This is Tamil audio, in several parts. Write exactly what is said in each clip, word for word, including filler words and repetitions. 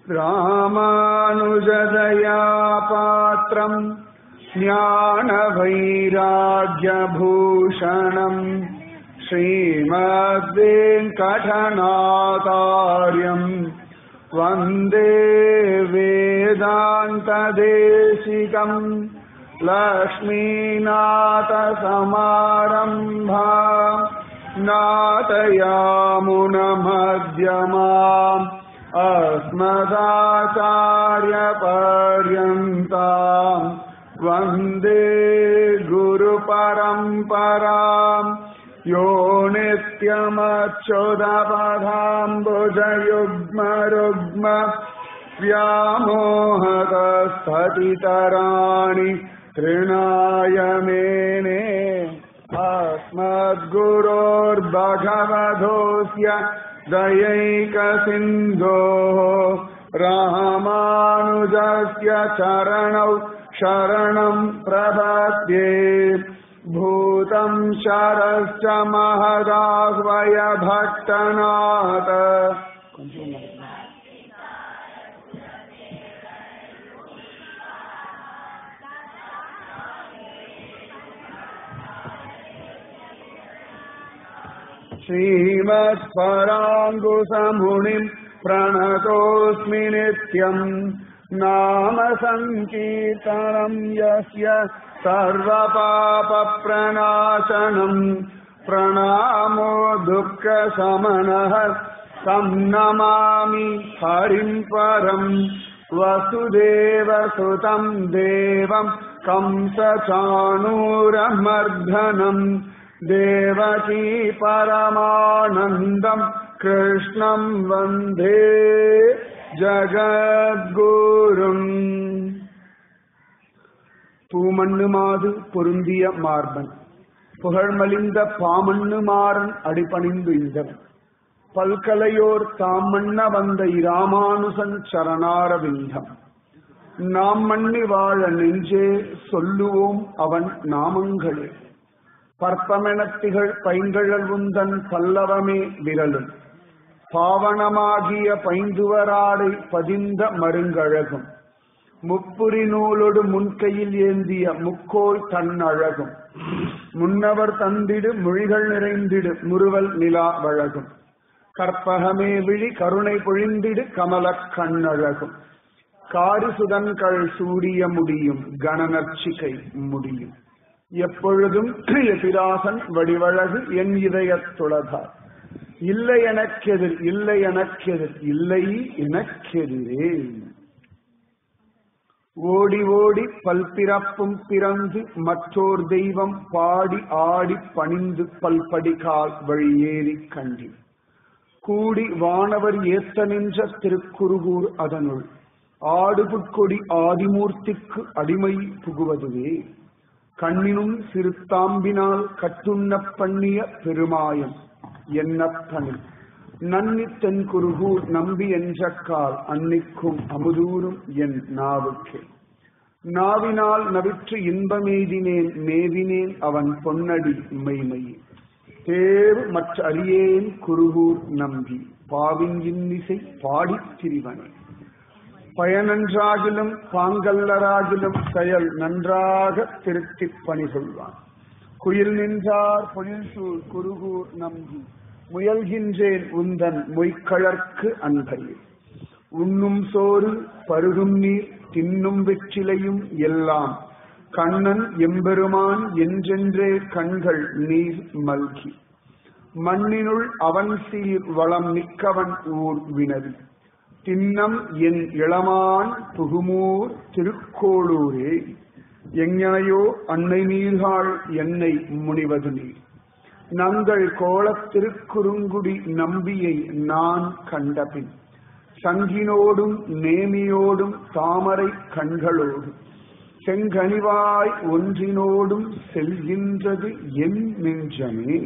ராமானுஜதயா பாத்ரம் ஞான வைராக்யபூஷணம் ஸ்ரீமத் வெங்கடநாதார்யம் வந்தே வேதாந்ததேசிகம் லக்ஷ்மீநாதசமாரம்பாம் நாதயாமுனமத்யமாம் अस्मदाचार्यपर्यन्ताम् वन्दे गुरुपरम्पराम् यो नित्यमच्युतपदाम्बुजयुग्मरुग्म व्यामोहतस्ततितराणि तृणाय मेने अस्मद्गुरोर्भगवतोऽस्य दयैकसिन्धोः रामानुजस्य चरणौ शरणं प्रपद्ये भूतं शरश्च महदाह्वय भट्टनाथ श्रीमत्पराङ्कुशमुनिं प्रणतोऽस्मि नित्यं नाम संकीर्तनं यस्य सर्वपापप्रणाशनं प्रणामो दुःखशमनः तं नमामि हरिं परं वसुदेवसुतं देवं कंसचाणूरमर्दनं देवकी परमानन्दं कृष्णं वन्दे ஜகத்குரும். பூமண்ணு மாது பொருந்திய மார்பன் புகழ்மலிந்த பாமண்ணு மாறன் அடிபணிந்து இந்தவன் பல்கலையோர் தாம் மன்ன வந்த இராமானுசன் சரணாரவிந்தம் நாம் மண்ணி வாழ நெஞ்சே சொல்லுவோம் அவன் நாமங்களே பற்பமெனத்திகள் பைங்கழல் உந்தன் பல்லவமே விரலும் பாவனமாகிய பைந்துவராடை பதிந்த மருங்கழகும் முப்புரி நூலொடு முன்கையில் ஏந்திய முக்கோல் தன்னழகும் முன்னவர் தந்திடு மொழிகள் நிறைந்திடு முறுவல் நிலா வழகும் கற்பகமே விழி கருணை பொழிந்திடு கமல கண்ணழகும் காரிசுதன்கள் சூரிய முடியும் கணநர்ச்சிகை முடியும் எப்பொழுதும் எபிராசன் வடிவழகு என் இதயத்துளதார் இல்லை எனக்கெதிர் இல்லை எனக்கெதிர் இல்லை எனக்கெதிரே ஓடி ஓடி பல்பிறப்பும் பிறந்து மற்றோர் தெய்வம் பாடி ஆடி பணிந்து பல்படிகால் வழியேறி கண்டி கூடி வானவர் ஏத்த நின்ற திருக்குருகூர் அதனுள் ஆடுபுட்கொடி ஆதிமூர்த்திக்கு அடிமை புகுவதுவே கண்ணினும் சிறுத்தாம்பினால் கட்டுண்ண பண்ணிய பெருமாயம் என்னப்பனில் நன்னி தென் குருகூர் நம்பி என்ற கால் அன்னிக்கும் அமுதூரும் என் நாவுக்கே நாவினால் நவிற்று இன்பமேதினேன் மேவினேன் அவன் பொன்னடி மெய்மையே தேவு மற்ற அறியேன் குருகூர் நம்பி பாவின் இன்னிசை பாடித் திரிவனே பயனன்றாகிலும் பாங்கல்லராகிலும் செயல் நன்றாக திருத்திப் பணி சொல்வான் குயில் நின்றார் பொழில் சூழ் குருகூர் நம்பி முயல்கின்றேன் உந்தன் மொய்கழற்கு அன்பையே உண்ணும் சோறு பருகும் நீர் தின்னும் வெற்றிலையும் எல்லாம் கண்ணன் எம்பெருமான் என்றென்றே கண்கள் நீர் மல்கி மண்ணினுள் அவன் சீர் வளம் மிக்கவன் ஊர் வினவி தின்னம் என் இளமான் புகுமூர் திருக்கோளூரே எங்கனையோ அன்னை நீர்காள் என்னை முனிவது நீர் நங்கள் கோலத் திருக்குறுங்குடி நம்பியை நான் கண்டபின் சங்கினோடும் நேமியோடும் தாமரை கண்களோடும் செங்கனிவாய் ஒன்றினோடும் செல்கின்றது என் நெஞ்சமே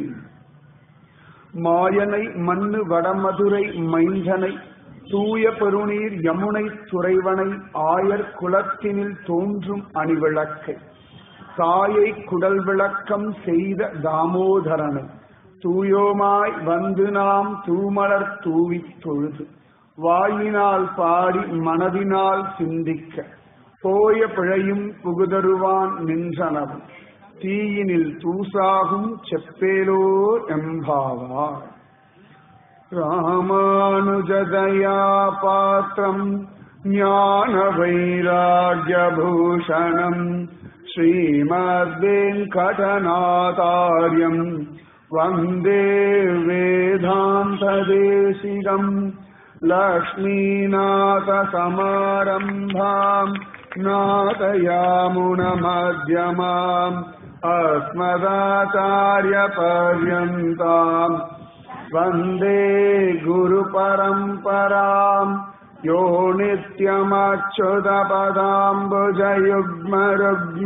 மாயனை மண்ணு வடமதுரை மைந்தனை தூய பெருநீர் யமுனை துறைவனை ஆயர் குலத்தினில் தோன்றும் அணிவிளக்கை தாயை குடல் விளக்கம் செய்த தாமோதரனை தூயோமாய் வந்து நாம் தூமலர் தூவி தொழுது வாயினால் பாடி மனதினால் சிந்திக்க போய பிழையும் புகுதருவான் நின்றனவும் தீயினில் தூசாகும் செப்பேலோ எம்பாவார். ராமானுஜதயா பாத்ரம் ஞான வைராக்யபூஷணம் ஸ்ரீமத்வேங்கடநாதார்யம் வந்தே வேதாந்ததேசிகம். லக்ஷ்மீநாதசமாரம்பாம் நாதயாமுனமத்யமாம் अस्मदाचार्यपर्यन्ताम् वन्दे गुरुपरम्पराम्. यो नित्यमच्युतपदाम्बुजयुग्मरुग्म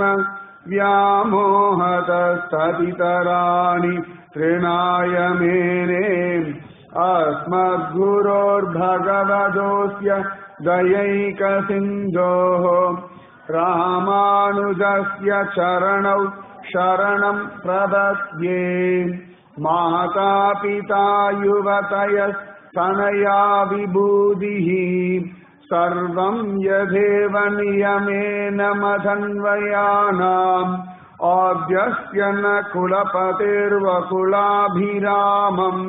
व्यामोहतस्ततितराणि तृणाय मेने. अस्मद्गुरोर्भगवतोऽस्य दयैकसिन्धोः रामानुजस्य चरणौ शरणं प्रपद्ये. माता पिता युवतयस्तनया विभूतिः सर्वं यथेव नियमेन मदन्वयानाम्. आद्यस्य न कुलपतिर्वकुलाभिरामम्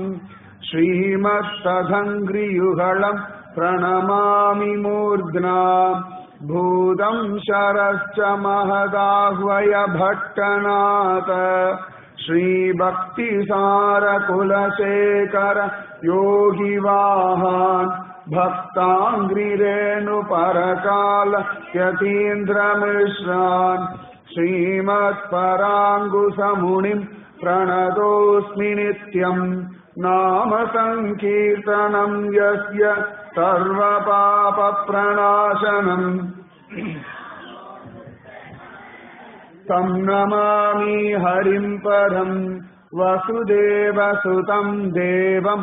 श्रीमत्तदङ्घ्रियुगलं प्रणमामि मूर्ध्ना. भूतं शरश्च महदाह्वय भट्टनाथ श्रीभक्तिसारकुलशेखर योगिवाहान् भक्ताङ्घ्रिरेणुपरकाल यतीन्द्रमिश्रान् श्रीमत्पराङ्कुशमुनिं प्रणतोऽस्मि नित्यम्. नाम संकीर्तनं यस्य सर्वपापप्रणाशनम् तं नमामि हरिं परं वसुदेवसुतं देवं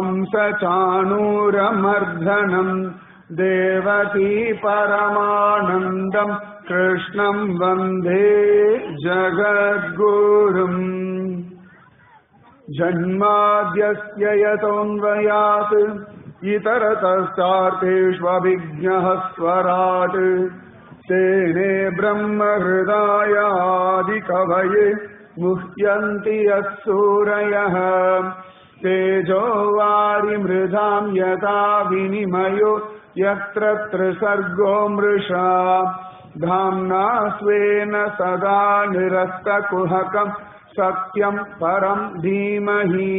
कंसचाणूरमर्दनं देवकी परमानन्दं कृष्णं वन्दे जगद्गुरुम्. जन्माद्यस्य यतोऽन्वयात् इतरतश्चार्थेष्वभिज्ञः स्वराट् तेने ब्रह्महृदायादिकवये मुह्यन्ति यत्सूरयः. तेजो वारिमृधां यथा विनिमयो यत्र त्रिसर्गो मृषा. धाम्ना स्वेन सदा निरस्तकुहकम् सत्यं परं धीमहि.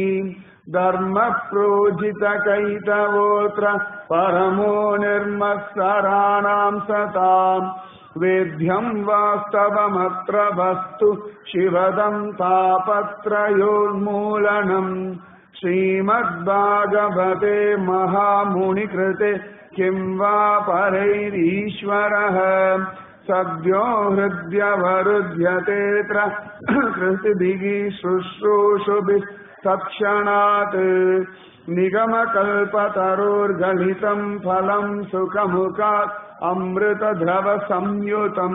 धर्मप्रोजितकैतवोऽत्र परमो निर्मत्सराणां सताम्. वेद्यं वास्तवमत्र वस्तु शिवदं तापत्रयोन्मूलनम्. श्रीमद्भागवते महामुनिकृते किं वा परैरीश्वरः सद्यो हृद्यवरुध्यतेऽत्र कृतिभिः शुश्रूषुभिः तत्क्षणात्. निगमकल्पतरोर्गलितं फलं सुखमुखात् अमृतद्रवसंयुतम्.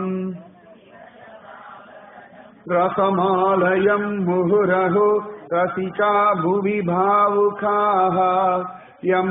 रसमालयं मुहुरहो रसिका भुवि भावुकाः यं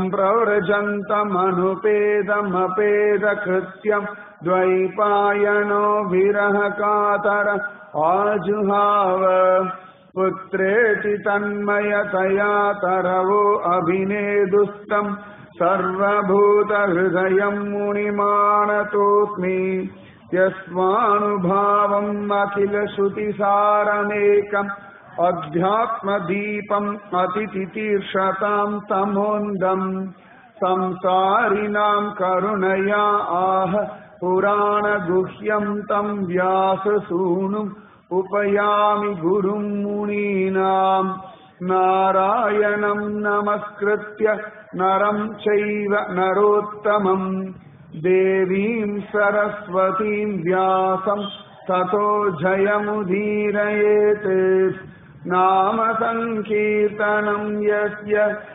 प्रव्रजन्तमनुपेदमपेदकृत्यं द्वैपायनो विरहकातर आजुहाव. पुत्रेति तन्मयतया तरवो अभिनेदुस्तं सर्वभूतहृदयं मुनिमानतोऽस्मि. यस्वानुभावम् अखिलश्रुतिसारमेकम् अध्यात्मदीपम् अतितितीर्षतां तमोन्दम्. संसारिणां करुणया आह पुराणगुह्यं तं व्याससूनुम् उपयामि गुरुं मुनीनां. नारायणं नमस्कृत्य नरं चैव नरोत्तमं देवीं सरस्वतीं व्यासं ततो जयमुदीरयेत्. नाम संकीर्तनं यस्य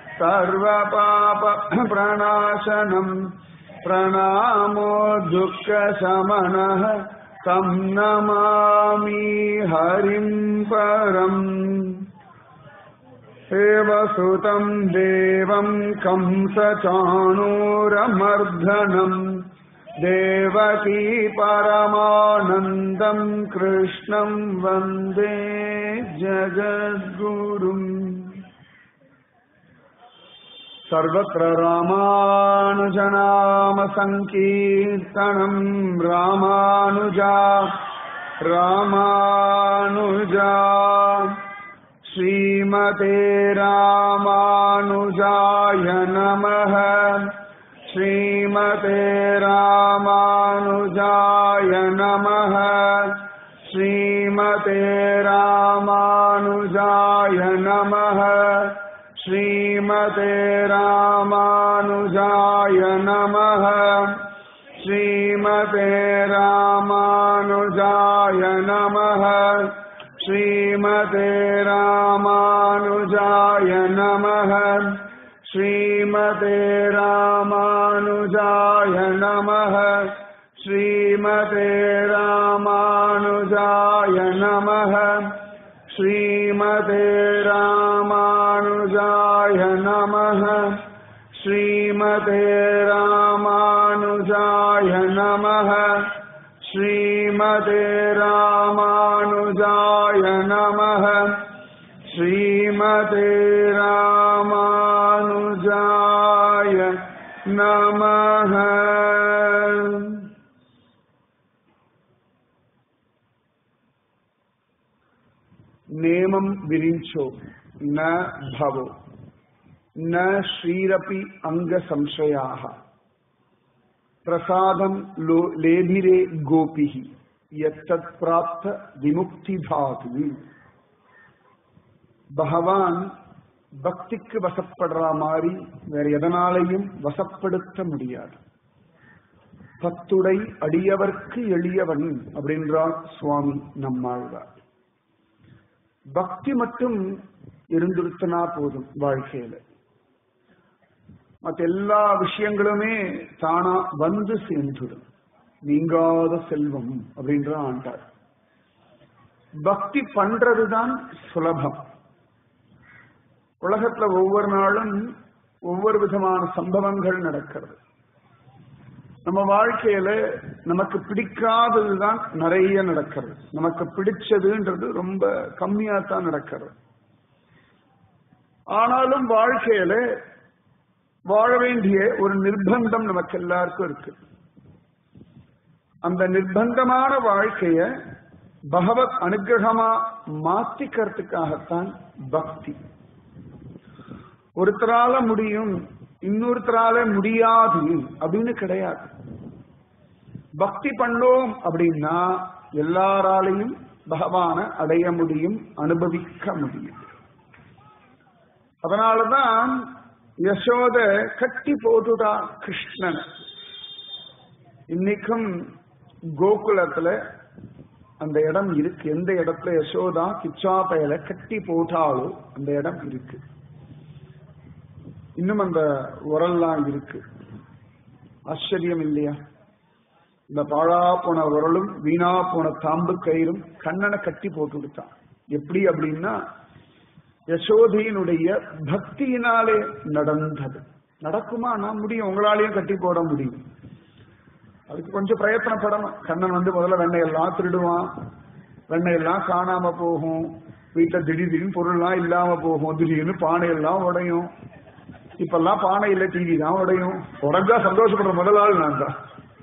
सर्वपापप्रणाशनं प्रणामो दुःखशमनः तं नमामि हरिं परम्. தேவசுதம் தேவம் கம்சசாணூரமர்தனம் தேவகீ பரமானந்தம் கிருஷ்ணம் வந்தே ஜகத்குரும். सर्वत्र रामानुजनाम संकीर्तनं रामानुजा रामानुजा श्रीमते रामानुजाय नमः श्रीमते रामानुजाय नमः श्रीमते रामानुजाय नमः श्रीमते रामानुजाय नमः श्रीमते रामानुजाय नमः श्रीमते रामानुजाय नमः श्रीमते रामानुजाय नमः श्रीमते रामानुजाय नमः श्रीमते रामानुजाय नमः श्रीमते रामानुजाय नमः श्रीमते रामानुजाय नमः श्रीमते रामानुजाय नमः. नेमं विरिंचो न भवो न श्रीरपि अंग संशयाः प्रसादं लेभिरे गोपिः यत्तत् प्राप्त विमुक्ति धातु. பகவான் பக்திக்கு வசப்படுற மாதிரி வேற எதனாலையும் வசப்படுத்த முடியாது. பத்துடை அடியவர்க்கு எளியவன் அப்படின்றார் சுவாமி நம்மாழ்வார். பக்தி மட்டும் இருந்துருத்தனா போதும் வாழ்க்கையில, மற்ற எல்லா விஷயங்களுமே தானா வந்து சேர்ந்துடும். நீங்காத செல்வம் அப்படின்ற ஆண்டார். பக்தி பண்றதுதான் சுலபம். உலகத்துல ஒவ்வொரு நாளும் ஒவ்வொரு விதமான சம்பவங்கள் நடக்கிறது. நம்ம வாழ்க்கையில நமக்கு பிடிக்காததுதான் நிறைய நடக்கிறது. நமக்கு பிடிச்சதுன்றது ரொம்ப கம்மியா தான் நடக்கிறது. ஆனாலும் வாழ்க்கையில வாழ வேண்டிய ஒரு நிர்பந்தம் நமக்கு எல்லாருக்கும் இருக்கு. அந்த நிர்பந்தமான வாழ்க்கைய பகவத் அனுகிரகமா மாத்திக்கிறதுக்காகத்தான் பக்தி. ஒருத்தரால முடியும் இன்னொருத்தரால முடியாது அப்படின்னு கிடையாது. பக்தி பண்ணோம் அப்படின்னா எல்லாராலையும் பகவான அடைய முடியும், அனுபவிக்க முடியும். அதனாலதான் யசோத கட்டி போட்டுடா கிருஷ்ணன். இன்னைக்கும் கோகுலத்துல அந்த இடம் இருக்கு. எந்த இடத்துல யசோதா கிச்சா பயல கட்டி போட்டாலோ அந்த இடம் இருக்கு. இன்னும் அந்த உரல்லாம் இருக்கு. ஆச்சரியம் இல்லையா? இந்த பாழா போன உரலும் வீணா போன தாம்பு கயிறும் கண்ணனை கட்டி போட்டு விட்டான். எப்படி அப்படின்னா யசோதையினுடைய பக்தியினாலே நடந்தது. நடக்குமா? நான் முடியும், உங்களாலையும் கட்டி போட முடியும். அதுக்கு கொஞ்சம் பிரயத்தனப்படணும். கண்ணன் வந்து முதல்ல வெண்ணையெல்லாம் திருடுவான், வெண்ணையெல்லாம் காணாம போகும், வீட்டுல திடீர் திடீர்னு பொருள்லாம் இல்லாம போகும், திடீர்னு பானையெல்லாம் உடையும். இப்பெல்லாம் பானை இல்ல, டிவி தான் உடையும். உடஞ்சா சந்தோஷப்படுற முதல் ஆள் நான் தான்.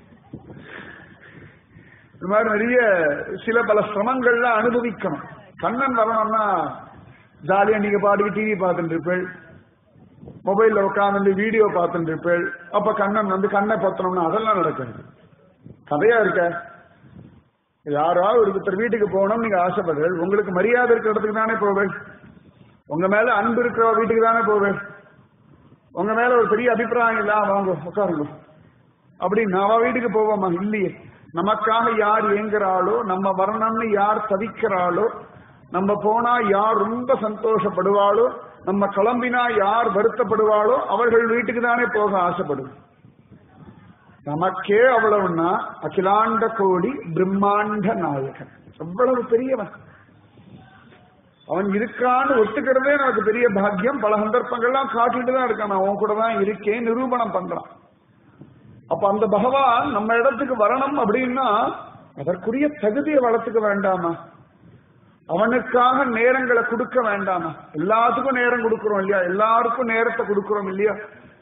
இந்த மாதிரி நிறைய சில பல சிரமங்கள்லாம் அனுபவிக்கணும். கண்ணன் வரணும்னா ஜாலியா நீங்க பாட்டுக்கு டிவி பார்த்துட்டு இருப்பேள், மொபைல்ல உட்காந்து வீடியோ பார்த்துட்டு இருப்பேள். அப்ப கண்ணன் வந்து கண்ணை பத்தணும்னா அதெல்லாம் நடக்காது. கதையா இருக்க. யாராவது ஒருத்தர் வீட்டுக்கு போகணும் நீங்க ஆசைப்படுறீர்கள், உங்களுக்கு மரியாதை இருக்கிற இடத்துக்கு தானே போவேன். உங்க மேல அன்பு இருக்கிற வீட்டுக்கு தானே போவேன். உங்க மேல ஒரு பெரிய அபிப்பிராயம் இல்ல, வாங்க உட்காருங்க அப்படின்னு அவ வீட்டுக்கு போவோமா? இல்லையே. நமக்காக யார் ஏங்குறாளோ, நம்ம வரணும்னு யார் தவிக்கிறாளோ, நம்ம போனா யார் ரொம்ப சந்தோஷப்படுவாளோ, நம்ம கிளம்பினா யார் வருத்தப்படுவாளோ அவர்கள் வீட்டுக்கு தானே போக ஆசைப்படும். நமக்கே அவ்வளவுன்னா அகிலாண்ட கோடி பிரம்மாண்ட நாயகன் எவ்வளவு பெரியவன். அவன் இருக்கான்னு ஒத்துக்கிறதே நமக்கு பெரிய பாக்கியம். பல சந்தர்ப்பங்கள்லாம் காட்டிட்டு தான் இருக்கான், நான் உன் கூட தான் இருக்கேன் நிரூபணம் பண்றான். அப்ப அந்த பகவான் நம்ம இடத்துக்கு வரணும் அப்படின்னா அதற்குரிய தகுதியை வளர்த்துக்க வேண்டாமா? அவனுக்காக நேரங்களை கொடுக்க வேண்டாமா? எல்லாத்துக்கும் நேரம் கொடுக்கிறோம் இல்லையா? எல்லாருக்கும் நேரத்தை கொடுக்கிறோம் இல்லையா?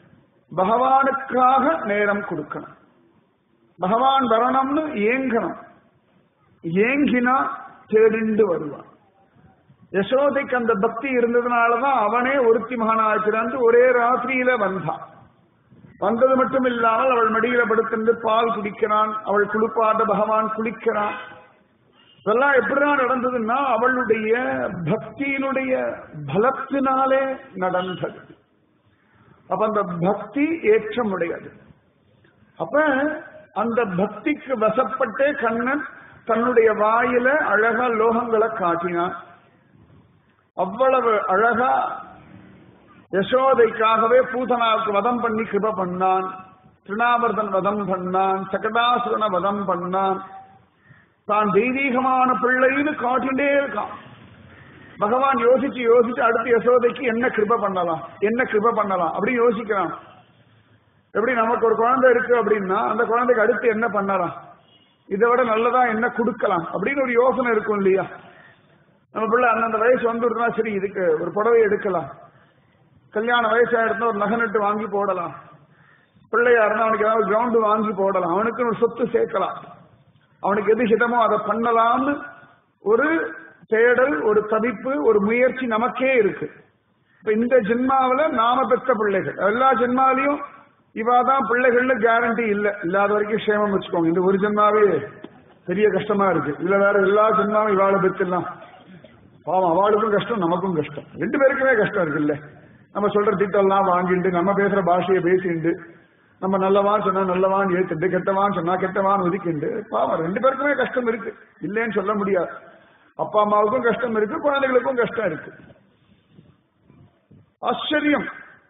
பகவானுக்காக நேரம் கொடுக்கணும். பகவான் வரணும்னு ஏங்கணும். ஏங்கினா தேடிண்டு வருவான். யசோதைக்கு அந்த பக்தி இருந்ததுனாலதான் அவனே ஒருத்தி மகனாச்சிருந்து ஒரே ராத்திரியில வந்தான். வந்தது மட்டும் இல்லாமல் அவள் மடியில படுத்திருந்து பால் குடிக்கிறான், அவள் குளிப்பாட்ட பகவான் குளிக்கிறான். இதெல்லாம் எப்படிதான் நடந்ததுன்னா அவளுடைய பக்தியினுடைய பலத்தினாலே நடந்தது. அப்ப அந்த பக்தி ஏற்றமுடையது. அப்ப அந்த பக்திக்கு வசப்பட்டே கண்ணன் தன்னுடைய வாயில அழகா லோகங்களை காட்டினான். அவ்வளவு அழகா யசோதைக்காகவே பூதனாவுக்கு வதம் பண்ணி கிருப பண்ணான், திருநாவர்தன் வதம் பண்ணான், சகடாசுரனை வதம் பண்ணான். தான் தெய்வீகமான பிள்ளைன்னு காட்டிண்டே இருக்கான். பகவான் யோசிச்சு யோசிச்சு அடுத்து யசோதைக்கு என்ன கிருப பண்ணலாம் என்ன கிருப பண்ணலாம் அப்படின்னு யோசிக்கிறான். எப்படி நமக்கு ஒரு குழந்தை இருக்கு அப்படின்னா அந்த குழந்தைக்கு அடுத்து என்ன பண்ணலாம், இதை விட நல்லதா என்ன கொடுக்கலாம் அப்படின்னு ஒரு யோசனை இருக்கும் இல்லையா? நம்ம பிள்ளை அந்தந்த வயசு வந்துருந்தா சரி இதுக்கு ஒரு புடவை எடுக்கலாம், கல்யாண வயசா இருந்தா ஒரு நகநட்டு வாங்கி போடலாம், பிள்ளையா இருந்தா அவனுக்கு ஏதாவது கிரவுண்டு வாங்கி போடலாம், அவனுக்கு ஒரு சொத்து சேர்க்கலாம், அவனுக்கு எது ஹிதமோ அதை பண்ணலாம்னு ஒரு தேடல், ஒரு தவிப்பு, ஒரு முயற்சி நமக்கே இருக்கு. இப்ப இந்த ஜென்மாவில நாம பெற்ற பிள்ளைகள், எல்லா ஜென்மாலையும் இவாதான் பிள்ளைகள்னு கேரண்டி இல்லை. இல்லாத வரைக்கும் சேமம் வச்சுக்கோங்க. இந்த ஒரு ஜென்மாவே பெரிய கஷ்டமா இருக்கு. இதுல வேற எல்லா ஜென்மாவும் இவாளை பெற்றுலாம் பாவம், அவளுக்கும் கஷ்டம் நமக்கும் கஷ்டம், ரெண்டு பேருக்குமே கஷ்டம் இருக்குல்ல. நம்ம சொல்ற திட்டெல்லாம் வாங்கிட்டு நம்ம பேசுற பாஷையை பேசிண்டு நம்ம நல்லவான் சொன்னா நல்லவான் ஏத்துட்டு கெட்டவான் சொன்னா கெட்டவான் ஒதுக்கிண்டு பாவம் ரெண்டு பேருக்குமே கஷ்டம் இருக்கு, இல்லைன்னு சொல்ல முடியாது. அப்பா அம்மாவுக்கும் கஷ்டம் இருக்கு, குழந்தைகளுக்கும் கஷ்டம் இருக்கு. ஆச்சரியம்.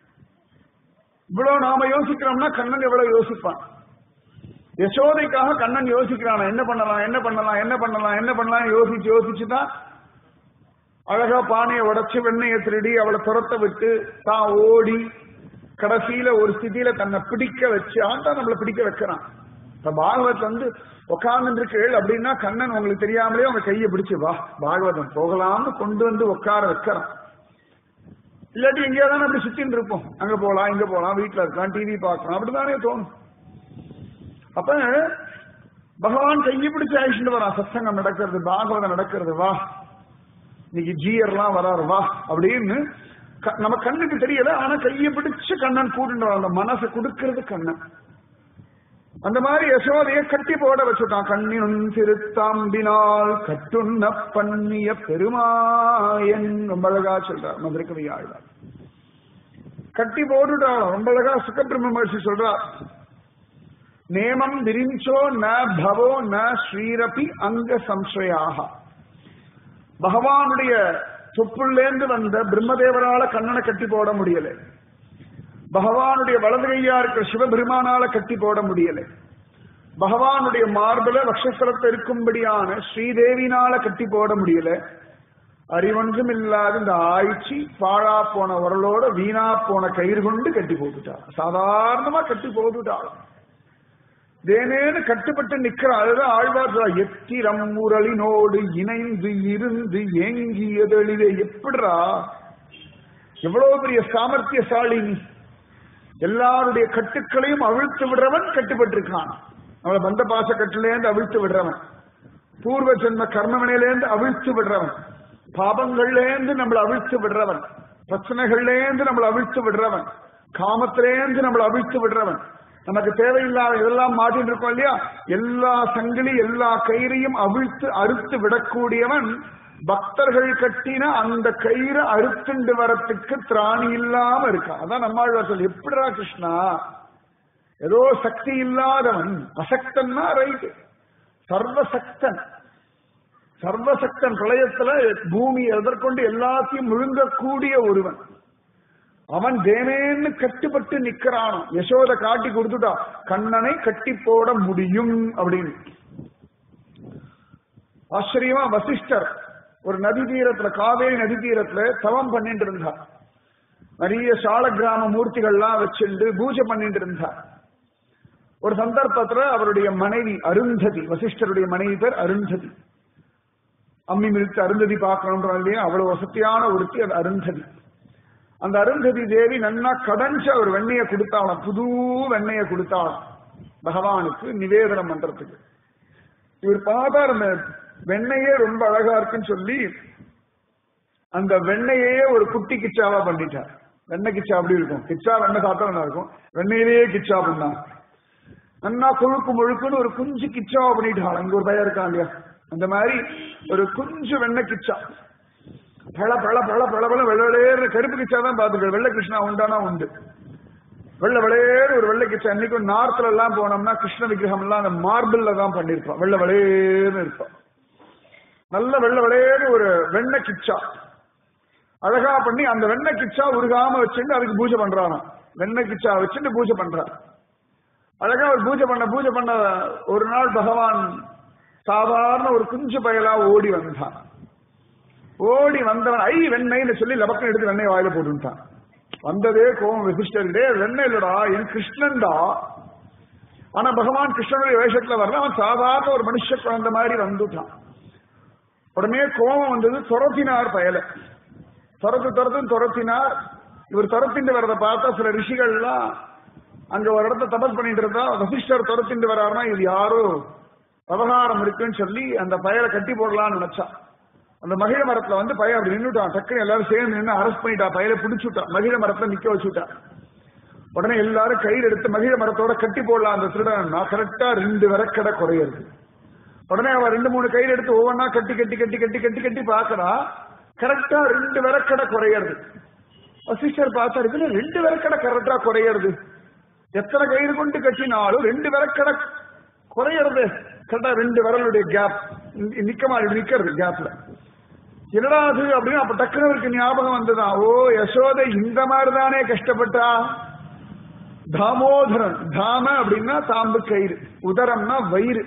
இவ்வளவு நாம யோசிக்கிறோம்னா கண்ணன் எவ்வளவு யோசிப்பான். யசோதைக்காக கண்ணன் யோசிக்கிறான், என்ன பண்ணலாம் என்ன பண்ணலாம் என்ன பண்ணலாம் என்ன பண்ணலாம் யோசிச்சு யோசிச்சுதான் அழகா பானையை உடைச்சு வெண்ணையை திருடி அவளை துரத்த விட்டு தான் ஓடி கடைசியில ஒரு ஸ்திதியில தன்னை பிடிக்க வச்சு ஆண்டா நம்மளை பிடிக்க வைக்கிறான். இப்ப பாகவத் வந்து உட்கார்ந்து இருக்கேள் அப்படின்னா கண்ணன் உங்களுக்கு தெரியாமலே அவங்க கையை பிடிச்சு வா பாகவதம் போகலாம்னு கொண்டு வந்து உட்கார வைக்கிறான். இல்லாட்டி எங்கேயாவது அப்படி சுத்தின்னு இருப்போம், அங்க போலாம் இங்க போலாம், வீட்டுல இருக்கலாம், டிவி பார்க்கலாம், அப்படித்தானே தோணும். அப்ப பகவான் கையை பிடிச்சு அழிச்சுட்டு வரான். சத்சங்கம் நடக்கிறது, பாகவதம் நடக்கிறது, வா இன்னைக்கு ஜீயர்லாம் வராரு வா அப்படின்னு நம்ம கண்ணுக்கு தெரியல, ஆனா கையை பிடிச்சு கண்ணன் கூட்டிட்டு வர அந்த மனசை கொடுக்கிறது கண்ணன். அந்த மாதிரி யசோதையை கட்டி போட வச்சுட்டான். கண்ணின் திருத்தாம்பினால் கட்டுண்ண பண்ணிய பெருமாயன் ரொம்ப அழகா சொல்றார் மதுரகவி ஆழ்வார். கட்டி போட்டுட்டாள் ரொம்ப அழகா. சுகபிரம்ம மகர்ஷி சொல்றார், நேமம் விரிஞ்சோ ந பவோ ந ஸ்ரீரபி அங்க சம்சயாக. பகவானுடைய தொப்புள்ளேந்து வந்த பிரம்மதேவரால கண்ணனை கட்டி போட முடியல, பகவானுடைய வலது கையா இருக்கிற சிவபெருமானால கட்டி போட முடியல, பகவானுடைய மார்பல வக்ஷஸ்தலத்தில் இருக்கும்படியான ஸ்ரீதேவினால கட்டி போட முடியல. அறிவொன்றும் இல்லாத இந்த ஆய்ச்சி பாழா போன உரலோட வீணா போன கயிறு கொண்டு கட்டி போட்டுட்டாள். சாதாரணமா கட்டி போட்டுட்டாள். தேனேன்னு கட்டுப்பட்டு நிக்கிறாள். அதுதான் ஆழ்வார் எத்திரம் முரளினோடு இணைந்து இருந்து ஏங்கியதெளிவே. எப்படிரா எவ்வளவு பெரிய சாமர்த்தியசாலி நீ, எல்லாருடைய கட்டுக்களையும் அவிழ்த்து விடுறவன் கட்டுப்பட்டிருக்கான். அவளை பந்த பாச கட்டிலேருந்து அவிழ்த்து விடுறவன், பூர்வ ஜென்ம கர்மவினையிலேருந்து அவிழ்த்து விடுறவன், பாபங்கள்லேருந்து நம்மளை அவிழ்த்து விடுறவன், பிரச்சனைகள்லேருந்து நம்மளை அவிழ்த்து விடுறவன், காமத்திலேருந்து நம்மளை அவிழ்த்து விடுறவன், நமக்கு தேவையில்லாத இதெல்லாம் மாட்டின்னு இருக்கோம் இல்லையா, எல்லா சங்கிலி எல்லா கயிறையும் அவிழ்த்து அறுத்து விடக்கூடியவன். பக்தர்கள் கட்டின அந்த கயிறு அறுத்துண்டு வரத்துக்கு திராணி இல்லாம இருக்கான். அதான் நம்மாழ்வார் சொல்லி, எப்படிடா கிருஷ்ணா ஏதோ சக்தி இல்லாதவன், அசக்தன்னா ரைட்டு, சர்வசக்தன். சர்வசக்தன் பிரளயத்துல பூமி எதற்கொண்டு எல்லாத்தையும் முழுங்கக்கூடிய ஒருவன். அவன் தேனேன்னு கட்டுப்பட்டு நிக்கிறானோ. யசோதை காட்டி கொடுத்துட்டா கண்ணனை கட்டி போட முடியும் அப்படின்னு. ஆச்சரியமா வசிஷ்டர் ஒரு நதி தீரத்துல, காவேரி நதி தீரத்துல தவம் பண்ணிட்டு இருந்தார். நிறைய சால கிராம மூர்த்திகள்லாம் வச்சுண்டு பூஜை பண்ணிட்டு இருந்தார். ஒரு சந்தர்ப்பத்துல அவருடைய மனைவி அருந்ததி, வசிஷ்டருடைய மனைவி பேர் அருந்ததி, அம்மி மிதித்து அருந்ததி பார்க்கணுன்ற இல்லையா, அவ்வளவு வசதியான ஒருத்தி அது அருந்ததி. அந்த அருந்ததி தேவி நன்னா கடைஞ்ச ஒரு வெண்ணையை கொடுத்தாளாம், புது வெண்ணையை கொடுத்தாளாம் பகவானுக்கு நிவேதனம் பண்றதுக்கு. இவர் பார்த்தா அந்த வெண்ணையே ரொம்ப அழகா இருக்குன்னு சொல்லி அந்த வெண்ணையே ஒரு குட்டி கிச்சாவா பண்ணிட்டார். வெண்ணெய் கிச்சா அப்படி இருக்கும், கிச்சா வெண்ணெய் சாப்பிட்டா நல்லா இருக்கும், வெண்ணையிலேயே கிச்சா பண்ணா நன்னா கொழுக்கு முழுக்குன்னு ஒரு குஞ்சு கிச்சாவா பண்ணிட்டாள். இங்க ஒரு பையன் இருக்கான் இல்லையா, அந்த மாதிரி ஒரு குஞ்சு வெண்ணெய் கிச்சா, பழ பழ பழ பழ பழ வெள்ள விளையேறு கருப்பு கிச்சா தான் பாத்துக்க, வெள்ளை கிருஷ்ணா உண்டானா உண்டு. வெள்ள விளையேறு ஒரு வெள்ளை கிச்சா. இன்னைக்கு நார்த்ல எல்லாம் போனோம்னா கிருஷ்ண விக்கிரகம் எல்லாம் அந்த மார்பிள்ல தான் பண்ணிருப்போம், வெள்ள விளையேன்னு இருப்போம். நல்ல வெள்ள விளையேறு ஒரு வெண்ணெய் கிச்சா அழகா பண்ணி அந்த வெண்ணெய் கிச்சா உருகாம வச்சுட்டு அதுக்கு பூஜை பண்றாங்க. வெண்ணெய் கிச்சா வச்சுட்டு பூஜை பண்றார். அழகா ஒரு பூஜை பண்ண பூஜை பண்ண ஒரு நாள் பகவான் சாதாரண ஒரு குஞ்சு பயலா ஓடி வந்தான். ஓடி வந்தவன் ஐ வெண்ணெய்னு சொல்லி லபக்கம் எடுத்து வெண்ணெய் வாயில போட்டுட்டான். வந்ததே கோபம் வசிஷ்டர்கிட்டே, வெண்ணெய் இல்லடா என் கிருஷ்ணன்டா. ஆனா பகவான் கிருஷ்ணனுடைய வேஷத்துல வரல, அவன் சாதாரண ஒரு மனுஷ குழந்தை மாதிரி வந்துட்டான். உடனே கோபம் வந்தது, துரத்தினார் பயல, துரத்து துரத்துன்னு துரத்தினார். இவர் துரத்திட்டு வரத பார்த்தா சில ரிஷிகள்லாம் அங்க ஒரு இடத்த தபஸ் பண்ணிட்டு இருந்தா, வசிஷ்டர் துரத்திட்டு வராருன்னா இது யாரோ விவகாரம் இருக்குன்னு சொல்லி அந்த பயலை கட்டி போடலாம்னு நினைச்சா. அந்த மகிழ மரத்துல வந்து பையன் அப்படி நின்றுட்டான். டக்குன்னு எல்லாரும் சேர்ந்து நின்று அரெஸ்ட் பண்ணிட்டா, பையலை பிடிச்சுட்டான், மகிழ மரத்துல நிக்க வச்சுட்டா. உடனே எல்லாரும் கையில் எடுத்து மகிழ மரத்தோட கட்டி போடலாம் அந்த திருடன்னா கரெக்டா ரெண்டு விரக்கடை குறையிறது. உடனே அவன் ரெண்டு மூணு கையில் எடுத்து ஒவ்வொன்னா கட்டி கட்டி கட்டி கட்டி கட்டி கட்டி பாக்குறா, கரெக்டா ரெண்டு விரக்கடை குறையிறது. வசிஷ்டர் பார்த்தா இருக்குல்ல, ரெண்டு விரக்கடை கரெக்டா குறையிறது, எத்தனை கயிறு கொண்டு கட்டினாலும் ரெண்டு விரக்கடை குறையிறது, கரெக்டா ரெண்டு விரலுடைய கேப் நிக்க மாதிரி நிக்கிறது கேப்ல. என்னடா அது அப்படின்னு அப்ப டக்குனு ஞாபகம் வந்ததான், ஓ யசோதை இந்த மாதிரிதானே கஷ்டப்பட்டா. தாமோதரன், தாம அப்படின்னா தாம்பு கயிறு, உதரம்னா வயிறு,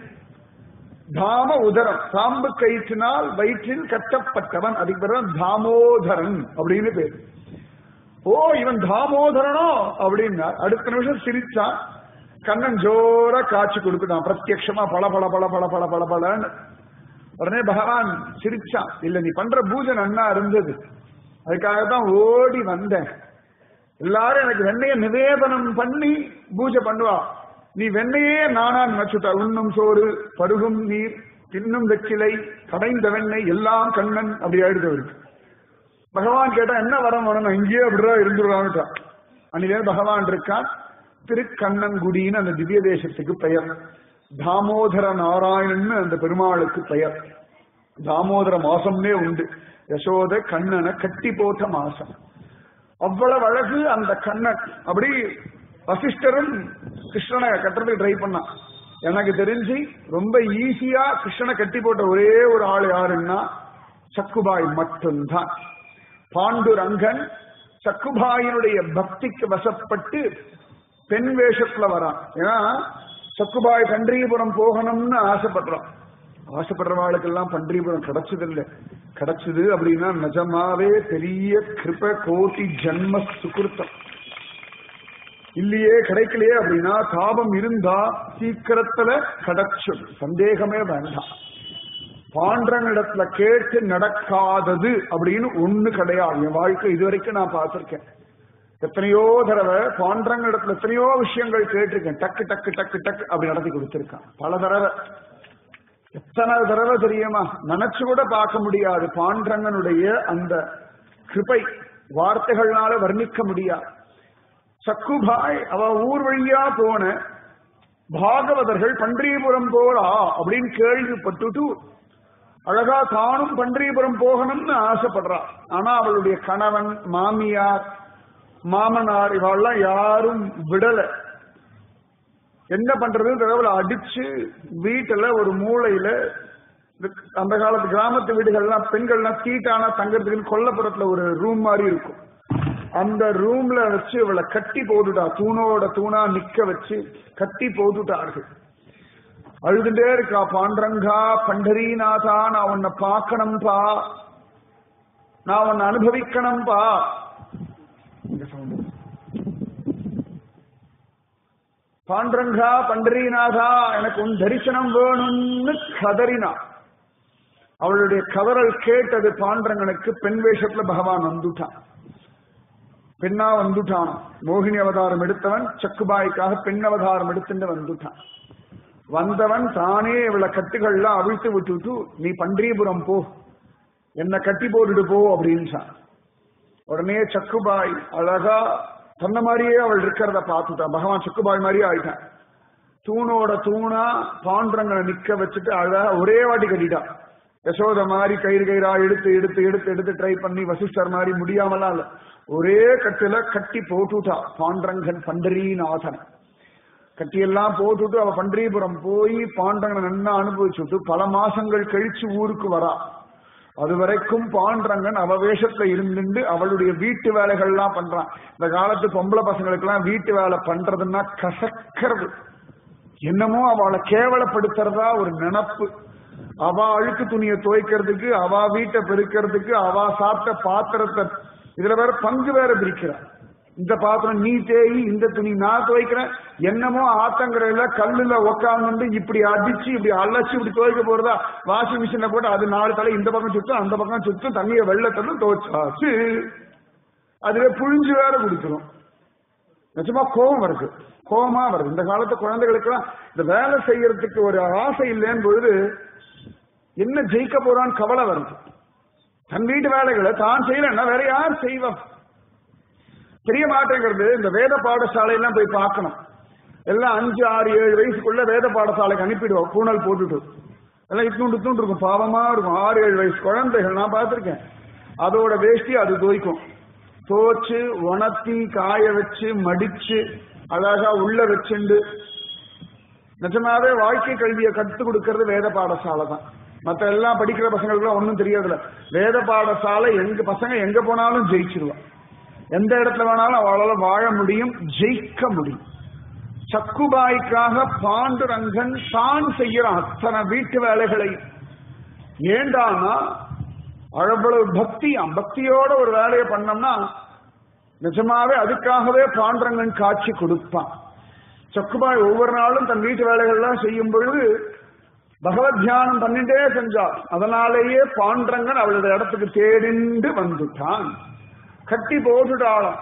தாம உதரம், தாம்பு கயிற்றினால் வயிற்றில் கட்டப்பட்டவன், அதுக்கு பிறகு தாமோதரன் அப்படின்னு பேரு. ஓ இவன் தாமோதரனோ அப்படின்னா அடுத்த நிமிஷம் சிரிச்சா, கண்ணன் ஜோரா காட்சி கொடுத்துட்டான் பிரத்யட்சமா, பல பல பல பல பல பல பலன்னு. உடனே பகவான் சிரிச்சான், இல்ல நீ பண்ற பூஜை நன்னா இருந்தது, அதுக்காகத்தான் ஓடி வந்தேன். எல்லாரும் எனக்கு வெண்ணைய நிவேதனம் பண்ணி பூஜை பண்ணுவா, நீ வெண்ணையே நானா நினைச்சுட்டா. உண்ணும் சோறு பருகும் நீர் தின்னும் வெற்றிலை கடைந்த வெண்ணெய் எல்லாம் கண்ணன் அப்படி ஆயிடுது அவருக்கு. பகவான் கேட்டா என்ன வரம் வரணும், இங்கேயே அப்படிதான் இருந்துடுறான்னுட்டா. அன்னிலே பகவான் இருக்கான். திருக்கண்ணன்குடின்னு அந்த திவ்ய தேசத்துக்கு பெயர். தாமோதர நாராயணன் அந்த பெருமாளுக்கு பெயர். தாமோதர மாசம்னே உண்டு. யசோத கண்ணனை கட்டி போட்ட மாசம். அவ்வளவு அழகு அந்த கண்ணன். அப்படி வசிஷ்டரும் கிருஷ்ணனை கட்டுறதுக்கு ட்ரை பண்ணான். எனக்கு தெரிஞ்சு ரொம்ப ஈஸியா கிருஷ்ணனை கட்டி போட்ட ஒரே ஒரு ஆள் யாருன்னா சக்குபாய் மட்டும்தான். பாண்டுரங்கன் சக்குபாயினுடைய பக்திக்கு வசப்பட்டு பெண் வேஷத்துல வரான். ஏன்னா சக்குபாய் பண்டரிபுரம் போகணும்னு ஆசைப்படுறான். ஆசைப்படுறவாளுக்கெல்லாம் பண்டரிபுரம் கிடைச்சது இல்லை. கிடைச்சது அப்படின்னா நிஜமாவே பெரிய கிருப கோட்டி ஜன்ம சுகிருத்தம். இல்லையே கிடைக்கலையே அப்படின்னா தாபம் இருந்தா சீக்கிரத்துல கிடைச்சது, சந்தேகமே வேண்டாம். பாண்டரங்கிடத்துல கேட்டு நடக்காதது அப்படின்னு ஒண்ணு கிடையாது. என் வாழ்க்கை இதுவரைக்கும் நான் பார்த்திருக்கேன். எத்தனையோ தடவை பாண்டரங்கிடத்துல எத்தனையோ விஷயங்கள் கேட்டிருக்கேன். டக்கு டக்கு டக்கு டக்கு அப்படி நடத்தி கொடுத்திருக்கான் பல தடவை. எத்தனை தடவை தெரியுமா, நினைச்சு கூட பார்க்க முடியாது. பாண்டரங்கனுடைய அந்த கிருபை வார்த்தைகள்னால வர்ணிக்க முடியாது. சக்குபாய் அவ ஊர் வழியா போன பாகவதர்கள் பண்டரிபுரம் போறா அப்படின்னு கேள்விப்பட்டுட்டு அழகா தானும் பண்டரிபுரம் போகணும்னு ஆசைப்படுறா. ஆனா அவளுடைய கணவன், மாமியார், மாமனார் இவெல்லாம் யாரும் விடல. என்ன பண்றது, அவளை அடிச்சு வீட்டுல ஒரு மூளையில, அந்த காலத்து கிராமத்து வீடுகள்லாம் பெண்கள்லாம் தீட்டானா தங்கறதுக்கு கொல்லப்புறத்துல ஒரு ரூம் மாதிரி இருக்கும். அந்த ரூம்ல வச்சு இவளை கட்டி போட்டுட்டா. தூணோட தூணா நிக்க வச்சு கட்டி போட்டுட்டார்கள். அழுதுட்டே இருக்கா. பாண்டரங்கா பண்டரீநாதா, நான் உன்னை பார்க்கணும்பா, நான் உன்னை அனுபவிக்கணும்பா. பாண்டரங்கா பண்டரீநாதா, எனக்கு உன் தரிசனம் வேணும்னு கதறினா. அவளுடைய கதறல் கேட்டது பாண்டரங்கனுக்கு பெண் வேஷத்துல பகவான் வந்துட்டான். பெண்ணா வந்துட்டான். மோகினி அவதாரம் எடுத்தவன் சக்குபாய்க்காக பெண் அவதாரம் எடுத்துட்டு வந்துட்டான். வந்தவன் தானே இவளை கட்டுகள்லாம் அவிழ்த்து விட்டுட்டு, நீ பண்டீபுரம் போ, என்ன கட்டி போட்டுட்டு போ அப்படின்னு. உடனே சக்குபாய் அழகா தன்ன மாதிரியே அவள் இருக்கிறத பார்த்துட்டான். பகவான் சக்குபாய் மாதிரியே ஆயிட்டான். தூணோட தூணா பாண்டரங்களை நிக்க வச்சுட்டு அழகா ஒரே வாட்டி கட்டிட்டான். யசோத மாதிரி கயிறு கயிறா எடுத்து எடுத்து எடுத்து எடுத்து ட்ரை பண்ணி வசிஷ்டர் மாதிரி முடியாமலாம் இல்ல, ஒரே கட்டுல கட்டி போட்டுட்டா. பாண்டரங்கன் பண்டரீநாதன் கட்டியெல்லாம் போட்டுட்டு அவ பண்டீபுரம் போய் பாண்டரங்கனை நன்னா அனுபவிச்சுட்டு பல மாசங்கள் கழிச்சு ஊருக்கு வரா. அது வரைக்கும் பாண்டரங்கன் அவ வேஷத்துல இருந்துட்டு அவளுடைய வீட்டு வேலைகள்லாம் பண்றான். இந்த காலத்து பொம்பளை பசங்களுக்கு எல்லாம் வீட்டு வேலை பண்றதுன்னா கசக்கிறது, என்னமோ அவளை கேவலப்படுத்துறதா ஒரு நினப்பு. அவ அழுக்கு துணியை துவைக்கிறதுக்கு, அவ வீட்டை பெருக்கிறதுக்கு, அவ சாப்பிட்ட பாத்திரத்தை, இதுல வேற பங்கு வேற பிரிக்கிறான். இந்த பாத்திரம் நீ தேய், இந்த துணி நான் துவைக்கிறேன், என்னமோ ஆத்தங்கரையில கல்லுல உக்காந்து இப்படி அடிச்சு இப்படி அழைச்சு இப்படி துவைக்க போறதா. வாஷிங் மிஷின்ல போட்டு அது நாலு தலை இந்த பக்கம் சுத்தும் அந்த பக்கம் சுத்தும், தண்ணியை வெள்ளத்தலும் துவைச்சாச்சு. அதுவே புழிஞ்சு வேற குடிச்சிடும். நிச்சயமா கோபம் வருது, கோபமா வருது. இந்த காலத்து குழந்தைகளுக்கு எல்லாம் இந்த வேலை செய்யறதுக்கு ஒரு ஆசை இல்லைன்னு பொழுது என்ன ஜெயிக்க போறான்னு கவலை வருது. தன் வீட்டு வேலைகளை தான் செய்யலன்னா வேற யார் செய்வா? தெரிய மாட்டேங்கிறது. இந்த வேத பாடசாலையெல்லாம் போய் பார்க்கணும். எல்லாம் அஞ்சு ஆறு ஏழு வயசுக்குள்ள வேத பாடசாலைக்கு அனுப்பிடுவோம், பூனல் போட்டுட்டு. எல்லாம் இத்துண்டு இத்துண்டு இருக்கும், பாவமா இருக்கும். ஆறு ஏழு வயசு குழந்தைகள் நான் பார்த்திருக்கேன். அதோட வேஷ்டி அது துவைக்கும். தோச்சு உணர்த்தி காய வச்சு மடிச்சு அழகா உள்ள வச்சுண்டு. நிஜமாவே வாழ்க்கை கல்வியை கற்றுக் கொடுக்கறது வேத பாடசாலை தான். மற்ற எல்லாம் படிக்கிற பசங்களுக்கு ஒன்னும் தெரியாதுல்ல. வேத பாடசாலை எங்க பசங்க எங்க போனாலும் ஜெயிச்சிருவான். எந்த இடத்துல வேணாலும் அவளால வாழ முடியும், ஜெயிக்க முடியும். சக்குபாய்க்காக பாண்டுரங்கன் தான் செய்யறான் அத்தனை வீட்டு வேலைகளை. ஏண்டானா அவ்வளவு பக்தியாம். பக்தியோட ஒரு வேலையை பண்ணோம்னா நிஜமாவே அதுக்காகவே பாண்டுரங்கன் காட்சி கொடுப்பான். சக்குபாய் ஒவ்வொரு நாளும் தன் வீட்டு வேலைகள்லாம் செய்யும் பொழுது பகவத் தியானம் பண்ணிட்டே செஞ்சாள். அதனாலேயே பாண்டரங்கன் அவளுடைய இடத்துக்கு தேடிண்டு வந்துட்டான். கட்டி போட்டுட்டாளாம்.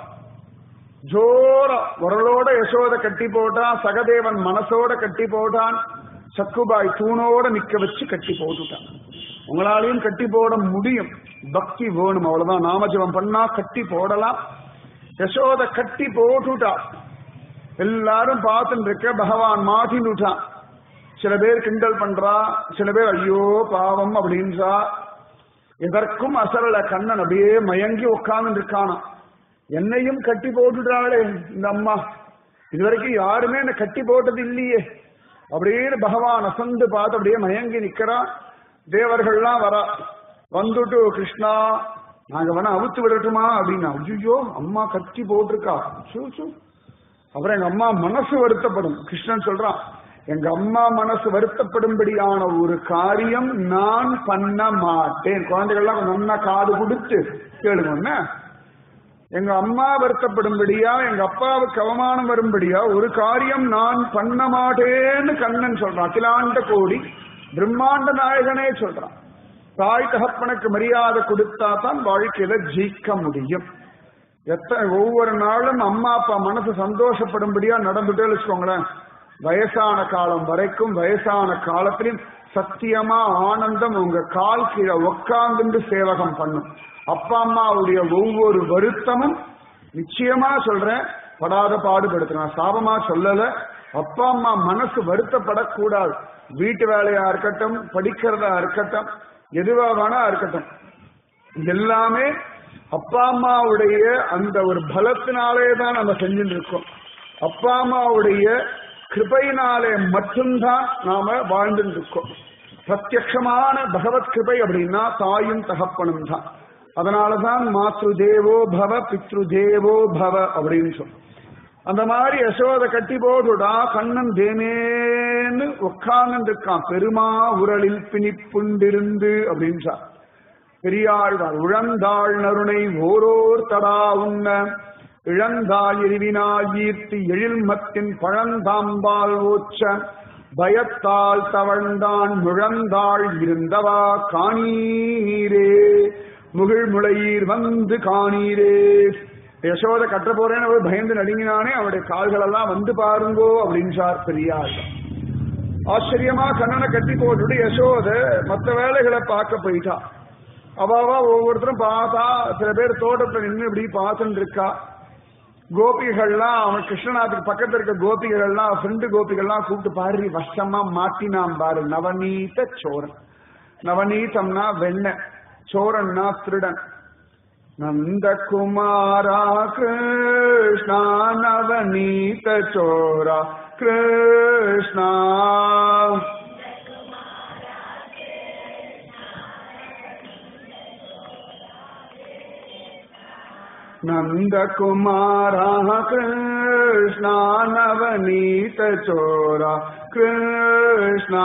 ஜோர உரலோட யசோத கட்டி போட்டான். சகதேவன் மனசோட கட்டி போட்டான். சக்குபாய் தூணோட நிக்க வச்சு கட்டி போட்டுட்டான். உங்களாலையும் கட்டி போட முடியும், பக்தி வேணும், அவ்வளவுதான். நாமஜபம் பண்ணா கட்டி போடலாம். யசோத கட்டி போட்டுட்டா. எல்லாரும் பார்த்துட்டு இருக்க பகவான் மாட்டின்னுட்டான். சில பேர் கிண்டல் பண்றா, சில பேர் ஐயோ பாவம் அப்படின்றா. எதற்கும் அசரல கண்ணன் அப்படியே மயங்கி உட்கார்ந்து இருக்கானா. என்னையும் கட்டி போட்டுட்டாளே இந்த அம்மா, இதுவரைக்கும் யாருமே என்ன கட்டி போட்டது இல்லையே அப்படின்னு பகவான் அசந்து பார்த்து அப்படியே மயங்கி நிக்கிறான். தேவர்கள்லாம் வரா. வந்துட்டு கிருஷ்ணா நாங்க வேணா அவுத்து விடட்டுமா அப்படின்னா, ஐயோ அம்மா கட்டி போட்டிருக்கா. அப்புறம் எங்க அம்மா மனசு வருத்தப்படும். கிருஷ்ணன் சொல்றான், எங்க அம்மா மனசு வருத்தப்படும்படியான ஒரு காரியம் நான் பண்ண மாட்டேன். குழந்தைகள்லாம் நல்லா காது கொடுத்து கேளுங்க. எங்க அம்மா வருத்தப்படும்படியா, எங்க அப்பாவுக்கு அவமானம் வரும்படியா ஒரு காரியம் நான் பண்ண மாட்டேன்னு கண்ணன் சொல்றான். அகிலாண்ட கோடி பிரம்மாண்ட நாயகனே சொல்றான். தாய் தகப்பனுக்கு மரியாதை கொடுத்தா தான் வாழ்க்கையில ஜெயிக்க முடியும். எத்தனை ஒவ்வொரு நாளும் அம்மா அப்பா மனசு சந்தோஷப்படும்படியா நடந்துட்டே வச்சுக்கோங்களேன். வயசான காலம் வரைக்கும், வயசான காலத்திலும் சத்தியமா ஆனந்தம் உங்க கால் கீழே உட்கார்ந்து சேவகம் பண்ணும். அப்பா அம்மாவுடைய ஒவ்வொரு வருத்தமும் நிச்சயமா சொல்றேன், படாத பாடுபடுத்தினா சாபமா சொல்லல. அப்பா அம்மா மனசு வருத்தப்படக்கூடாது. வீட்டு வேலையா இருக்கட்டும், படிக்கிறதா இருக்கட்டும், எதுவா வேணா இருக்கட்டும், எல்லாமே அப்பா அம்மாவுடைய அந்த ஒரு பலத்தினாலே தான் நம்ம செஞ்சுட்டு இருக்கோம். அப்பா அம்மாவுடைய கிருபையினாலே மட்டும்தான் நாம வாழ்ந்துட்டு இருக்கோம். பிரத்யக்ஷமான பகவத் கிருபை அப்படின்னா தாயும் தகப்பனும் தான். அதனாலதான் மாத்ரு தேவோ பவ பித்ரு தேவோ பவ அப்படின்னு சொல்லும். அந்த மாதிரி யசோத கட்டி போடுடா கண்ணன் தேனேன்னு உட்கார்ந்து இருக்கான். பெருமா உரலில் பிணிப்புண்டிருந்து அப்படின்றா பெரியாழ்வார். உழந்தாள் நருணை ஓரோர் தடா உண்ண இழந்தாள் எரிவினால் ஈர்த்தி எழில்மத்தின் பழந்தாம்பால் ஓச்ச பயத்தால் தவழ்ந்தான் முழந்தாள் இருந்தவா காணீரே முகிழ்முளையீர் வந்து காணீரே. யசோத கட்ட போறேன்னு அவர் பயந்து நடுங்கினானே, அவருடைய கால்கள் எல்லாம் வந்து பாருங்கோ அப்படின்றார் பெரியார். ஆச்சரியமா கண்ணனை கட்டி போட்டுட்டு யசோத மற்ற வேலைகளை பார்க்க போயிட்டா. அவாவா ஒவ்வொருத்தரும் பார்த்தா, சில பேர் தோட்டத்துல நின்று இப்படி பார்த்துட்டு இருக்கா. கோபிகள்லாம் அவன் கிருஷ்ணநாத்துக்கு பக்கத்துல இருக்க கோபிகள்லாம் ஃப்ரெண்டு கோபிகள்லாம் கூப்பிட்டு பாரு வசமா மாட்டினாம் பாரு நவநீத சோரன். நவநீதம்னா வெண்ண, சோரன்னா திருடன். நந்தகுமாரா கிருஷ்ணா நவநீத சோரா கிருஷ்ணா. நந்தகுமாரா கிருஷ்ணா நவநீத சோரா கிருஷ்ணா.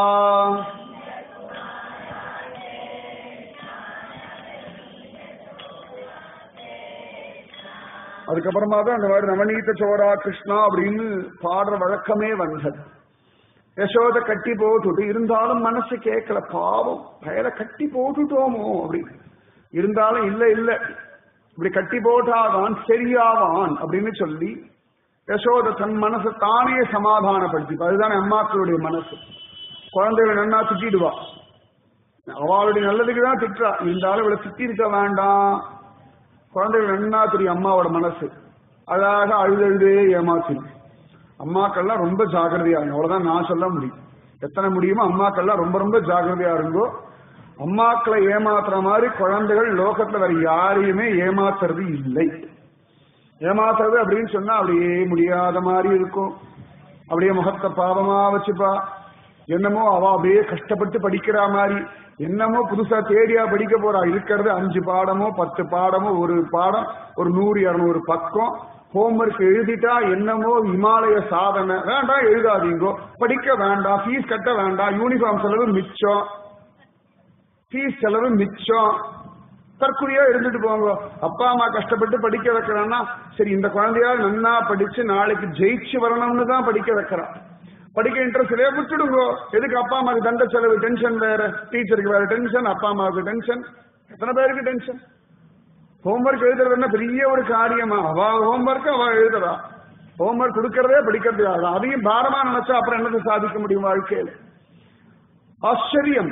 அதுக்கப்புறமா தான் அந்த மாதிரி நவநீத சோரா கிருஷ்ணா அப்படின்னு பாடுற வழக்கமே வந்தது. யசோத கட்டி போட்டுட்டு இருந்தாலும் மனசு கேட்கல, பாவம் பயல கட்டி போட்டுட்டோமோ அப்படின்னு. இருந்தாலும் இல்ல இல்ல இப்படி கட்டி போட்டாதான் சரியாவான் அப்படின்னு சொல்லி யசோத தன் மனசை தானே சமாதானப்படுத்தி. அதுதான் அம்மாக்களுடைய மனசு. குழந்தைகளை நன்னா திட்டிடுவா, அவளுடைய நல்லதுக்கு தான் திட்டுறா. இருந்தாலும் இவளை திட்டி இருக்க வேண்டாம். குழந்தைகள் நன்னா தெரியும் அம்மாவோட மனசு. அழகாக அழுதழுதே ஏமாத்திடும். அம்மாக்கள்லாம் ரொம்ப ஜாக்கிரதையா இருங்க, அவ்வளவுதான் நான் சொல்ல முடியும். எத்தனை முடியுமோ அம்மாக்கள்லாம் ரொம்ப ரொம்ப ஜாக்கிரதையா இருங்கோ. அம்மாக்களை ஏமாத்துற மாதிரி குழந்தைகள் லோகத்துல வேற யாரையுமே ஏமாத்துறது இல்லை. ஏமாத்துறது அப்படின்னு சொன்னா அப்படியே முடியாத மாதிரி இருக்கும். அப்படியே முகத்தை பாவமா வச்சுப்பா. என்னமோ அவ அப்படியே கஷ்டப்பட்டு படிக்கிறா மாதிரி, என்னமோ புதுசா தேடியா படிக்க போறா. இருக்கிறது அஞ்சு பாடமோ பத்து பாடமோ, ஒரு பாடம் ஒரு நூறு இருநூறு பக்கம் ஹோம்ஒர்க் எழுதிட்டா என்னமோ இமாலய சாதனை. வேண்டாம் எழுதாதீங்கோ, படிக்க வேண்டாம், ஃபீஸ் கட்ட வேண்டாம், யூனிஃபார்ம் செலவு மிச்சம், ஃபீஸ் செலவு மிச்சம், தற்கொலையா இருந்துட்டு போங்க. அப்பா அம்மா கஷ்டப்பட்டு படிக்க வைக்கிறான்னா சரி இந்த குழந்தையா நன்னா படிச்சு நாளைக்கு ஜெயிச்சு வரணும்னு தான் படிக்க வைக்கிறான். படிக்க இன்ட்ரெஸ்ட் இல்லையா விட்டுடுங்கோ. எதுக்கு அப்பா அம்மாவுக்கு தண்ட செலவு, டென்ஷன் வேற, டீச்சருக்கு வேற டென்ஷன், அப்பா அம்மாவுக்கு டென்ஷன், எத்தனை பேருக்கு டென்ஷன். ஹோம்ஒர்க் எழுதுறது என்ன பெரிய ஒரு காரியமா? அவ ஹோம்ஒர்க் அவ எழுதுறா. ஹோம்ஒர்க் கொடுக்கறதே படிக்கிறதுக்காக தான். அதையும் பாரமா நினைச்சா அப்புறம் என்னத்தை சாதிக்க முடியும் வாழ்க்கையில? ஆச்சரியம்.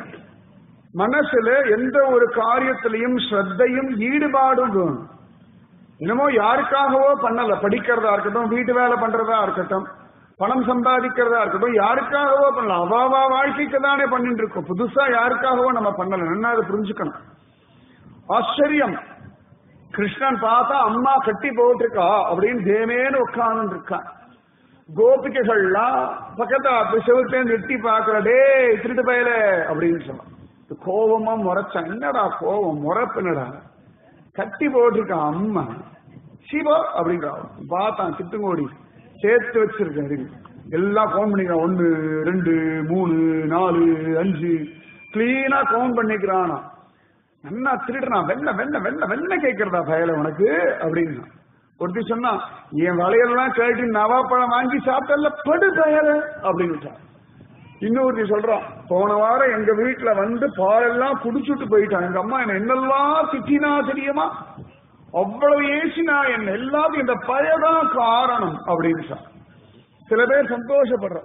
மனசுல எந்த ஒரு காரியத்திலையும் ஸ்ரத்தையும் ஈடுபாடும் வேணும். என்னமோ யாருக்காகவோ பண்ணல. படிக்கிறதா இருக்கட்டும், வீட்டு வேலை பண்றதா இருக்கட்டும், பணம் சம்பாதிக்கிறதா இருக்கட்டும், யாருக்காகவோ பண்ணல. அவாவா வாழ்க்கைக்கு தானே பண்ணிட்டு இருக்கோம். புதுசா யாருக்காகவோ நம்ம பண்ணல. என்ன அதை புரிஞ்சுக்கணும். ஆச்சரியம். கிருஷ்ணன் பார்த்தா அம்மா கட்டி போட்டிருக்கா அப்படின்னு தேமேன்னு உட்கார்ந்து இருக்கான். கோபிகைகள்லாம் பக்கத்துல செவத்தேன் எட்டி பாக்குறடே திருட்டு பயல அப்படின்னு சொன்னான். கோபமா முறைச்சான். என்னடா கோபம் முறைப்புனடா, கட்டி போட்டிருக்கான் அம்மா சிவா அப்படின்றா. பார்த்தான் திட்டுங்கோடி சேர்த்து வச்சிருக்காரு. எல்லாம் கவுண்ட் பண்ணிக்கிறான். ஒன்னு ரெண்டு மூணு நாலு அஞ்சு கிளீனா கவுண்ட் பண்ணிக்கிறானா. என்ன திருடுறா, வெண்ண வெண்ண வெண்ண வெண்ண கேட்கறதா பயல உனக்கு அப்படின்னா. ஒருத்தி சொன்னா என் வளையெல்லாம் கேட்டு நவாப்பழம் வாங்கி சாப்பிட்டல படு பயல அப்படின்னு. இன்னொருத்தி சொல்றான், போன வாரம் எங்க வீட்டுல வந்து பாலெல்லாம் குடிச்சுட்டு போயிட்டான். எங்க அம்மா என்ன என்னெல்லாம் திட்டினா தெரியுமா, அவ்வளவு ஏசினா என்ன, எல்லாத்தையும் இந்த பயதான் காரணம் அப்படின்னு. சில பேர் சந்தோஷப்படுறா,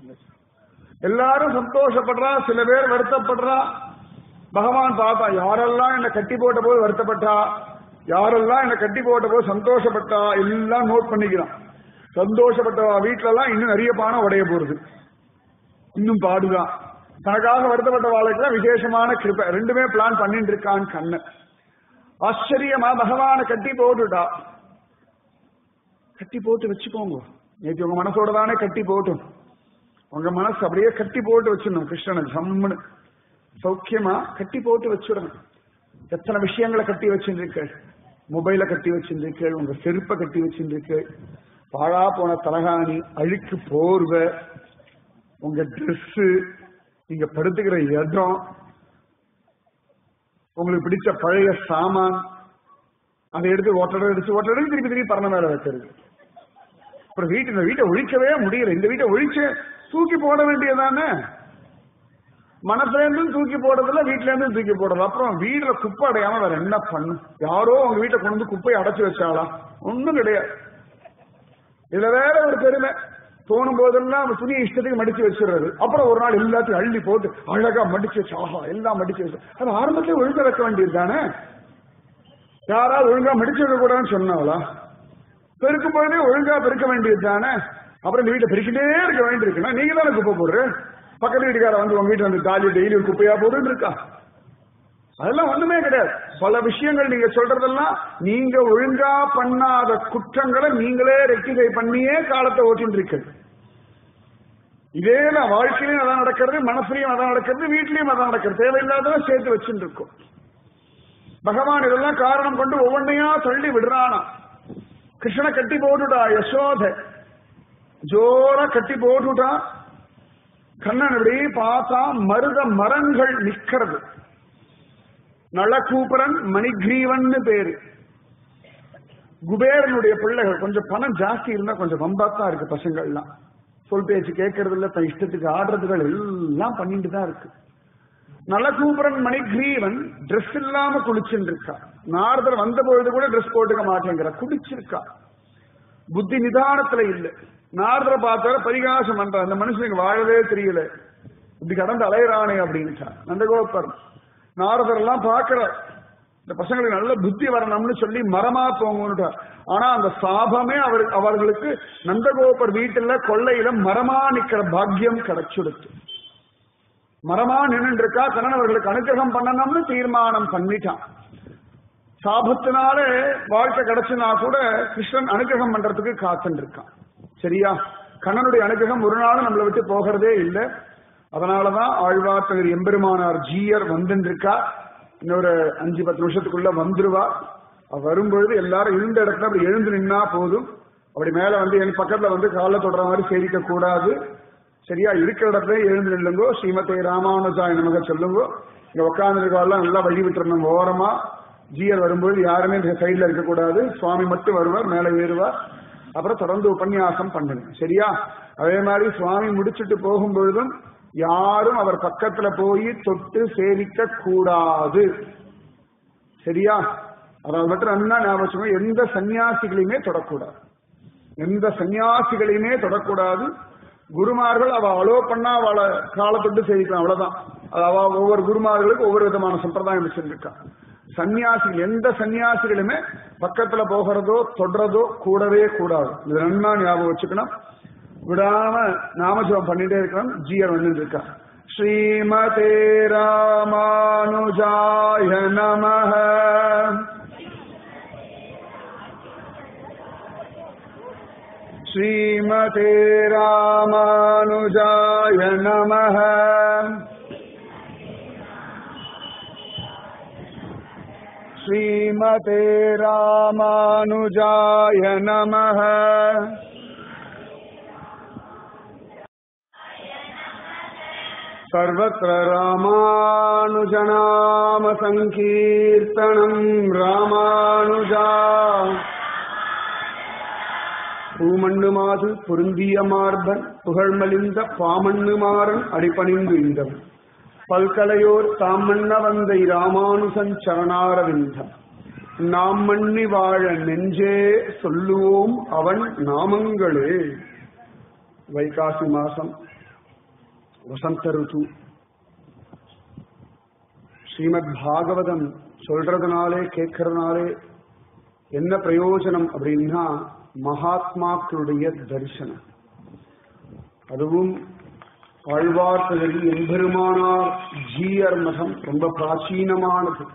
எல்லாரும் சந்தோஷப்படுறா, சில பேர் வருத்தப்படுறா. பகவான் பார்த்தா யாரெல்லாம் என்ன கட்டி போட்ட போது வருத்தப்பட்டா, யாரெல்லாம் என்ன கட்டி போட்ட போது சந்தோஷப்பட்டா எல்லாம் நோட் பண்ணிக்கிறான். சந்தோஷப்பட்டவா வீட்டுல எல்லாம் இன்னும் நிறைய பானம் உடைய போறது, இன்னும் பாடுதான். தனக்காக வருத்தப்பட்ட வாழ்க்கை விசேஷமான கிருப்பை. ரெண்டுமே பிளான் பண்ணிட்டு இருக்கான் கண்ணன். ஆச்சரியமா பகவான கட்டி போட்டுட்டா. கட்டி போட்டு வச்சுக்கோங்க. நேற்று உங்க மனசோட தானே கட்டி போட்டும். உங்க மனசு அப்படியே கட்டி போட்டு வச்சிடணும். கிருஷ்ணனை சம்மனு சௌக்கியமா கட்டி போட்டு வச்சுடணும். எத்தனை விஷயங்களை கட்டி வச்சிருக்கீர்கள். மொபைலை கட்டி வச்சிருக்கீர்கள், உங்க செருப்பை கட்டி வச்சிருக்கீர்கள், பாழா போன தலகாணி, அழுக்கு போர்வை, உங்க ட்ரெஸ்ஸு, நீங்க படுத்துக்கிற இடம், உங்களுக்கு பிடிச்ச பழைய சாமான், அதை எடுத்து ஓட்டடை அடிச்சு ஓட்டடை திருப்பி திருப்பி பறந்த மேல வைக்கிறது. அப்புறம் வீட்டு இந்த வீட்டை ஒழிக்கவே முடியல. இந்த வீட்டை ஒழிச்சு தூக்கி போட வேண்டியதானே. மனசுல இருந்தும் தூக்கி போடுறதுல, வீட்டுல இருந்தும் தூக்கி போடுறது. அப்புறம் வீடுல குப்பை அடையாம வேற என்ன பண்ணும்? யாரோ உங்க வீட்டை கொண்டு வந்து குப்பையை அடைச்சு வச்சாளா? ஒண்ணும் கிடையாது. இதுல வேற ஒரு பெருமை, தோணும் போதெல்லாம் துணியை இஷ்டத்துக்கு மடிச்சு வச்சிடுறது. அப்புறம் ஒரு நாள் எல்லாத்தையும் அள்ளி போட்டு அழகா மடிச்சு வச்சு, ஆஹா எல்லாம் மடிச்சு வச்சு, அது ஆரம்பத்திலே ஒழுங்க வைக்க வேண்டியது தானே. யாராவது ஒழுங்கா மடிச்சு வைக்க கூடாதுன்னு சொன்னாங்களா? பெருக்கும் பொழுதே ஒழுங்கா பெருக்க வேண்டியது தானே. அப்புறம் இந்த வீட்டை பெருக்கிட்டே இருக்க வேண்டியிருக்குன்னா நீங்க தானே குப்பை போடுற. பக்கத்து வீட்டுக்கார வந்து உங்க வீட்டுல வந்து தாலி டெய்லி ஒரு குப்பையா போட்டு இருக்கா? அதெல்லாம் ஒண்ணுமே கிடையாது. பல விஷயங்கள் நீங்க சொல்றதெல்லாம் நீங்க ஒழுங்கா பண்ணாத குற்றங்களை நீங்களே ரெக்டிஃபை பண்ணியே காலத்தை ஓட்டிட்டு இருக்கிறது. இதே நான் வாழ்க்கையிலையும் அதான் நடக்கிறது, மனசுலயும் அதான் நடக்கிறது, வீட்லயும் அதான் நடக்கிறது. தேவையில்லாததான் சேர்த்து வச்சுட்டு இருக்கோம். பகவான் இதெல்லாம் காரணம் கொண்டு ஒவ்வொன்றையா தள்ளி விடுறானா. கிருஷ்ணனை கட்டி போட்டுட்டா யசோதை, ஜோரா கட்டி போட்டுட்டா. கண்ணன் இப்படி பார்த்தா மருத மரங்கள் நிக்கிறது. நளகூபரன் மணிகிரீவன் பேரு. குபேரனுடைய பிள்ளைகள். கொஞ்சம் பணம் ஜாஸ்தி இருந்தா கொஞ்சம் வம்பாத்தான் இருக்கு. பசங்கள்லாம் சொல் பேச்சு கேட்கறது இல்ல, தன் இஷ்டத்துக்கு ஆடுறதுகள் எல்லாம் பண்ணிட்டு தான் இருக்கு. நளகூபரன் மணிகிரீவன் டிரெஸ் இல்லாம குளிச்சுட்டு இருக்கா. நாரதர் வந்த பொழுது கூட டிரெஸ் போட்டுக்க மாட்டேங்கிற, குடிச்சிருக்கா. புத்தி நிதானத்துல இல்ல. நாரதரை பார்த்தால பரிகாசம் பண்ற, அந்த மனுஷனுக்கு வாழவே தெரியல, இப்படி கடந்து அலையறானே அப்படின்னு. நந்தகோபர் நாரதர் எல்லாம் பாக்குற, இந்த பசங்களுக்கு நல்ல புத்தி வரணும்னு சொல்லி மரமா தோங்குன்னு. ஆனா அந்த சாபமே அவர் அவர்களுக்கு நந்தகோபர் வீட்டுல கொள்ளையில மரமா நிக்கிற பாக்கியம் கிடைச்சுடுத்து. மரமா நின்று இருக்கா. கண்ணன் அவர்களுக்கு அனுகிரகம் பண்ணணும்னு தீர்மானம் பண்ணிட்டான். சாபத்தினால வாழ்க்கை கிடைச்சுனா கூட கிருஷ்ணன் அனுகிரகம் பண்றதுக்கு காத்துட்டு இருக்கான். சரியா? கண்ணனுடைய அனுகிரகம் ஒரு நாளும் நம்மளை விட்டு போகிறதே இல்லை. அதனாலதான் ஆழ்வார் எம்பெருமானார் ஜீயர் வந்துட்டு இருக்கா. இன்னொரு அஞ்சு பத்து நிமிஷத்துக்குள்ள வந்துருவா. வரும்பொழுது எல்லாரும் இருந்த இடத்துல அப்படி எழுந்து நின்னா போதும். அப்படி மேல வந்து என் பக்கத்துல வந்து காலை தொடர மாதிரி சேவிக்க கூடாது. சரியா? இருக்கிற இடத்துல எழுந்து நில்லுங்கோ. ஸ்ரீமதே ராமானுஜாய நமக சொல்லுங்கோ. இங்க உட்கார்ந்து இருக்கலாம் நல்லா வழி விட்டுறணும். ஓரமா ஜீயர் வரும்போது யாருமே சைட்ல இருக்கக்கூடாது. சுவாமி மட்டும் வருவார், மேல ஏறுவார். அப்புறம் தொடர்ந்து உபன்யாசம் பண்ணுங்க. சரியா? அதே மாதிரி சுவாமி முடிச்சுட்டு போகும் பொழுதும் யாரும் அவர் பக்கத்துல போய் தொட்டு சேவிக்க கூடாது. சரியா? அதாவது மட்டும் நல்லா ஞாபகம், எந்த சன்னியாசிகளையுமே தொடக்கூடாது. எந்த சன்னியாசிகளையுமே தொடக்கூடாது. குருமார்கள் அவ அலோ பண்ணா அவளை காலை தொட்டு சேவிக்கலாம், அவ்வளவுதான். அவ ஒவ்வொரு குருமார்களுக்கு ஒவ்வொரு விதமான சம்பிரதாயம் வச்சிருக்கா. சன்னியாசிகள் எந்த சன்னியாசிகளுமே பக்கத்துல போகிறதோ தொடுறதோ கூடவே கூடாது. இது நன்னா ஞாபகம் வச்சுக்கணும். விடாம நாமஜபம் பண்ணிட்டே இருக்கணும். ஜீயர் வந்து இருக்கா. ஸ்ரீமதே ராமானுஜாய நமஹ. ஸ்ரீமதே ராமானுஜாய நமஹ. ஸ்ரீமதே ராமானுஜாய நமஹ. सर्वत्र रामानुजनाम संकीर्तनम् ராமானுஜா. பூமண்ணு மாது பொருந்திய மார்பன் புகழ்மலிந்த பாமண்ணு மாறன் அடிபணிந்து இந்தவன் பல்கலையோர் தாமண்ண வந்தை ராமானுசன் சரணாரவிந்தம் நாம் மண்ணி வாழ நெஞ்சே சொல்லுவோம் அவன் நாமங்களே. வைகாசி மாசம், வசந்த ருத்து. ஸ்ரீமத் பாகவதம் சொல்றதுனாலே கேட்கறதுனாலே என்ன பிரயோஜனம் அப்படின்னா மகாத்மாக்களுடைய தரிசனம். அதுவும் ஆழ்வார்த்தகரி எம்பெருமானார் ஜீயர் மதம் ரொம்ப பிராச்சீனமானது.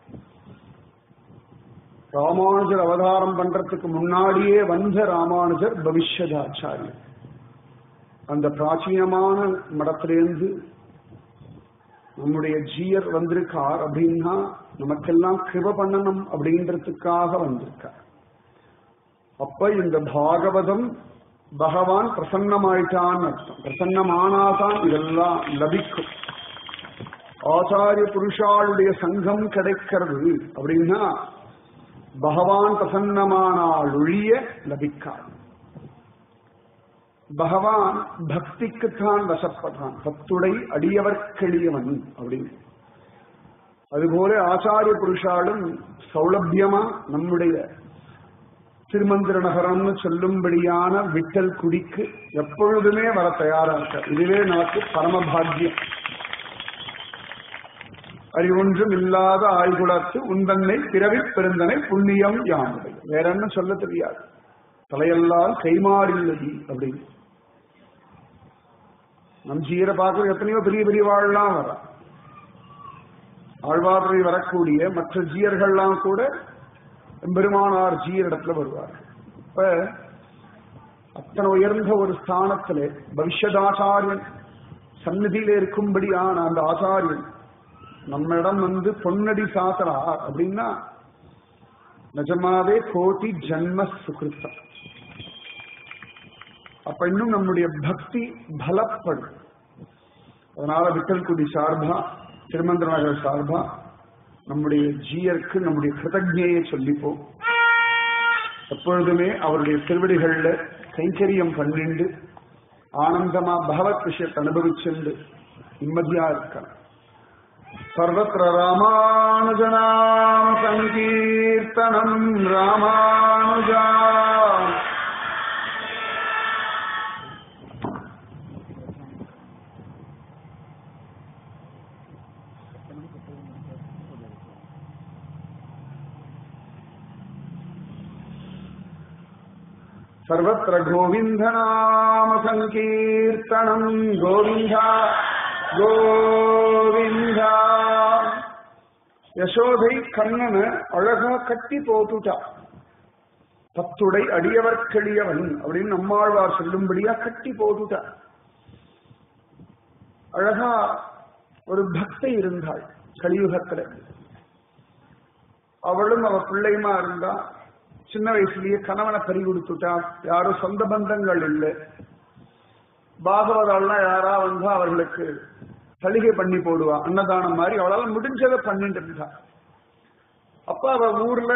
ராமானுஜர் அவதாரம் பண்றதுக்கு முன்னாடியே வந்த ராமானுஜர் பவிஷ்யதாச்சாரியர். அந்த பிராச்சீனமான மடத்திலிருந்து நம்முடைய ஜீயர் வந்திருக்கார் அப்படின்னா நமக்கெல்லாம் கிருப பண்ணணும் அப்படின்றதுக்காக வந்திருக்கார். அப்ப இந்த பாகவதம் பகவான் பிரசன்னமாயிட்டான் அர்த்தம். பிரசன்னமானாதான் இதெல்லாம் லபிக்கும். ஆச்சாரிய புருஷாளுடைய சங்கம் கிடைக்கிறது அப்படின்னா பகவான் பிரசன்னமானால் ஒழிய லபிக்காது. பகவான் பக்திக்குத்தான் வசப்படுறான். பத்துடை அடியவர்க்கெளியவன் அப்படின்னு. அதுபோல ஆச்சாரிய புருஷாலும் சௌலபியமா நம்முடைய திருமந்திர நகரம்னு சொல்லும்படியான விட்டல் குடிக்கு எப்பொழுதுமே வர தயாரா இருக்க. இதுவே நமக்கு பரமபாகியம். அறிவொன்றும் இல்லாத ஆய்குலத்து உந்தன்னை பிறவி பெருந்தனை புண்ணியம் யானுடைய. வேற என்ன சொல்ல தெரியாது. தலையெல்லாம் கைமாறில்லதி அப்படின்னு. நம் ஜீரை பார்க்க எத்தனையோ பெரிய பெரிய வாழ்லாம் வர ஆழ்வார்களை வரக்கூடிய மற்ற ஜீயர்கள்லாம் கூட பெருமானார் ஜீயர் இடத்துல வருவார். இப்ப அத்தனை உயர்ந்த ஒரு ஸ்தானத்திலே பவிஷ்யதாச்சாரியன் சந்நிதியில இருக்கும்படியான அந்த ஆச்சாரியன் நம்மிடம் வந்து பொன்னடி சாத்தறார் அப்படின்னா நிஜமாவே கோடி ஜன்ம சுகிருத்தம். அப்ப இன்னும் நம்முடைய பக்தி பலப்படும். அதனால விட்டல்குடி சார்பா திருமந்திரநகர் சார்பா நம்முடைய ஜீயருக்கு நம்முடைய கிருதஜ்ஞையை சொல்லிப்போம். எப்பொழுதுமே அவருடைய திருவடிகள்ல கைங்கரியம் பண்ணிண்டு ஆனந்தமா பகவத் விஷயத்தை அனுபவிச்சுண்டு நிம்மதியா இருக்கலாம். சர்வத்ர ராமானுஜநாம சங்கீர்த்தனம் ராமானுஜா. सर्वत्र गोविंद नाम संकीर्तनम गोविंदा கோவிந்தா. யசோதை கண்ணனை அழகா கட்டி போட்டுட்டா. பத்துடை அடியவர்க்கெளியவன் அப்படின்னு நம்மாழ்வார் சொல்லும்படியா கட்டி போட்டுட்டா. அழகா ஒரு பக்தை இருந்தாள் கலியுகத்துல. அவளும் அவ பிள்ளையுமா இருந்தா. சின்ன வயசுலயே கணவனை பறி கொடுத்துட்டா. யாரும் சொந்த பந்தங்கள் இல்லை. பாகவதாலாம் யாரா வந்தா அவர்களுக்கு சலுகை பண்ணி போடுவா. அன்னதானம் மாதிரி அவளால முடிஞ்சதை பண்ணிட்டு இருந்தா. அப்ப அவ ஊர்ல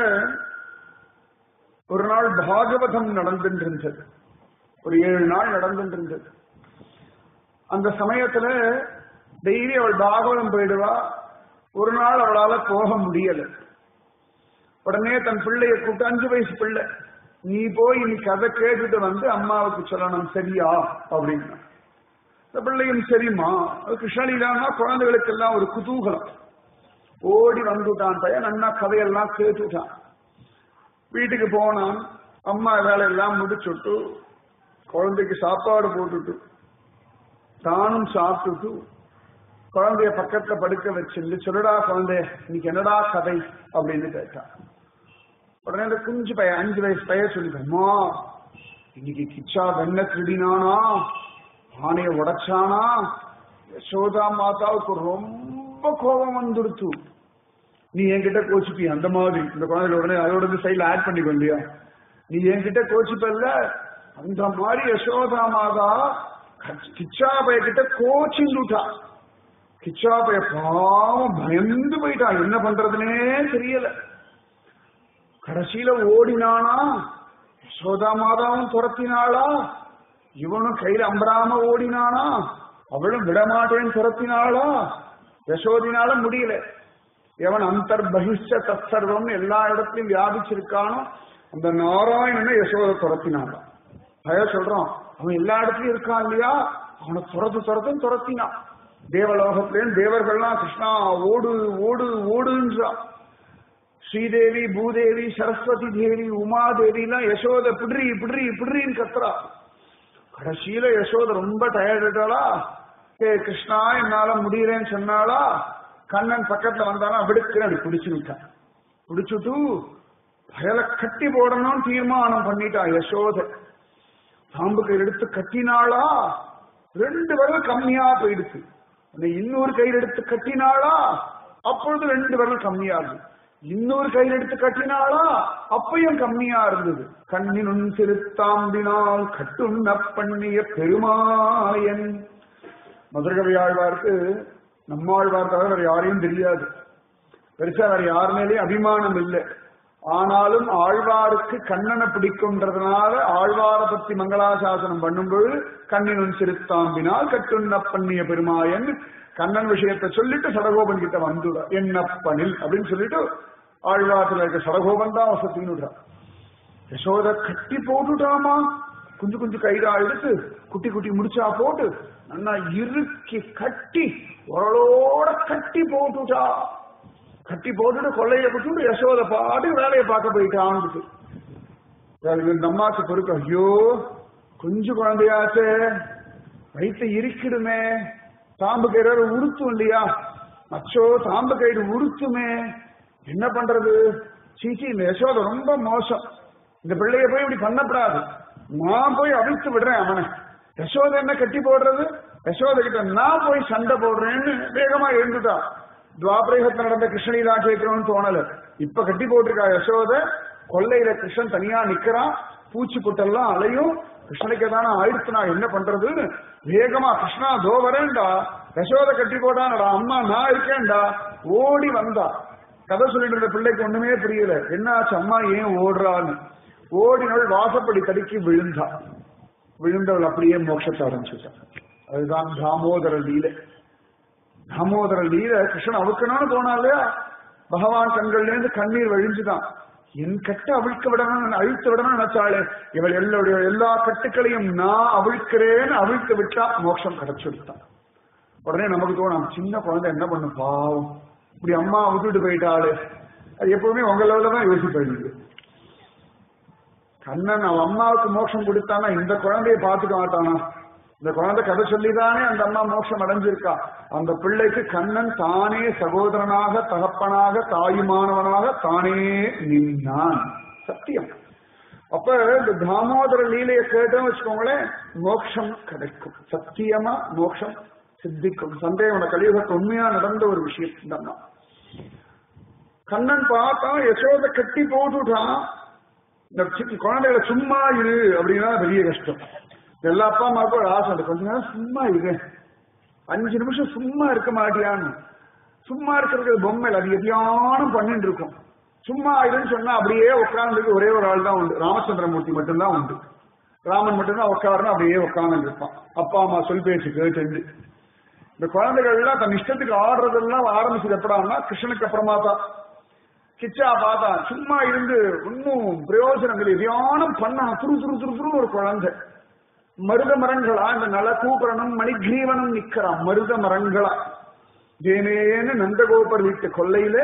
ஒரு நாள் பாகவதம் நடந்துட்டு இருந்தது. ஒரு ஏழு நாள் நடந்துட்டு இருந்தது. அந்த சமயத்துல டெய்லி அவள் பாகவதம் போயிடுவா. ஒரு நாள் அவளால போக முடியல. உடனே தன் பிள்ளைய கூப்பிட்டு, அஞ்சு வயசு பிள்ளை, நீ போய் நீ கதை கேட்டுட்டு வந்து அம்மாவுக்கு சொல்லணும் சரியா அப்படின்னா. இந்த பிள்ளையும் சரிம்மா. அது கிருஷ்ணலீலான்னா குழந்தைகளுக்கு எல்லாம் ஒரு குதூகலம். ஓடி வந்துட்டான் பையன். நன்னா கதையெல்லாம் கேட்டுட்டான். வீட்டுக்கு போனான். அம்மா வேலையெல்லாம் முடிச்சுட்டு குழந்தைக்கு சாப்பாடு போட்டுட்டு தானும் சாப்பிட்டுட்டு குழந்தைய பக்கத்துல படுக்க வச்சிருந்து, சொல்லுடா குழந்தைய இன்னைக்கு என்னடா கதை அப்படின்னு கேட்டான். உடனே அந்த குஞ்சு பையன் அஞ்சு வயசு பையன் சொல்லிட்டோம்மா, இன்னைக்கு கிச்சா வெண்ண திருடினானா, ஆனைய உடைச்சானா, யசோதா மாதாவுக்கு ரொம்ப கோபம் வந்துடுத்து. நீ என்கிட்ட கோச்சிப்பி அந்த மாதிரி. இந்த குழந்தைல உடனே அதோட சைட்ல ஆட் பண்ணிக்கோ இல்லையா, நீ என்கிட்ட கோச்சிப்பல்ல அந்த மாதிரி யசோதா மாதா கிச்சா பைய கிட்ட கோச்சிந்துட்டா. கிச்சா பைய பாவம் பயந்து போயிட்டான். என்ன பண்றதுன்னே தெரியல. கடைசியில ஓடினானா. யசோதா மாதாவும் துரத்தினாளா. இவனும் கையில அம்பராம ஓடினானா. அவளும் விடமாட்டேன்னு துரத்தினாளா. யசோதினால முடியல. எவன் அந்தர் பகிஷ்ட தற்சர்வம் எல்லா இடத்துலயும் வியாபிச்சிருக்கானோ அந்த நாராயணனை யசோத துரத்தினாளா. பய சொல்றான், அவன் எல்லா இடத்துலயும் இருக்கான் இல்லையா, அவனை துரத்து துரத்துன்னு துரத்தினான். தேவலோகத்திலேயும் தேவர்கள்லாம் கிருஷ்ணா ஓடு ஓடு ஓடுன்றான். ஸ்ரீதேவி, பூதேவி, சரஸ்வதி தேவி, உமாதேவி எல்லாம் யசோத பிட்ரி பிட்ரி பிட்ரின்னு கத்துறா. கடைசியில யசோத ரொம்ப டயர்டாளா. ஏ கிருஷ்ணா என்னால முடியலன்னு சொன்னாளா. கண்ணன் பக்கத்துல வந்தானா விடுக்குன்னு அப்படி பிடிச்சு விட்டான். பிடிச்சுட்டு பயல கட்டி போடணும்னு தீர்மானம் பண்ணிட்டான் யசோத. பாம்பு கையில் எடுத்து கட்டினாளா. ரெண்டு விரல் கம்மியா போயிடுச்சு. இன்னொரு கையில் எடுத்து கட்டினாளா. அப்பொழுது ரெண்டு விரல் கம்மியாகுது. இன்னொரு கையில் எடுத்து கட்டினாளா அப்பையும் கம்மியா இருந்தது. கண்ணினுன் சிறுத்தாம்பினால் கட்டுண்ண பண்ணிய பெருமாயன். மதுரகவி ஆழ்வாருக்கு நம்மாழ்வார் தவிர வேற யாரையும் தெரியாது. பெருசா வேற யார் மேலேயும் அபிமானம் இல்லை. ஆனாலும் ஆழ்வாருக்கு கண்ணனை பிடிக்கும்ன்றதுனால ஆழ்வார பத்தி மங்களாசாசனம் பண்ணும்போது கண்ணினுன் சிறுத்தாம்பினால் கட்டுண்ண பண்ணிய பெருமாயன் கண்ணன் விஷயத்தை சொல்லிட்டு சடகோபன் கிட்ட வந்துடா என்னப்பனில் அப்படின்னு சொல்லிட்டு ஆழ்வாரத்தில் இருக்க சடகோபன் தான் வசத்தின்னு யசோத கட்டி போட்டுட்டாமா. குஞ்சு குஞ்சு கயிறா எடுத்து குட்டி குட்டி முடிச்சா போட்டு நல்லா இறுக்கி கட்டி உரளோட கட்டி போட்டுட்டா. கட்டி போட்டுட்டு கொள்ளைய போட்டு யசோத பாடு வேலையை பார்க்க போயிட்டான்னு இந்த அம்மாக்கு பொறுக்க, ஐயோ குஞ்சு குழந்தையாச்சே வயிற்று இருக்கிடுமே, தாம்பு கயிறு உடுத்தும் இல்லையா, அச்சோ தாம்பு கயிறு உடுத்துமே, என்ன பண்றது? சீச்சி இந்த யசோத ரொம்ப மோசம், இந்த பிள்ளைய போய் இப்படி பண்ணப்படாது, நான் போய் அவிழ்த்து விடுறேன் அவனை. யசோத என்ன கட்டி போடுறது, யசோத கிட்ட நான் போய் சண்டை போடுறேன்னு வேகமா எழுந்துட்டா. துவாபரேகத்தில் நடந்த கிருஷ்ணலீலா கேட்கிறோம்னு தோணல. இப்ப கட்டி போட்டிருக்கா யசோத. கொள்ளையில கிருஷ்ணன் தனியா நிக்கிறான், பூச்சி புட்டெல்லாம் அலையும், கிருஷ்ணனுக்கு தானே ஆயிடுத்து, நான் என்ன பண்றதுன்னு வேகமா கிருஷ்ணா தோ வரேன்டா, யசோத கட்டி போட்டான்டா, அம்மா நான் இருக்கேன்டா ஓடி வந்தா. கதை சொல்லிட்டு இருந்த பிள்ளைக்கு ஒண்ணுமே புரியல, என்னாச்சு அம்மா ஏன் ஓடுறான்னு. ஓடினவள் வாசப்படி தடுக்கி விழுந்தா. விழுந்தவள் அப்படியே மோட்சத்தை ஆரம்பிச்சுட்டா. அதுதான் தாமோதர லீலை. தாமோதர லீலை கிருஷ்ணன் அவுக்கணும்னு தோணாலையா, பகவான் கண்கள்ல இருந்து கண்ணீர் வழிஞ்சுதான். என் கட்டை அவிழ்க்க விடணும் அழித்து விடணும்னு நினைச்சாளே இவள் எல்லோடைய எல்லா கட்டுக்களையும் நான் அவிழ்க்கிறேன்னு அவிழ்த்து விட்டா மோட்சம் கிடைச்சுட்டான். உடனே நமக்கு தோணும், சின்ன குழந்தை என்ன பண்ணும் பாவம், இப்படி அம்மா விட்டுட்டு போயிட்டாளு. அது எப்பவுமே உங்க லெவல தான் யோசிப்பீங்க. கண்ணன் அவன் அம்மாவுக்கு மோட்சம் கொடுத்தானா இந்த குழந்தைய பார்த்துக்க மாட்டானா? இந்த குழந்தை கதை சொல்லிதானே அந்த அம்மா மோட்சம் அடைஞ்சிருக்கா. அந்த பிள்ளைக்கு கண்ணன் தானே சகோதரனாக தகப்பனாக தாயுமானவனாக தானே நின்னான். சத்தியம். அப்ப இந்த தாமோதர லீலையை கேட்டோம் வச்சுக்கோங்களேன், மோட்சம் கிடைக்கும். சத்தியமா மோட்சம் சித்திக்கும். சந்தேகம் கலியுகத்து உண்மையா நடந்த ஒரு விஷயம். இந்த அம்மா கண்ணன் பார்த்தா யசோத கட்டி போட்டுட்டான். இந்த குழந்தைகளை சும்மா இரு அப்படின்னா பெரிய கஷ்டம். எல்லா அப்பா அம்மாவுக்கும் ஒரு ஆசை, கொஞ்ச நேரம் சும்மா இரு, அஞ்சு நிமிஷம் சும்மா இருக்க மாட்டியான்னு. சும்மா இருக்கிறது பொம்மை அது எதியானும் பண்ணிட்டு இருக்கும். சும்மா இருன்னு சொன்னா அப்படியே உட்கார்ந்துருக்கு ஒரே ஒரு ஆள் தான் உண்டு, ராமச்சந்திரமூர்த்தி மட்டும்தான் உண்டு. ராமன் மட்டும்தான் உட்காரணும், அப்படியே உட்கார்ந்து இருப்பான். அப்பா அம்மா சொல் பேச்சு கேட்டு இந்த குழந்தைகள் எல்லாம் தன் இஷ்டத்துக்கு ஆடுறதெல்லாம் ஆரம்பிச்சது எப்படான்னா கிருஷ்ணனுக்கு அப்புறமா தான். கிச்சா பார்த்தா சும்மா இருந்து இன்னும் பிரயோஜனம் இல்லை, தியானம் பண்ணணும். துரு துரு துரு துரு ஒரு குழந்தை மருத மரங்களா இந்த நல கூப்பரனும் மணிகிரீவனும் நிக்கிறான். மருத மரங்களா தேனேன்னு நந்தகோபர் வீட்டு கொல்லையில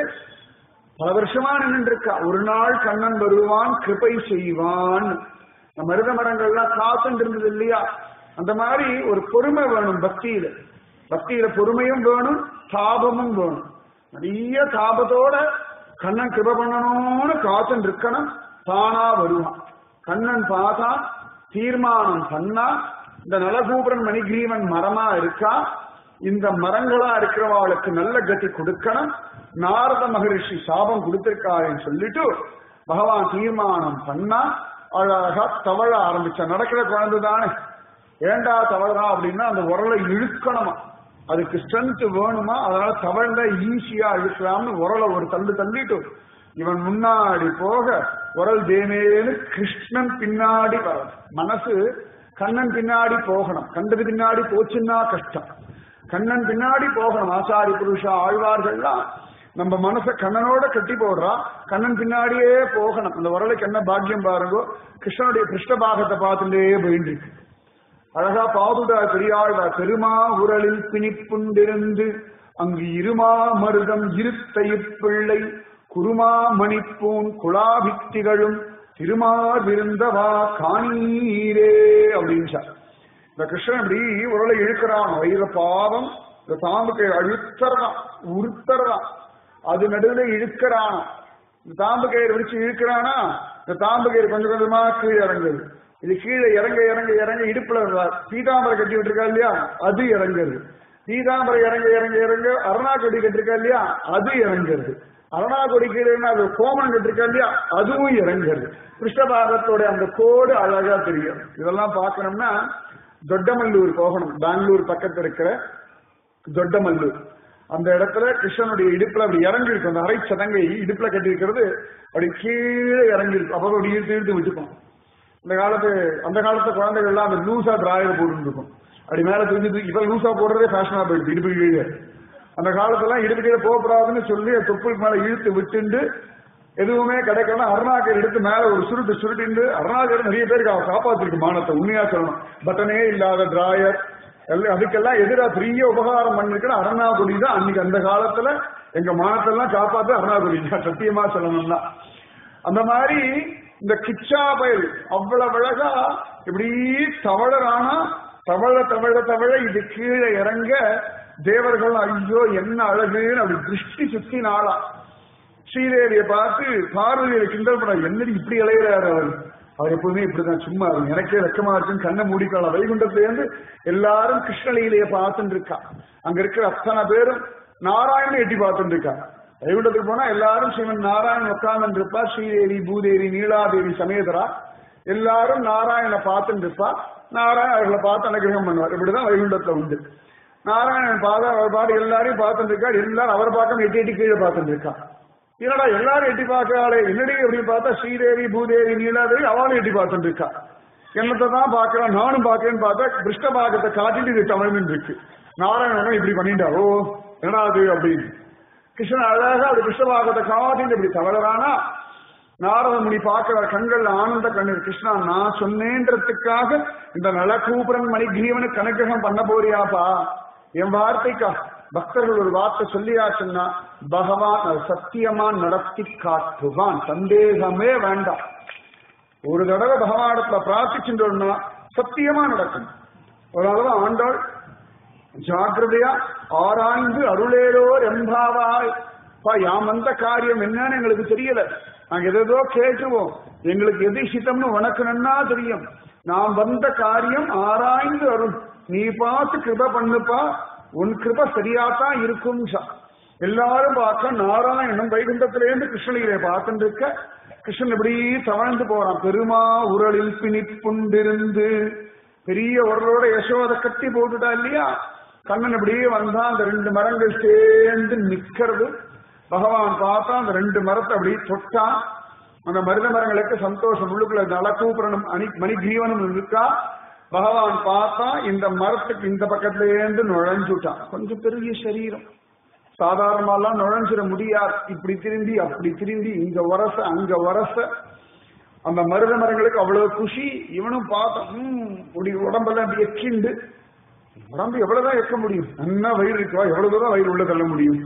பல வருஷமா நின்று இருக்கா. ஒரு நாள் கண்ணன் வருவான், கிருபை செய்வான். இந்த மருத மரங்கள்லாம் காத்துட்டு இருந்தது இல்லையா, அந்த மாதிரி ஒரு பொறுமை வேணும் பக்தியில. பக்தியில பொறுமையும் வேணும், தாபமும் வேணும். நிறைய தாபத்தோட கண்ணன் கிருபை பண்ணணும்னு காத்துட்டு இருக்கணும். தானா வருவான். கண்ணன் பார்த்தா தீர்மானம் பண்ணா, இந்த நலகூபரன் மணிகிரீவன் மரமா இருக்கா, இந்த மரங்களா இருக்கிறவாளுக்கு நல்ல கதி கொடுக்கணும். நாரத மகரிஷி சாபம் கொடுத்திருக்காருன்னு சொல்லிட்டு பகவான் தீர்மானம் பண்ணா. அழகா தவழ ஆரம்பிச்ச. நடக்கிற குழந்தை தானே, ஏண்டா தவழா அப்படின்னா அந்த உரலை இழுக்கணுமா, அதுக்கு ஸ்ட்ரென்த் வேணுமா, அதனால தவழ்ந்தா ஈஸியா இழுக்கலாம்னு உரலை ஒரு தள்ளு தள்ளிட்டு இவன் முன்னாடி போக உரல் தேனேன்னு கிருஷ்ணன் பின்னாடி வர. மனசு கண்ணன் பின்னாடி போகணும், கண்டது பின்னாடி போச்சுன்னா கஷ்டம். கண்ணன் பின்னாடி போகணும். ஆசாரி புருஷா ஆழ்வார்கள்லாம் நம்ம மனசை கண்ணனோட கட்டி போடுறா, கண்ணன் பின்னாடியே போகணும். அந்த உரலுக்கு என்ன பாக்கியம் பாருங்கோ, கிருஷ்ணனுடைய கிருஷ்ணபாகத்தை பார்த்துட்டே போயிட்டு இருக்கு. அழகா பாதுடா பெரியாழ்வா, பெருமா உரலில் பிணிப்புண்டிருந்து அங்கு இருமா மருதம் இருத்த இப்பிள்ளை குருமா மணிப்பூன் குலாபித்திகளும் திருமார் விருந்தவா காணீரே அப்படின்னு. இந்த கிருஷ்ணன் இப்படி உரலை இழுக்கிறான், வயிறு பாவம் இந்த தாம்புக்கு அழுத்தறான் உறுத்தறான், அது நடுவில் இழுக்கிறான். இந்த தாம்பு கயிறு விரிச்சு இழுக்கிறானா, இந்த தாம்பு கயிறு கொஞ்சம் கொஞ்சமா கீழே இறங்குது. இது கீழே இறங்க இறங்க இறங்க இடுப்புல பீதாம்பரை கட்டி விட்டுருக்கா இல்லையா, அது இறங்குறது. பீதாம்பரை இறங்க இறங்க இறங்க அருணா கட்டி கட்டிருக்கா இல்லையா, அது இறங்குறது. அரணாகுடி கீழே அது கோமன் கட்டிருக்கா இல்லையா, அதுவும் இறங்குறது. கிருஷ்ணபாகத்தோட அந்த கோடு அழகா தெரியும். இதெல்லாம் பார்க்கணும்னா தொட்டமல்லூர் போகணும். பெங்களூர் பக்கத்துல இருக்கிற தொட்டமல்லூர் அந்த இடத்துல கிருஷ்ணனுடைய இடுப்புல அப்படி இறங்கி இருக்கும். அந்த அரை சதங்கை இடுப்புல கட்டி இருக்கிறது அப்படி கீழே இறங்கி இருக்கும். அப்போ அப்படி இழுத்து இழுத்து விட்டுப்போம். இந்த காலத்து அந்த காலத்து குழந்தைகள் எல்லாம் அந்த லூசா டிராயர் போட்டு இருக்கும். அப்படி மேல தூக்கி இப்ப லூசா போடுறதே ஃபேஷனா போயிடுது இடுப்பு கீழே. அந்த காலத்துல இடுப்பு கீழே போகக்கூடாதுன்னு சொல்லி தொப்புளுக்கு மேல இழுத்து விட்டுண்டு எதுவுமே கிடைக்கலாம். அருணாக்கர் எடுத்து மேல ஒரு சுருட்டு சுருட்டிண்டு அருணாக்கர் நிறைய பேருக்கு அவ காப்பாத்திருக்கு மானத்தை. உண்மையா சொல்லணும், பட்டனே இல்லாத டிராயர் அதுக்கெல்லாம் எதிராக பெரிய உபகாரம் பண்ணிருக்கிற அருணாகுடி தான். அன்னைக்கு அந்த காலத்துல எங்க மானத்தெல்லாம் காப்பாத்து அருணாகுடி தான், சத்தியமா சொல்லணும்னா. அந்த மாதிரி இந்த கிச்சா பயல் அவ்வளவு அழகா இப்படி தவழறானா தவழ தவழ தவழ இது கீழே இறங்க தேவர்கள் ஐயோ என்ன அழகுன்னு அப்படி திருஷ்டி சுத்தி நாளா ஸ்ரீதேவியை பார்த்து பார்வதியை கிண்டல் பண்ண, என்னடி இப்படி இளையிறாரு அவர், அவர் எப்பவுமே இப்படிதான் சும்மா இருக்கும், எனக்கே வெக்கமா இருக்குன்னு கண்ணை மூடிக்கலாம். வைகுண்டத்திலேருந்து எல்லாரும் கிருஷ்ணலீலையை பார்த்துட்டு இருக்கா. அங்க இருக்கிற அத்தனை பேரும் நாராயணன் எட்டி பார்த்துட்டு இருக்கா. வைகுண்டத்துக்கு போனா எல்லாரும் ஸ்ரீமன் நாராயணன் உட்கார்ந்து இருப்பா. ஸ்ரீதேவி பூதேவி நீலாதேவி சமேதரா எல்லாரும் நாராயணனை பார்த்துட்டு இருப்பா. நாராயணன் அவர்களை பார்த்து அனுகிரகம் பண்ணுவார். இப்படிதான் வைகுண்டத்துல உண்டு. நாராயணன் பார்த்தா அவர் பாடு எல்லாரையும் பார்த்துட்டு இருக்கா. எல்லாரும் அவரை பார்க்க எட்டி எட்டி கீழே பார்த்துட்டு இருக்கா. என்னடா எல்லாரும் எட்டி பார்க்கறாளே என்னடி அப்படின்னு பார்த்தா ஸ்ரீதேவி பூதேவி நீலாதேவி அவளும் எட்டி பார்த்துட்டு இருக்கா. என்னத்தை தான் பாக்குறான் நானும் பாக்குறேன்னு பார்த்தா கிருஷ்ணபாகத்தை காட்டிட்டு இது தமிழ்னு இருக்கு. நாராயணனும் இப்படி பண்ணிட்டாரோ என்னடா அது அப்படின்னு கிருஷ்ணன் அழகா அது கிருஷ்ணபாகத்தை காட்டிட்டு இப்படி தவழறானா நாரத முனி பார்க்கிற கண்கள் ஆனந்த கண்ணீர். கிருஷ்ணா நான் சொன்னேன்றதுக்காக இந்த நலகூபுரன் மணிகிரீவனுக்கு அனுகிரகம் பண்ண போறியாப்பா, என் வார்த்தைக்கா பக்தர்கள் ஒரு வார்த்தை சொல்லியாச்சுன்னா பகவான் அது சத்தியமா நடத்தி காட்டுவான், சந்தேகமே வேண்டாம். ஒரு தடவை பகவானத்துல பிரார்த்திச்சுட்டோம்னா சத்தியமா நடக்கும். ஒரு அளவு ஆண்டாள் ஜாக்கிரதையா ஆராய்ந்து அருளேரோர் எம்பாவாய் பா யாம் வந்த காரியம் என்னன்னு எங்களுக்கு தெரியல, நாங்க எதோ கேட்டுவோம், எங்களுக்கு எது ஹிதம்னு உனக்கு நன்னா தெரியும், நாம் வந்த காரியம் ஆராய்ந்து அருள், நீ பார்த்து கிருப பண்ணுப்பா, உன் கிருப சரியாத்தான் இருக்கும். எல்லாரும் பார்க்க நாராயணன் வைகுண்டத்திலேருந்து கிருஷ்ணலீலை பார்த்துட்டு இருக்க. கிருஷ்ணன் இப்படி தவழ்ந்து போறான். பெருமா உரலில் பிணிப்புண்டிருந்து பெரிய உரலோட யசோதை கட்டி போட்டுட்டா இல்லையா. கண்ணன் இப்படியே வந்தா அந்த ரெண்டு மரங்கள் சேர்ந்து நிக்கிறது. பகவான் பார்த்தா அந்த ரெண்டு மரத்தை அப்படி தொட்டா. அந்த மருத மரங்களுக்கு சந்தோஷம். உள்ளுக்குள்ள நலக்கூபுரனும் அணி மணிகிரீவனும் இருக்கா. பகவான் பார்த்தா இந்த மரத்துக்கு இந்த பக்கத்துல இருந்து நுழைஞ்சுட்டான். கொஞ்சம் பெரிய சரீரம், சாதாரணமாலாம் நுழைஞ்சிட முடியாது. இப்படி திரும்பி அப்படி திரும்பி இங்க வரச அங்க வரச அந்த மருத மரங்களுக்கு அவ்வளவு குஷி. இவனும் பார்த்தான், உம் இப்படி உடம்பெல்லாம் இப்படி எக்கிண்டு, உடம்பு எவ்வளவுதான் எக்க முடியும், நல்லா வயிறு இருக்கா, எவ்வளவு தூரம் வயிறு உள்ள தள்ள முடியும்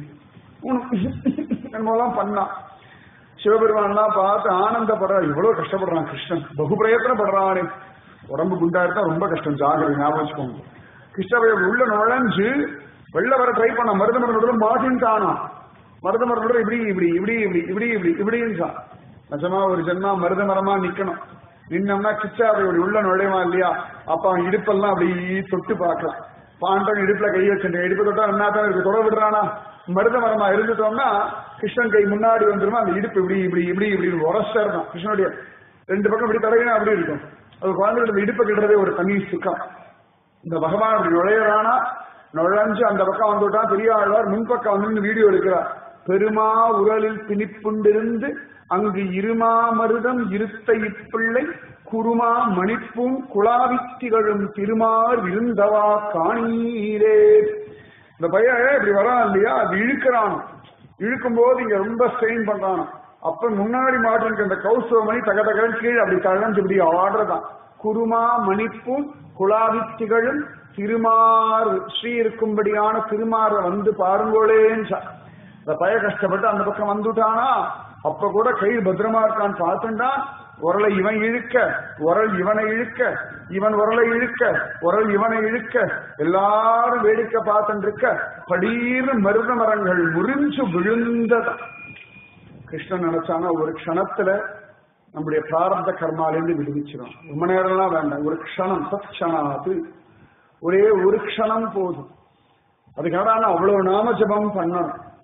என்னெல்லாம் பண்ணான். சிவபெருமான்லாம் பார்த்து ஆனந்தப்படுறா. இவ்வளவு கஷ்டப்படுறான் கிருஷ்ணன், பகு பிரயத்தனப்படுறானே. உடம்பு குண்டா இருந்தா ரொம்ப கஷ்டம், ஜாகிரதை ஞாபகம் வச்சுக்கோங்க. கிருஷ்ணபையன் உள்ள நுழைஞ்சு வெளில வர ட்ரை பண்ண மருத மரத்தோட மாட்டின்ட்டானா. மருத மரத்தோட இப்படி இப்படி இப்படி இப்படி இப்படி இப்படி இப்படின்னு நிஜமா ஒரு ஜென்மா மருத மரமா நிக்கணும். நின்னம்னா கிச்சாவையோட உள்ள நுழைவா இல்லையா. அப்ப அவன் இடுப்பெல்லாம் அப்படி தொட்டு பார்க்கலாம். பாண்டன் இடுப்புல கை வச்சுட்டேன், இடுப்பு தொட்டா என்ன தான் இருக்கு, தொட விடுறானா. மருத மரமா இருந்துட்டோம்னா கிருஷ்ணன் கை முன்னாடி வந்துருமா, அந்த இடுப்பு இப்படி இப்படி இப்படி இப்படி உரசர் தான். கிருஷ்ணனுடைய ரெண்டு பக்கம் இப்படி தடவினா அப்படி இருக்கும். அது குழந்தைகள் இடுப்பு கிட்டதே ஒரு தனி சுக்கம். இந்த பகவான் அப்படி நுழையறானா, நுழைஞ்சு அந்த பக்கம் வந்துட்டான். பெரிய ஆழ்வார் முன்பக்கம் வந்து வீடியோ எடுக்கிறார். பெருமா உரலில் பிணிப்புண்டிருந்து அங்கு இருமா மருதம் இருத்த இப்பிள்ளை குருமா மணிப்பூம் குழாவித்திகளும் திருமார் இருந்தவா காணீரே. இந்த பையன் இப்படி வரான் இல்லையா, அது இழுக்கிறான். இழுக்கும் போது இங்க ரொம்ப ஸ்ட்ரெயின் பண்றான். அப்ப முன்னாடி மாட்டிருக்க இந்த கௌசவமணி தக தகன் கீழே அப்படி தழஞ்சு இப்படி ஆடுறதான். குருமா மணிப்பூம் குழாவித்திகளும் திருமார் ஸ்ரீ இருக்கும்படியான திருமார வந்து பாருங்கோளேன்னு இந்த பய கஷ்டப்பட்டு அந்த பக்கம் வந்துட்டானா. அப்ப கூட கை பத்திரமா இருக்கான்னு பார்த்துட்டான். உரலை இவன் இழுக்க, உரல் இவனை இழுக்க, இவன் உரலை இழுக்க, உரல் இவனை இழுக்க, எல்லாரும் வேடிக்கை பார்த்துட்டு இருக்க. படீர்னு மருத மரங்கள் முறிஞ்சு விழுந்ததான். கிருஷ்ணன் நினைச்சானா ஒரு க்ஷணத்துல நம்முடைய பிராரப்த கர்மாலேருந்து விடுவிச்சிடும். ரொம்ப நேரம்லாம் வேண்டாம், ஒரு க்ஷணம், சத் க்ஷணாது, ஒரே ஒரு க்ஷணம் போதும். அதுக்காக அவ்வளவு நாம ஜபம் பண்ணணும்.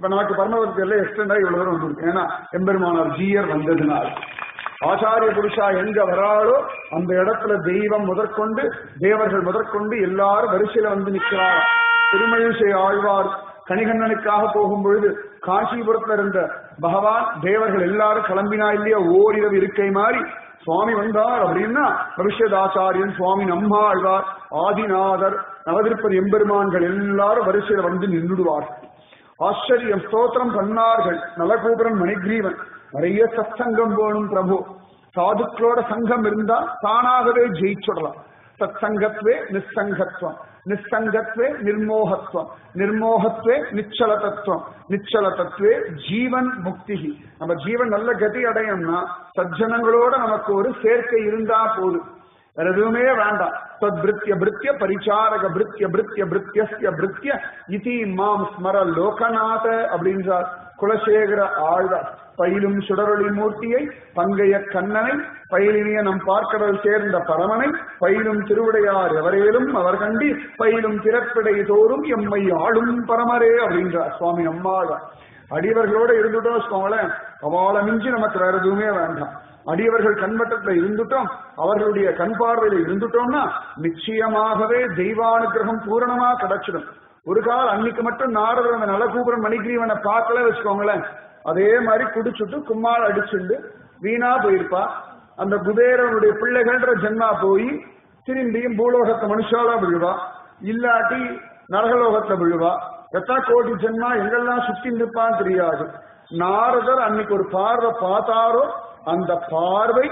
இப்ப நமக்கு பரமபதத்துக்கு எல்லாம் எக்ஸ்டெண்டா இவ்வளவு தூரம் வந்துருக்கு. ஏன்னா எம்பெருமானார் ஜீயர் வந்ததுனால் ஆச்சாரிய புருஷா எங்க வராளோ அந்த இடத்துல தெய்வம் முதற்கொண்டு தேவர்கள் முதற்கொண்டு எல்லாரும் வரிசையில வந்து நிற்கிறார். திருமழிசை ஆழ்வார் கணிகண்ணனுக்காக போகும் பொழுது காஞ்சிபுரத்துல இருந்த பகவான் தேவர்கள் எல்லாரும் கிளம்பினா இல்லையா ஓரிரவு இருக்கை மாறி சுவாமி வந்தார் அப்படின்னா பவிஷ்யதாச்சாரியன் சுவாமி நம்மாழ்வார் ஆதிநாதர் நவதிருப்பதி எம்பெருமான்கள் எல்லாரும் வரிசையில வந்து நின்றுடுவார். ஆச்சரியம் ஸ்தோத்திரம் பண்ணார்கள். நலகூபரன் மணிகிரீவன் நிறைய சத்சங்கம் வேணும் பிரபு, சாதுக்களோட சங்கம் இருந்தா தானாகவே ஜெயிச்சுடலாம். சத்சங்கத்வே நிசங்கத்வம், நிசங்கத்வே நிர்மோகத்வம், நிர்மோகத்வே நிச்சல தத்துவம், நிச்சல தத்துவே ஜீவன் முக்தி. நம்ம ஜீவன் நல்ல கதி அடையணும்னா சஜ்ஜனங்களோட நமக்கு ஒரு சேர்க்கை இருந்தா போதும், வேற எதுவுமே வேண்டாம். தத்பிருத்திய பிருத்திய பரிச்சாரக பிருத்திய பிருத்திய பிருத்திய பிருத்திய இதி மாம் ஸ்மர லோகநாத அப்படின்றார் குலசேகர ஆழ்வார். பயிலும் சுடரொளி மூர்த்தியை பங்கைய கண்ணனை பயிலினிய நம் பார்க்கடல் சேர்ந்த பரமனை பயிலும் திருவிடையார் எவரேலும் அவர் கண்டி பயிலும் பிறப்பிடை தோறும் எம்மை ஆளும் பரமரே அப்படின்றார் சுவாமி நம்மாழ்வார். அடியவர்களோட இருந்துட்டோம் வச்சுக்கோங்களேன், அவளை மிஞ்சி நமக்கு வேற எதுவுமே வேண்டாம். அடியவர்கள் கண்வட்டத்துல இருந்துட்டோம், அவர்களுடைய கண் பார்வையில இருந்துட்டோம்னா நிச்சயமாகவே தெய்வானுகிரகம் பூரணமா கிடைச்சிடும். ஒரு கால் அன்னைக்கு மட்டும் நாரதர் அந்த நலகூபுரம் மணிகிரீவனை பார்க்கல வச்சுக்கோங்களேன், அதே மாதிரி குடிச்சுட்டு கும்மாள் அடிச்சுண்டு வீணா போயிருப்பா. அந்த குபேரனுடைய பிள்ளைகள்ன்ற ஜென்மா போய் திரும்பியும் பூலோகத்தை மனுஷாலா விழுவா, இல்லாட்டி நரகலோகத்தை விழுவா. எத்தனை கோடி ஜென்மா எங்கெல்லாம் சுத்தி நிற்பான்னு தெரியாது. நாரதர் அன்னைக்கு ஒரு பார்வை பார்த்தாரோ அந்த பார்வை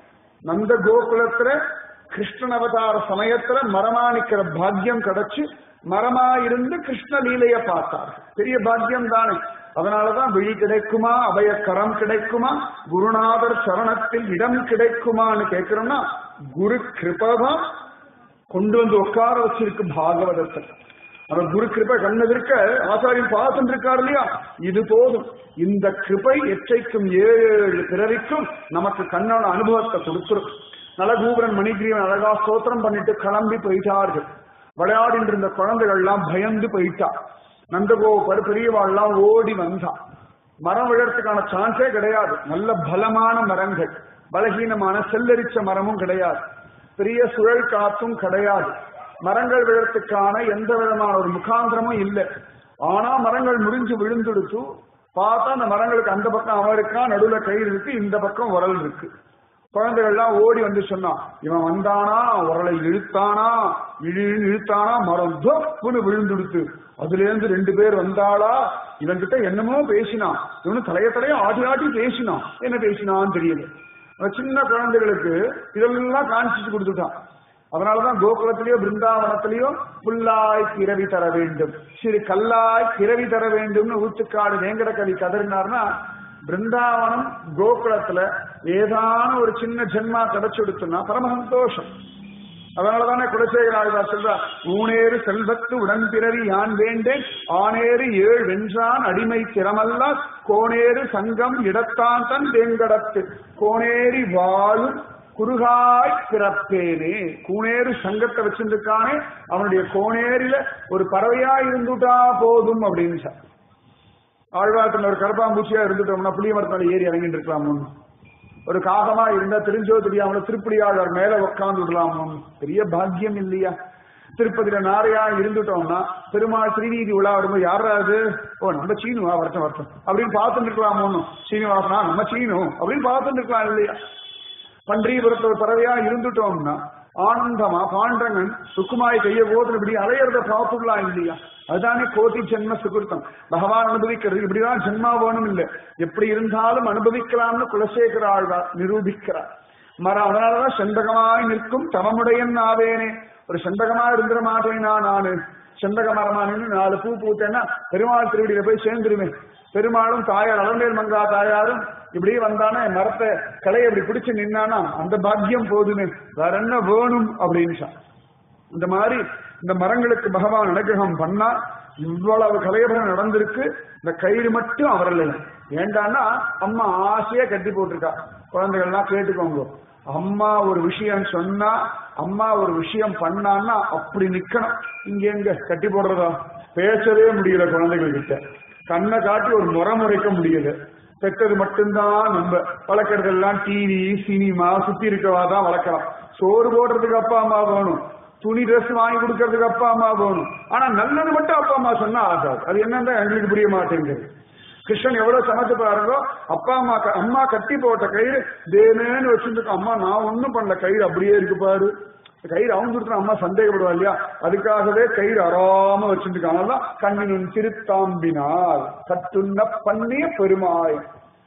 நந்த கோகுலத்துல கிருஷ்ணன் அவதார சமயத்துல மரமா நிக்கிற பாக்கியம் கிடைச்சு மரமா இருந்து கிருஷ்ண லீலைய பார்த்தார். பெரிய பாக்கியம் தானே. அதனாலதான் விழி கிடைக்குமா, அபய கரம் கிடைக்குமா, குருநாதர் சரணத்தில் இடம் கிடைக்குமான்னு கேட்கிறோம்னா குரு கிருபதான் கொண்டு வந்து உட்கார வச்சிருக்கு பாகவதத்தை. அவர் குரு கிருபை கண்ணதிர்க்க ஆச்சாரியன் பார்த்துட்டு இருக்காரு இல்லையா, இது போதும். இந்த கிருபை எச்சைக்கும் ஏழு பிறவிக்கும் நமக்கு கண்ணோட அனுபவத்தை கொடுத்துரும். நலகூபரன் மணிகிரீவன் அழகா ஸ்தோத்திரம் பண்ணிட்டு கிளம்பி போயிட்டார்கள். விளையாடிட்டு இருந்த குழந்தைகள் எல்லாம் பயந்து போயிட்டா. நந்தகோ பெரியவாள்லாம் ஓடி வந்தா. மரம் விழறதுக்கான சான்ஸே கிடையாது. நல்ல பலமான மரங்கள், பலகீனமான செல்லரிச்ச மரமும் கிடையாது, பெரிய சுழல் காத்தும் கிடையாது. மரங்கள் விழறதுக்கான எந்த விதமான ஒரு முகாந்திரமும் இல்லை. ஆனா மரங்கள் முடிஞ்சு விழுந்துடுச்சு. பார்த்தா அந்த மரங்களுக்கு அந்த பக்கம் அவன் இருக்கா, நடுவுல கயிறு இருக்கு, இந்த பக்கம் உரல் இருக்கு. குழந்தைகள்லாம் ஓடி வந்து சொன்னா, இவன் வந்தானா உரலை இழுத்தானா, இழு இழுத்தானா மரம் தொப்புன்னு விழுந்துடுத்து. அதுல இருந்து ரெண்டு பேர் வந்தாளா, இவன்கிட்ட என்னமோ பேசினான், இவனு தலைய தலைய ஆட்டி ஆட்டி பேசினான். என்ன பேசினான்னு தெரியல. சின்ன குழந்தைகளுக்கு இதெல்லாம் காமிச்சு கொடுத்துட்டான். அதனாலதான் கோகுலத்திலேயோ பிருந்தாவனத்திலேயோ புல்லாய் பிறவி தர வேண்டும், சிறு கல்லாய் பிறவி தர வேண்டும்னு ஊத்துக்காடு வேங்கடகவி கதறினார்னா, பிருந்தாவனம் கோகுலத்துல ஏதான ஒரு சின்ன ஜென்மா கிடைச்சுடுத்துனா பரம சந்தோஷம். அதனாலதானே குலசேகர ஆழ்வார் சொல்றார், ஊனேறு செல்வத்து உடன் பிறவி யான் வேண்டேன், ஆனேறு ஏழ் வென்றான் அடிமை திறமல்லால் கோனேறு சங்கம் இடத்தான் தன் வேங்கடத்து கோனேரி வாழும் குறுகாய் பிறப்பேனே. கூனேறு சங்கத்தை வச்சிருக்கானே, அவனுடைய கோனேரியில ஒரு பறவையா இருந்துட்டா போதும் அப்படின்னு சார். ஆழ்வாரத்துல ஒரு கரப்பாம்பூச்சியா இருந்துட்டோம்னா புளிய மரத்தால ஏறி இறங்கிட்டு இருக்கலாமோ, ஒரு காகமா இருந்தா தெரிஞ்சோ தெரியாமல திருப்படியாளர் மேல உட்கார்ந்து விடலாமோ, பெரிய பாக்கியம் இல்லையா? திருப்பதியில நாரையா இருந்துட்டோம்னா பெருமாள் திருவீதி உலா வரும்போது யாராவது, ஓ நம்ம சீனுவா வருஷம் வருஷம் அப்படின்னு பார்த்துட்டு இருக்கலாமோ, சீனிவாசனா நம்ம சீனு அப்படின்னு பார்த்துட்டு இருக்கலாம் இல்லையா? பன்றிபுரத்துல ஒரு பறவையா இருந்துட்டோம்னா ஆனந்தமா பாண்டங்கன் சுக்குமாய் கைய போது இப்படி அலையறத பார்த்துடலாம் இல்லையா? அதுதானே கோட்டி ஜென்ம சுகிருத்தம். பகவான் அனுபவிக்கிறது இப்படிதான் ஜென்மா வேணும் இல்லை, எப்படி இருந்தாலும் அனுபவிக்கலாம்னு குலசேகர ஆழ்வார் நிரூபிக்கிறார். மரம் அதனாலதான் செண்பகமாய் நிற்கும் தவமுடையன் ஆவேனே. ஒரு செண்பகமா இருந்துட மாட்டேனா நானு, செண்பக மரமா நின்று நாலு பூ பூத்தேன்னா பெருமாள் திருவடியில போய் சேர்ந்துருமே. பெருமாளும் தாயார் அலமேல் மங்கா தாயாரும் இப்படி வந்தானா மரத்தை கலையை இப்படி பிடிச்சு நின்னானா அந்த பாக்கியம் போதுமே, வேற என்ன வேணும் அப்படின்னு. இந்த மாதிரி இந்த மரங்களுக்கு பகவான் அனுகிரகம் பண்ணா இவ்வளவு கலையபரம் நடந்திருக்கு. இந்த கயிறு மட்டும் அவரல்ல. ஏண்டான்னா அம்மா ஆசையா கட்டி போட்டிருக்கா. குழந்தைகள்லாம் கேட்டுக்கோங்க, அம்மா ஒரு விஷயம் சொன்னா, அம்மா ஒரு விஷயம் பண்ணான்னா அப்படி நிக்கணும். இங்க எங்க கட்டி போடுறதா? பேசவே முடியல குழந்தைகள் கிட்ட. கண்ணை காட்டி ஒரு முறை முறைக்க முடியல. பெற்றது மட்டும்தான் நம்ம வளர்க்கறதெல்லாம் டிவி சினிமா சுத்தி இருக்கவா தான் வளர்க்கலாம். சோறு போடுறதுக்கு அப்பா அம்மா வேணும், துணி ட்ரெஸ் வாங்கி கொடுக்கறதுக்கு அப்பா அம்மா வேணும். ஆனா நல்லது மட்டும் அப்பா அம்மா சொன்னா ஆகாது. அது என்னன்னு எங்களுக்கு புரிய மாட்டேங்குது. கிருஷ்ணன் எவ்வளவு சமைச்சு பாருங்கோ, அப்பா அம்மா அம்மா கட்டி போட்ட கயிறு தேனேன்னு வச்சிருந்துருக்கோம். அம்மா நான் ஒண்ணும் பண்ணல, கயிறு அப்படியே இருக்கு பாரு. கயிறு அவங்க கொடுத்தா அம்மா சந்தேகப்படுவா இல்லையா? அதுக்காகவே கயிறு அறாம வச்சிருக்காங்க. கண்ணினும் திருத்தாம்பினால் கட்டுண்ண பண்ணிய பெருமாயம்.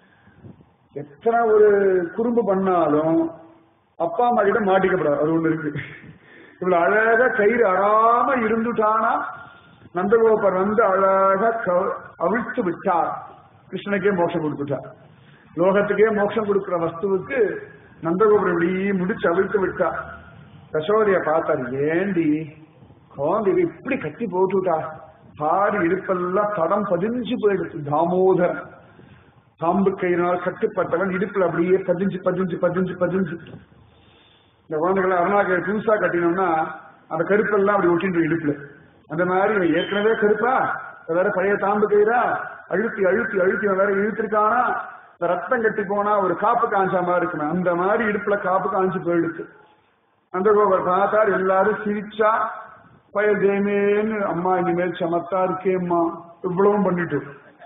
எத்தனை ஒரு குறும்பு பண்ணாலும் அப்பா அம்மா கிட்ட மாட்டிக்கப்படாது. அது ஒண்ணு இருக்கு. இவ்வளவு அழகா கயிறு அறாம இருந்துட்டானா நந்தகோபர் வந்து அழகா அவிழ்த்து விட்டார். கிருஷ்ணனுக்கே மோட்சம் கொடுத்துட்டார். லோகத்துக்கே மோட்சம் கொடுக்கிற வஸ்துவுக்கு நந்தகோபர் இப்படி முடிச்சு அவிழ்த்து விட்டார். யசோதைய பார்த்தார். ஏண்டி குழந்தை இப்படி கட்டி போட்டுட்டா, பாரி இடுப்பெல்லாம் தடம் பதிஞ்சு போயிடுச்சு. தாமோதரன் தாம்பு கையினால் கட்டுப்பட்டவன் இடுப்புல அப்படியே பதிஞ்சு பதிஞ்சு பதிஞ்சு பதிஞ்சு. இந்த குழந்தைகளை அருணாக்கரை புதுசா கட்டினோம்னா அந்த கருப்பெல்லாம் அப்படி ஒட்டிட்டு இடுப்புல. அந்த மாதிரி ஏற்கனவே கருப்பா வேற பழைய தாம்பு கயிறா அழுத்தி அழுத்தி அழுத்தி வேற இழுத்திருக்கானா, இந்த ரத்தம் கட்டி போனா ஒரு காப்பு காஞ்சா மாதிரி இருக்குமே, அந்த மாதிரி இடுப்புல காப்பு காஞ்சு போயிடுச்சு. அந்த கோபர் பார்த்தார். எல்லாரும் சிரிச்சா பய தேமேன்னு, அம்மா இனிமேல் சமத்தா இருக்கேம்மா, இவ்வளவும் பண்ணிட்டு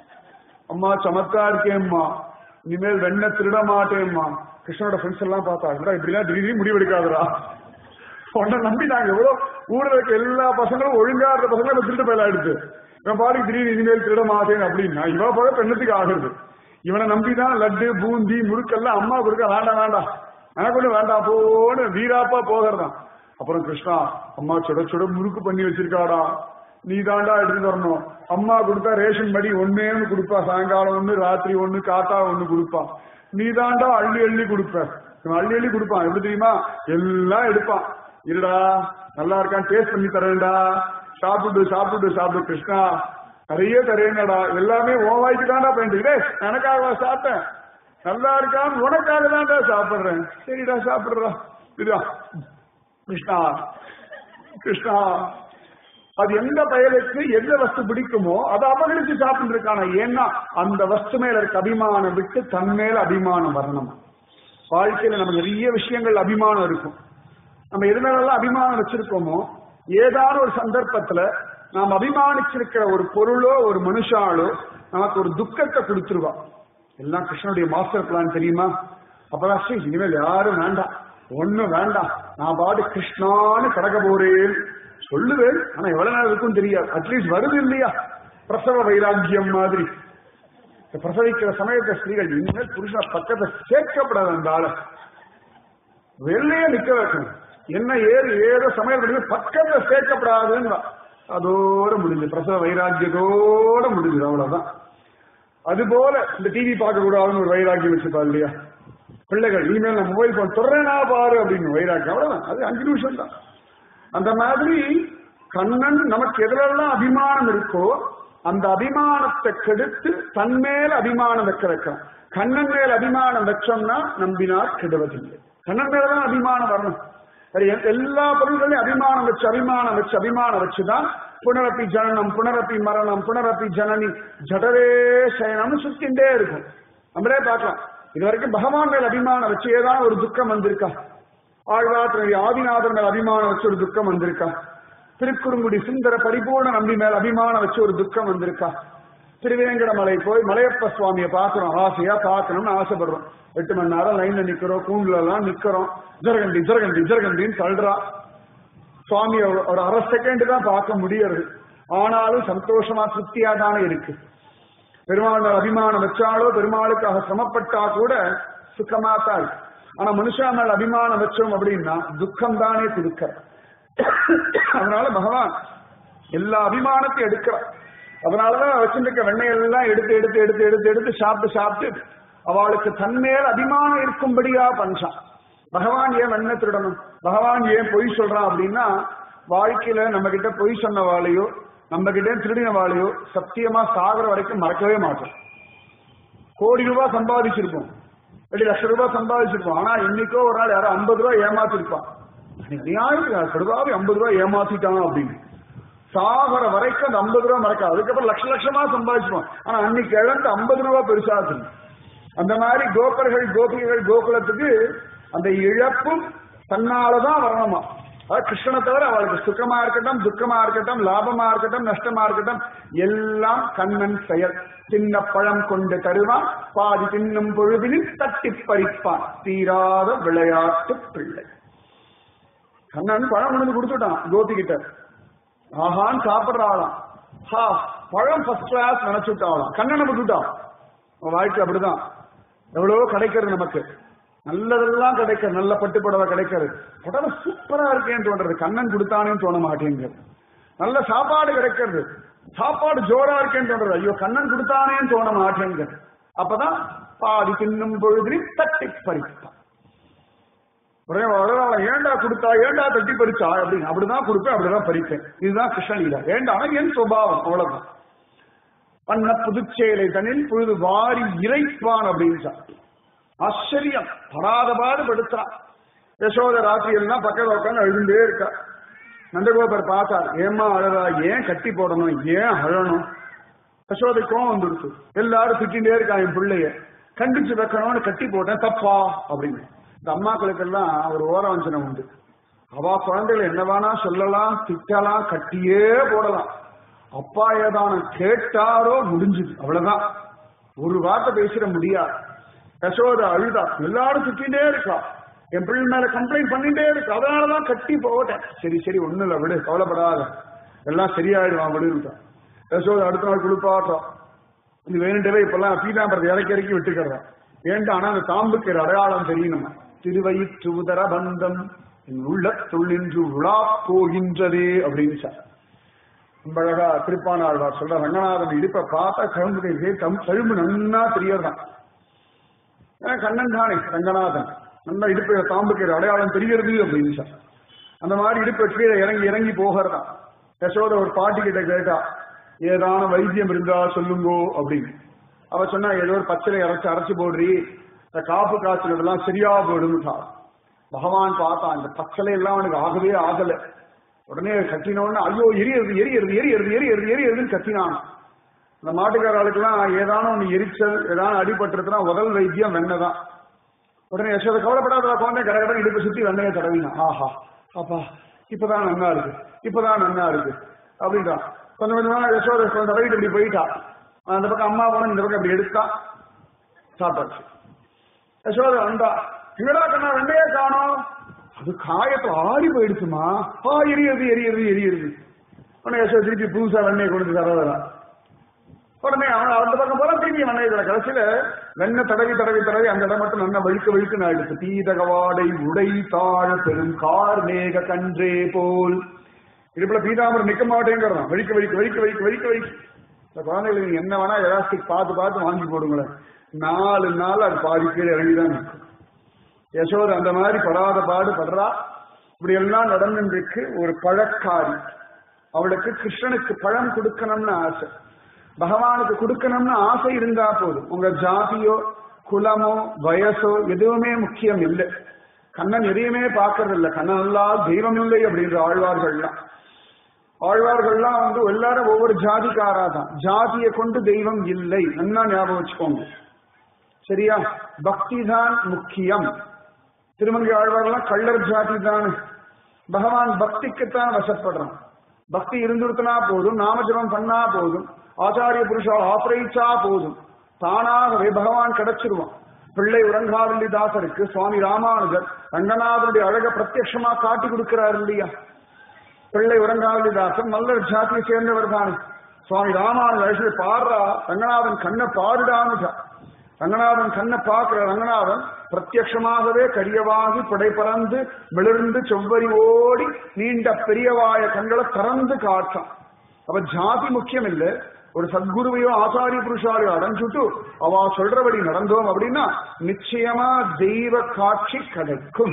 அம்மா சமத்தா இருக்கேம்மா, இனிமேல் வெண்ண திருட மாட்டேம்மா. கிருஷ்ணனோட ஃப்ரெண்ட்ஸ் எல்லாம் பார்த்தாங்க. இப்படிலாம் திடீர்னு முடிவெடுக்காதரா, உன்னை நம்பி நாங்க எவ்வளவு ஊர்ல இருக்க எல்லா பசங்களும் ஒழுங்கா இருந்த பசங்களும் திருட்டு போயிடாடுது. இவன் பாரு திடீர்னு இனிமேல் திருட மாட்டேன் அப்படின்னா இவ போல பெண்ணத்துக்கு ஆகுது. இவனை நம்பிதான் லட்டு பூந்தி முறுக்கெல்லாம் அம்மா கொடுக்க வேண்டாம் வேண்டாம் எனக்கு ஒண்ணு வேண்டாம் போன்னு வீராப்பா போகிறதான். அப்புறம் கிருஷ்ணா அம்மா சுட சுட முறுக்கு பண்ணி வச்சிருக்காடா, நீ தாண்டா எடுத்து வரணும். அம்மா கொடுத்தா ரேஷன் படி ஒன்னேன்னு கொடுப்பா, சாயங்காலம் ஒண்ணு ராத்திரி ஒண்ணு காத்தா ஒண்ணு கொடுப்பான். நீ தாண்டா அள்ளி அள்ளி கொடுப்ப. அள்ளி அள்ளி கொடுப்பான். எப்படி தெரியுமா? எல்லாம் எடுப்பான். இருடா நல்லா இருக்கான், டேஸ்ட் பண்ணி தரேன்டா, சாப்பிட்டு சாப்பிட்டு சாப்பிடு கிருஷ்ணா, நிறைய தரேங்கடா, எல்லாமே ஓவாய்க்கு தாண்டா பண்ணிட்டு எனக்காக சாப்பிட்டேன், நல்லா இருக்கான்னு உனக்காக தான்டா சாப்பிடுறேன். சரிடா சாப்பிடுறா இதுதான் கிருஷ்ணா கிருஷ்ணா. அது எந்த பயலுக்கு எந்த வஸ்து பிடிக்குமோ அதை அபகரிச்சு சாப்பிட்டு இருக்கான. ஏன்னா அந்த வஸ்து மேல இருக்க அபிமானம் விட்டு தன் மேல அபிமானம் வரணும். வாழ்க்கையில நம்ம நிறைய விஷயங்கள் அபிமானம் இருக்கும். நம்ம எது மேலாம் அபிமானம் வச்சிருக்கோமோ ஏதாவது ஒரு சந்தர்ப்பத்துல நாம் அபிமானிச்சிருக்கிற ஒரு பொருளோ ஒரு மனுஷாலோ நமக்கு ஒரு துக்கத்தை கொடுத்துருவா. எல்லாம் கிருஷ்ணனுடைய மாஸ்டர் பிளான் தெரியுமா? அப்பதான் ஸ்ரீ இனிமேல் யாரும் வேண்டாம், ஒண்ணும் வேண்டாம், நான் பாடு கிருஷ்ணான்னு கடக்க போறேன் சொல்லுவேன். ஆனா எவ்வளவு நாள் இருக்குன்னு தெரியாது. அட்லீஸ்ட் வருது இல்லையா பிரசவ வைராக்கியம் மாதிரி. பிரசவிக்கிற சமயத்தை ஸ்திரீகள் இனிமேல் புருஷ பக்கத்தை சேர்க்கப்படாது, அந்த ஆளை வெளியே நிக்க வைக்கணும். என்ன ஏறு ஏதோ சமையல் பண்ணி பக்கத்துல சேர்க்கப்படாதுன்னு அதோட முடிஞ்சு, பிரசவ வைராக்கியத்தோட முடிஞ்சது. அவ்வளவுதான். அதுபோல இந்த டிவி பார்க்க கூடாதுன்னு ஒரு வைராக்கியம் வச்சுப்பா இல்லையா பிள்ளைகள். இனிமேல் நான் மொபைல் போன் தொடரேனா பாரு அப்படின்னு வைராக்கியம். அவ்வளவுதான், அது அஞ்சு நிமிஷம் தான். அந்த மாதிரி கண்ணன் நமக்கு எதிரெல்லாம் அபிமானம் இருக்கோ அந்த அபிமானத்தை கெடுத்து தன்மேல அபிமானம் வைக்க வைக்கலாம். கண்ணன் மேல் அபிமானம் வச்சோம்னா நம்பினார் கெடுவதில்லை. கண்ணன் மேலதான் அபிமானம் வரணும். எல்லா பொருள்களையும் அபிமானம் வச்சு அபிமானம் வச்சு அபிமானம் வச்சுதான் புனரப்பி ஜனனம் புனரப்பி மரணம் புனரப்பி ஜனனி ஜடரே சயனம்னு சுத்திண்டே இருக்கும். நம்மளே பார்க்கலாம். இது வரைக்கும் பகவான் மேல் அபிமானம் வச்சு ஏதாவது ஒரு துக்கம் வந்திருக்கா? ஆழ்வார் ஆதிநாதர் மேல் அபிமானம் வச்சு ஒரு துக்கம் வந்திருக்கா? திருக்குறுங்குடி சுந்தர பரிபூர்ண நம்பி மேல் அபிமானம் வச்சு ஒரு துக்கம் வந்திருக்கா? திருவேங்கடமலை போய் மலையப்ப சுவாமியை பார்க்கிறோம், ஆசையா பார்க்கணும்னு ஆசைப்படுறோம். எட்டு மணி நேரம் லைன்ல நிக்கிறோம், கூண்டுல எல்லாம் நிக்கிறோம், ஜரகண்டி ஜரகண்டி ஜரகண்டின்னு தள்ளுறா. சுவாமி ஒரு அரை செகண்ட் தான் பார்க்க முடியறது. ஆனாலும் சந்தோஷமா திருப்தியா தானே இருக்கு. பெருமாள் அபிமானம் வச்சாலோ பெருமாளுக்காக சிரமப்பட்டா கூட சுகமா தான் இருக்கு. ஆனா மனுஷா மேல் அபிமானம் வச்சோம் அப்படின்னா துக்கம் தானே கொடுக்க. அதனால பகவான் எல்லா அபிமானத்தையும் எடுக்கிறார். அதனாலதான் வச்சிருக்க வெண்ணையெல்லாம் எடுத்து எடுத்து எடுத்து எடுத்து எடுத்து சாப்பிட்டு சாப்பிட்டு அவளுக்கு தன்மேல் அபிமானம் இருக்கும்படியா பண்றான். பகவான் ஏன் வெண்ணை திருடணும், பகவான் ஏன் பொய் சொல்றான் அப்படின்னா வாழ்க்கையில நம்ம கிட்ட பொய் சொன்னவாளையோ நம்ம கிட்ட திருடினவாளையோ சத்தியமா சாகர வரைக்கும் மறக்கவே மாட்டோம். கோடி ரூபாய் சம்பாதிச்சிருப்போம், ரெண்டு லட்சம் ரூபாய் சம்பாதிச்சிருப்போம். ஆனா இன்னைக்கோ ஒரு நாள் யாரும் ஐம்பது ரூபாய் ஏமாத்திருப்பான். நியாயம் கடுதாவே ஐம்பது ரூபாய் ஏமாத்திட்டான் அப்படின்னு சாகர வரைக்கும் அந்த ஐம்பது ரூபா மறக்காது. அதுக்கப்புறம் லட்ச லட்சமா சம்பாதிச்சிருவோம். ஆனா அன்னைக்கு இழந்த ஐம்பது ரூபா பெருசா இருக்கு. அந்த மாதிரி கோபர்கள் கோபிகைகள் கோகுலத்துக்கு அந்த இழப்பும் தன்னாலதான் வரணுமா. அதாவது கிருஷ்ணனை தவிர அவளுக்கு சுக்கமா இருக்கட்டும், துக்கமா இருக்கட்டும், லாபமா இருக்கட்டும், நஷ்டமா இருக்கட்டும், எல்லாம் கண்ணன் செயல். சின்ன பழம் கொண்டு தருவான், பாதி தின்னும் பொழுதில் தட்டி பறிப்பான், தீராத விளையாட்டு பிள்ளை. கண்ணன் பழம் கொண்டு கொடுத்துட்டான் கோபி கிட்ட. ஆஹான் சாப்பிடுறாளாம். ஹா பழம் ஃபர்ஸ்ட் கிளாஸ் நினைச்சுட்டாளாம். கண்ணனை விட்டுட்டான். வாழ்க்கை அப்படிதான். எவ்வளவோ கிடைக்கிறது நமக்கு, நல்லதெல்லாம் கிடைக்கிறது, நல்ல பட்டு புடவை கிடைக்கிறது, புடவை சூப்பரா இருக்கேன்னு தோன்றது, கண்ணன் கொடுத்தானேன்னு தோண மாட்டேங்குது. நல்ல சாப்பாடு கிடைக்கிறது, சாப்பாடு ஜோரா இருக்கேன்னு தோன்றது, ஐயோ கண்ணன் கொடுத்தானேன்னு தோண மாட்டேங்குது. அப்பதான் பாதி தின்னும் பொழுது தட்டி பறித்தான். ஒரே ஏண்டா கொடுத்தா, ஏண்டா தட்டி பறிச்சா அப்படின்னு. அப்படிதான் கொடுப்பேன், அப்படிதான் பறிப்பேன். இதுதான் கிருஷ்ணலீலா. ஏண்டானா என் சுபாவம், அவ்வளவுதான். பண்ண புதுச்சேலை தனில் பொழுது வாரி இறைப்பான் அப்படின்னு ஆச்சரியம். படாத பாடு படுத்தான். யசோத ராத்திரி எல்லாம் பக்கத்துல உட்காந்து அழுதுண்டே இருக்கா. நந்தகோபர் பார்த்தார். ஏமா அழறா, ஏன் கட்டி போடணும், ஏன் அழணும்? யசோதை கோவம் வந்துடுச்சு. எல்லாரும் திட்டிகிட்டே இருக்கா, என் பிள்ளைய கண்டிச்சு வைக்கணும்னு கட்டி போட்டேன், தப்பா அப்படின்னு. இந்த அம்மாக்களுக்கு எல்லாம் ஒரு ஓரவஞ்சனம் உண்டு. அவா குழந்தைகளை என்னவானா சொல்லலாம், திட்டலாம், கட்டியே போடலாம். அப்பா ஏதான கேட்டாரோ முடிஞ்சுது, அவ்வளவுதான். ஒரு வார்த்தை பேசிட முடியாது. யசோதா அழுதா. எல்லாரும் திட்டிகிட்டே இருக்கா, என் பிள்ளை மேல கம்ப்ளைண்ட் பண்ணிட்டே இருக்கு, அதனாலதான் கட்டி போட்டேன். சரி சரி ஒண்ணு இல்ல விடு, கவலைப்படாத, எல்லாம் சரியாயிடுவான் விடுதான். யசோதா அடுத்த நாள் குளிப்பாட்டம். இது வேணுண்டவே இப்பெல்லாம் பீதாம்பரத்தை இறக்கி இறக்கி விட்டுக்கிறேன். ஏன்டா ஆனா அந்த தாம்புக்கிற அடையாளம் தெரியணும். திருவயிற்று உதர பந்தம் என் உள்ள தொழின்று உலா போகின்றதே அப்படின்னு சார் அழகா திருப்பானாழ்வார் சொல்ற. ரங்கநாதன் இடுப்பை பார்த்தா கழும்பு கழும்பு நன்னா தெரியறதான். கண்ணன் தானே ரங்கநாதன், நல்லா இடுப்பை தாம்புக்கிற அடையாளம் தெரிகிறது அப்படின்னு சார். அந்த மாதிரி இடுப்பை கீழே இறங்கி இறங்கி போகிறதான். யசோத ஒரு பாட்டி கிட்ட கேட்டா, ஏதான வைத்தியம் இருந்தா சொல்லுங்கோ அப்படின்னு. அவ சொன்னா, ஏதோ ஒரு பச்சளை அரைச்சு அரைச்சு போடுறி, இந்த காப்பு காய்ச்சல் இதெல்லாம் சரியா போயிடுன்னு. பகவான் பார்த்தா இந்த பச்சளை எல்லாம் அவனுக்கு ஆகவே ஆகல. உடனே கத்தினோன்னு, ஐயோ எரியறது எரியறது எரியறது எரியறது எரியறதுன்னு கத்தினான். இந்த மாட்டுக்காரர்களுக்கெல்லாம் ஏதான ஒண்ணு எரிச்சல், ஏதான அடிபட்டுறதுனா முதல் வைத்தியம் வெண்ணதான். உடனே யசோத கவலைப்படாத குழந்தை கடகடன் இடுப்பு சுத்தி வெண்ணையை தடவினா. ஆஹா அப்பா இப்பதான் நன்னா இருக்கு, இப்பதான் நன்னா இருக்கு அப்படின்றான். கொஞ்சம் கொஞ்சமா யசோத தடவிட்டு இப்படி போயிட்டா. அந்த பக்கம் அம்மா போன, இந்த பக்கம் அப்படி எடுத்தா, சாப்பிட்டாச்சு. யசோத வந்தா, எங்கடா கண்ணா வெண்ணையே காணோம். அது காயத்துல ஆறி போயிடுச்சுமா. ஆ எரியறது எரியறது எரியறது. உடனே யசோத திருப்பி புதுசா வெண்ணையை கொடுத்து தரவரா. உடனே அவன் அந்த பக்கம் போல திரும்பி வெண்ணையை கடைசியில வெண்ணெய் தடவி தடவி தடவி அந்த இடம் மட்டும் நல்லா வழுக்க வழுக்கு ஆயிடுச்சு. பீதகவாடை உடை தாழ பெரும் கார் மேக கன்றே போல். இதுபோல பீதாம்பரம் நிக்க மாட்டேங்கிறான். வழிக்க வழிக்க வழிக்க வழிக்க வழிக்க வழிக்க. இந்த குழந்தைகளுக்கு நீங்க என்ன வேணா எலாஸ்டிக் பார்த்து பார்த்து வாங்கி போடுங்களேன். நாலு நாள் அது பாதி கீழே இறங்கிதான் நிற்கும். யசோத அந்த மாதிரி படாத பாடு படுறா. இப்படி எல்லாம் நடந்துருக்கு. ஒரு பழக்காரி, அவளுக்கு கிருஷ்ணனுக்கு பழம் கொடுக்கணும்னு ஆசை, பகவானுக்கு கொடுக்கணும்னு ஆசை இருந்தா போதும். உங்க ஜாதியோ குலமோ வயசோ எதுவுமே முக்கியம் இல்லை. கண்ணன் எதையுமே பார்க்கறது இல்லை. கண்ணன் எல்லாம் தெய்வம் இல்லை அப்படின்ற ஆழ்வார்கள்லாம். ஆழ்வார்கள்லாம் வந்து எல்லாரும் ஒவ்வொரு ஜாதிக்காராதான். ஜாதியை கொண்டு தெய்வம் இல்லை, நல்லா ஞாபகம் வச்சுக்கோங்க. சரியா? பக்தி தான் முக்கியம். திருமங்கை ஆழ்வார்கள்லாம் கள்ளர் ஜாதி தான். பகவான் பக்திக்குத்தான் வசப்படுறான். பக்தி இருந்துடுத்தினா போதும், நாமஜபம் பண்ணா போதும், ஆச்சாரிய புருஷால் ஆசிரியிச்சா போதும், தானாகவே பகவான் கிடைச்சிருவான். பிள்ளை உறங்காவல்லி தாசருக்கு சுவாமி ராமானுஜர் ரங்கநாதனுடைய அழக பிரத்யட்சமா காட்டி கொடுக்கிறார் இல்லையா? பிள்ளை உறங்காவல்லி தாசன் நல்ல ஜாத்தியை சேர்ந்தவர் தானே. சுவாமி ராமானுஜர் பாடுறா, ரங்கநாதன் கண்ணை பாடுடான்னு. ரங்கநாதன் கண்ணை பார்க்கிற ரங்கநாதன் பிரத்யட்சமாகவே கரியவாகி படை பறந்து விளிர்ந்து செவ்வரி ஓடி நீண்ட பெரியவாய கண்களை திறந்து காட்டான். அப்ப ஜாதி முக்கியம் இல்லை. ஒரு சத்குருவையோ ஆச்சாரிய புருஷாரையோ அடைஞ்சுட்டு அவ சொல்றபடி நடந்தோம் அப்படின்னா நிச்சயமா தெய்வ காட்சி கிடைக்கும்.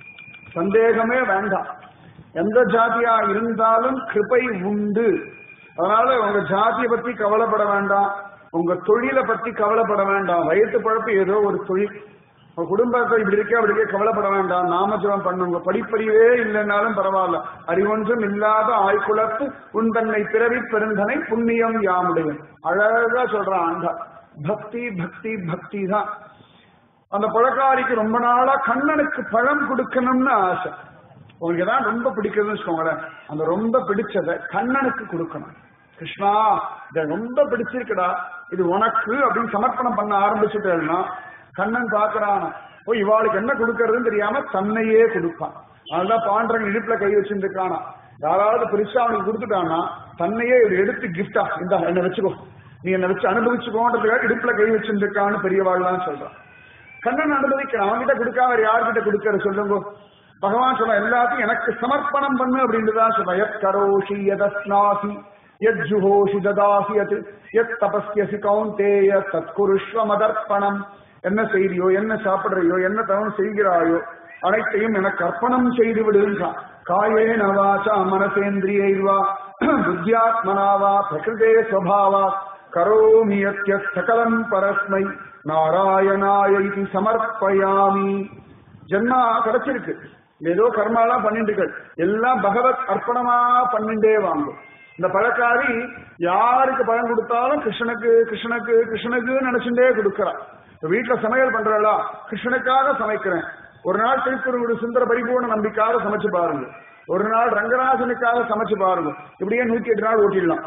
சந்தேகமே வேண்டாம். எந்த ஜாதியா இருந்தாலும் கிருபை உண்டு. அதனால உங்க ஜாதியை பத்தி கவலைப்பட வேண்டாம், உங்க தொழிலை பத்தி கவலைப்பட வேண்டாம். வயிற்று பழப்பு ஏதோ ஒரு தொழில், குடும்பத்தை இப்படி இருக்கே அப்படி இருக்கே கவலைப்பட வேண்டாம், நாமஜபம் பண்ணுங்க. படிப்பறிவே இல்லைன்னாலும் பரவாயில்ல, அறிவொன்றும் இல்லாத ஆய்குலத்து உன் தன்னை பிறவி பெருந்தனை புண்ணியம் யாமுடைய. அழகா சொல்றான் ஆண்டா. பக்தி பக்தி பக்தி தான். அந்த பழக்காரிக்கு ரொம்ப நாளா கண்ணனுக்கு பழம் கொடுக்கணும்னு ஆசை. உங்களுக்கு தான் ரொம்ப பிடிக்குதுன்னு வச்சுக்கோங்களேன், அந்த ரொம்ப பிடிச்சதை கண்ணனுக்கு கொடுக்கணும். கிருஷ்ணா இத ரொம்ப பிடிச்சிருக்குடா, இது உனக்கு அப்படின்னு சமர்ப்பணம் பண்ண ஆரம்பிச்சுட்டேன்னா கண்ணன் பாக்குறான், ஓ இவாளுக்கு என்ன கொடுக்கறதுன்னு தெரியாம தன்னையே கொடுப்பான். அதனால பாண்டரன் இடுப்புல கை வச்சுருக்கானா, யாராவது பெருசா அவனுக்கு கொடுத்துட்டான்னா தன்னையே எடுத்து கிஃப்டா இந்தா என்ன வச்சுக்கோ, நீ என்ன வச்சு அனுபவிச்சுக்கோன்றதுக்காக இடுப்புல கை வச்சிருக்கான்னு பெரியவாள்லாம் சொல்றான். கண்ணன் அனுபவிக்கிறான், அவன்கிட்ட கொடுக்காம யார்கிட்ட கொடுக்கற சொல்லுங்க. பகவான் சொல்ல எல்லாத்தையும் எனக்கு சமர்ப்பணம் பண்ணு அப்படின்னு தான் சொல்றான். எத் கரோஷி யதஸ்நாசி யத் ஜுஹோஷி ததாசி யத் யத் தபஸ்யசி கௌந்தேய தத்குருஷ்வ மதர்ப்பணம். என்ன செய்தியோ, என்ன சாப்பிடுறையோ, என்ன தவம் செய்கிறாயோ அனைத்தையும் எனக்கு அர்ப்பணம் செய்து விடுகிறான். காயேன வாசா மனசேந்திரியைர்வா புத்தியாத்மனாவா பிரகிருதே ஸ்வபாவா கரோமி யத்ய சகலம் பரஸ்மை நாராயணாய இதி சமர்ப்பயாமி. ஜென்மா கிடைச்சிருக்கு, ஏதோ கர்மாலாம் பண்ணிட்டு எல்லாம் பகவத் அர்ப்பணமா பண்ணிட்டே வாங்கும். இந்த பழக்காரி யாருக்கு பழம் கொடுத்தாலும் கிருஷ்ணனுக்கு கிருஷ்ணனுக்கு கிருஷ்ணனுக்கு நினைச்சுட்டே கொடுக்கறான். வீட்டுல சமையல் பண்றா, கிருஷ்ணனுக்காக சமைக்கிறேன். ஒரு நாள் திருக்குறள் சுந்தர பரிபூர்ண நம்பிக்காக சமைச்சு பாருங்க, ஒரு நாள் ரங்கராஜனுக்காக சமைச்சு பாருங்க. இப்படியே நூத்தி எட்டு நாள் ஓட்டிடலாம்.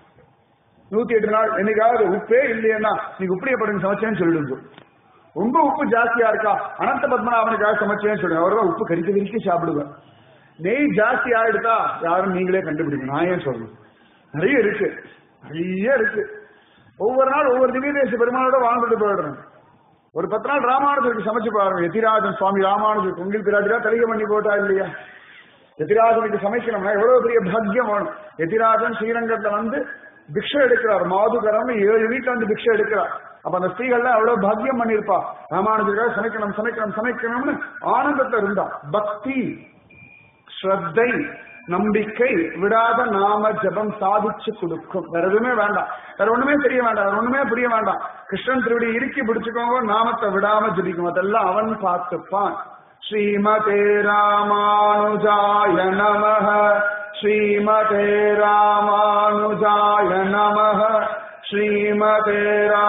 நூத்தி எட்டு நாள் என்னைக்காவது உப்பே இல்லையா நீங்க உப்படியே படுங்க சமைச்சேன்னு சொல்லிடுங்க. ரொம்ப உப்பு ஜாஸ்தியா இருக்கா, அனந்த பத்மநாபனுக்காக சமைச்சேன்னு சொல்லுங்க, அவர்தான் உப்பு கறிக்க கறிக்க சாப்பிடுவேன். நெய் ஜாஸ்தி ஆயிடுதா யாரும் நீங்களே கண்டுபிடிங்க, நான் ஏன் சொல்லணும். நிறைய இருக்கு, நிறைய இருக்கு. ஒவ்வொரு நாள் ஒவ்வொரு திவ்ய தேச பெருமாளோட வாழ்ந்துட்டு போயிடுறேன். ஒரு பத்து நாள் ராமானுஜருக்கு சமைச்சு பாருங்க. எதிராஜன் சுவாமி ராமானுஜர் பொங்கல் பிராட்டியா தெளிக பண்ணி போட்டா இல்லையா? எதிராஜனுக்கு சமைக்கணும்னா எவ்வளவு பெரிய பாக்கியம் வேணும். எதிராஜன் ஸ்ரீரங்கத்துல வந்து பிக்ஷை எடுக்கிறார், மாதுகரம் ஏழு வீட்டுல வந்து பிக்ஷை எடுக்கிறார். அப்ப அந்த ஸ்திரீகள்லாம் எவ்வளவு பாக்கியம் பண்ணிருப்பா, ராமானுஜருக்காக சமைக்கணும் சமைக்கணும் சமைக்கணும்னு ஆனந்தத்தை இருந்தா. பக்தி ஸ்ரத்தை நம்பிக்கை விடாத நாம ஜபம் சாதிச்சு கொடுக்கும். வேற எதுவுமே வேண்டாம், வேற ஒண்ணுமே தெரிய வேண்டாம், வேற ஒண்ணுமே புரிய வேண்டாம். கிருஷ்ணன் திருவிடி இறுக்கி பிடிச்சுக்கோங்க, நாமத்தை விடாம ஜபிக்கும், அதெல்லாம் அவன் பார்த்துப்பான். ஸ்ரீமதே ராமானுஜாய நமஹ, ஸ்ரீமதே ராமானுஜாய நமஹ, ஸ்ரீமதே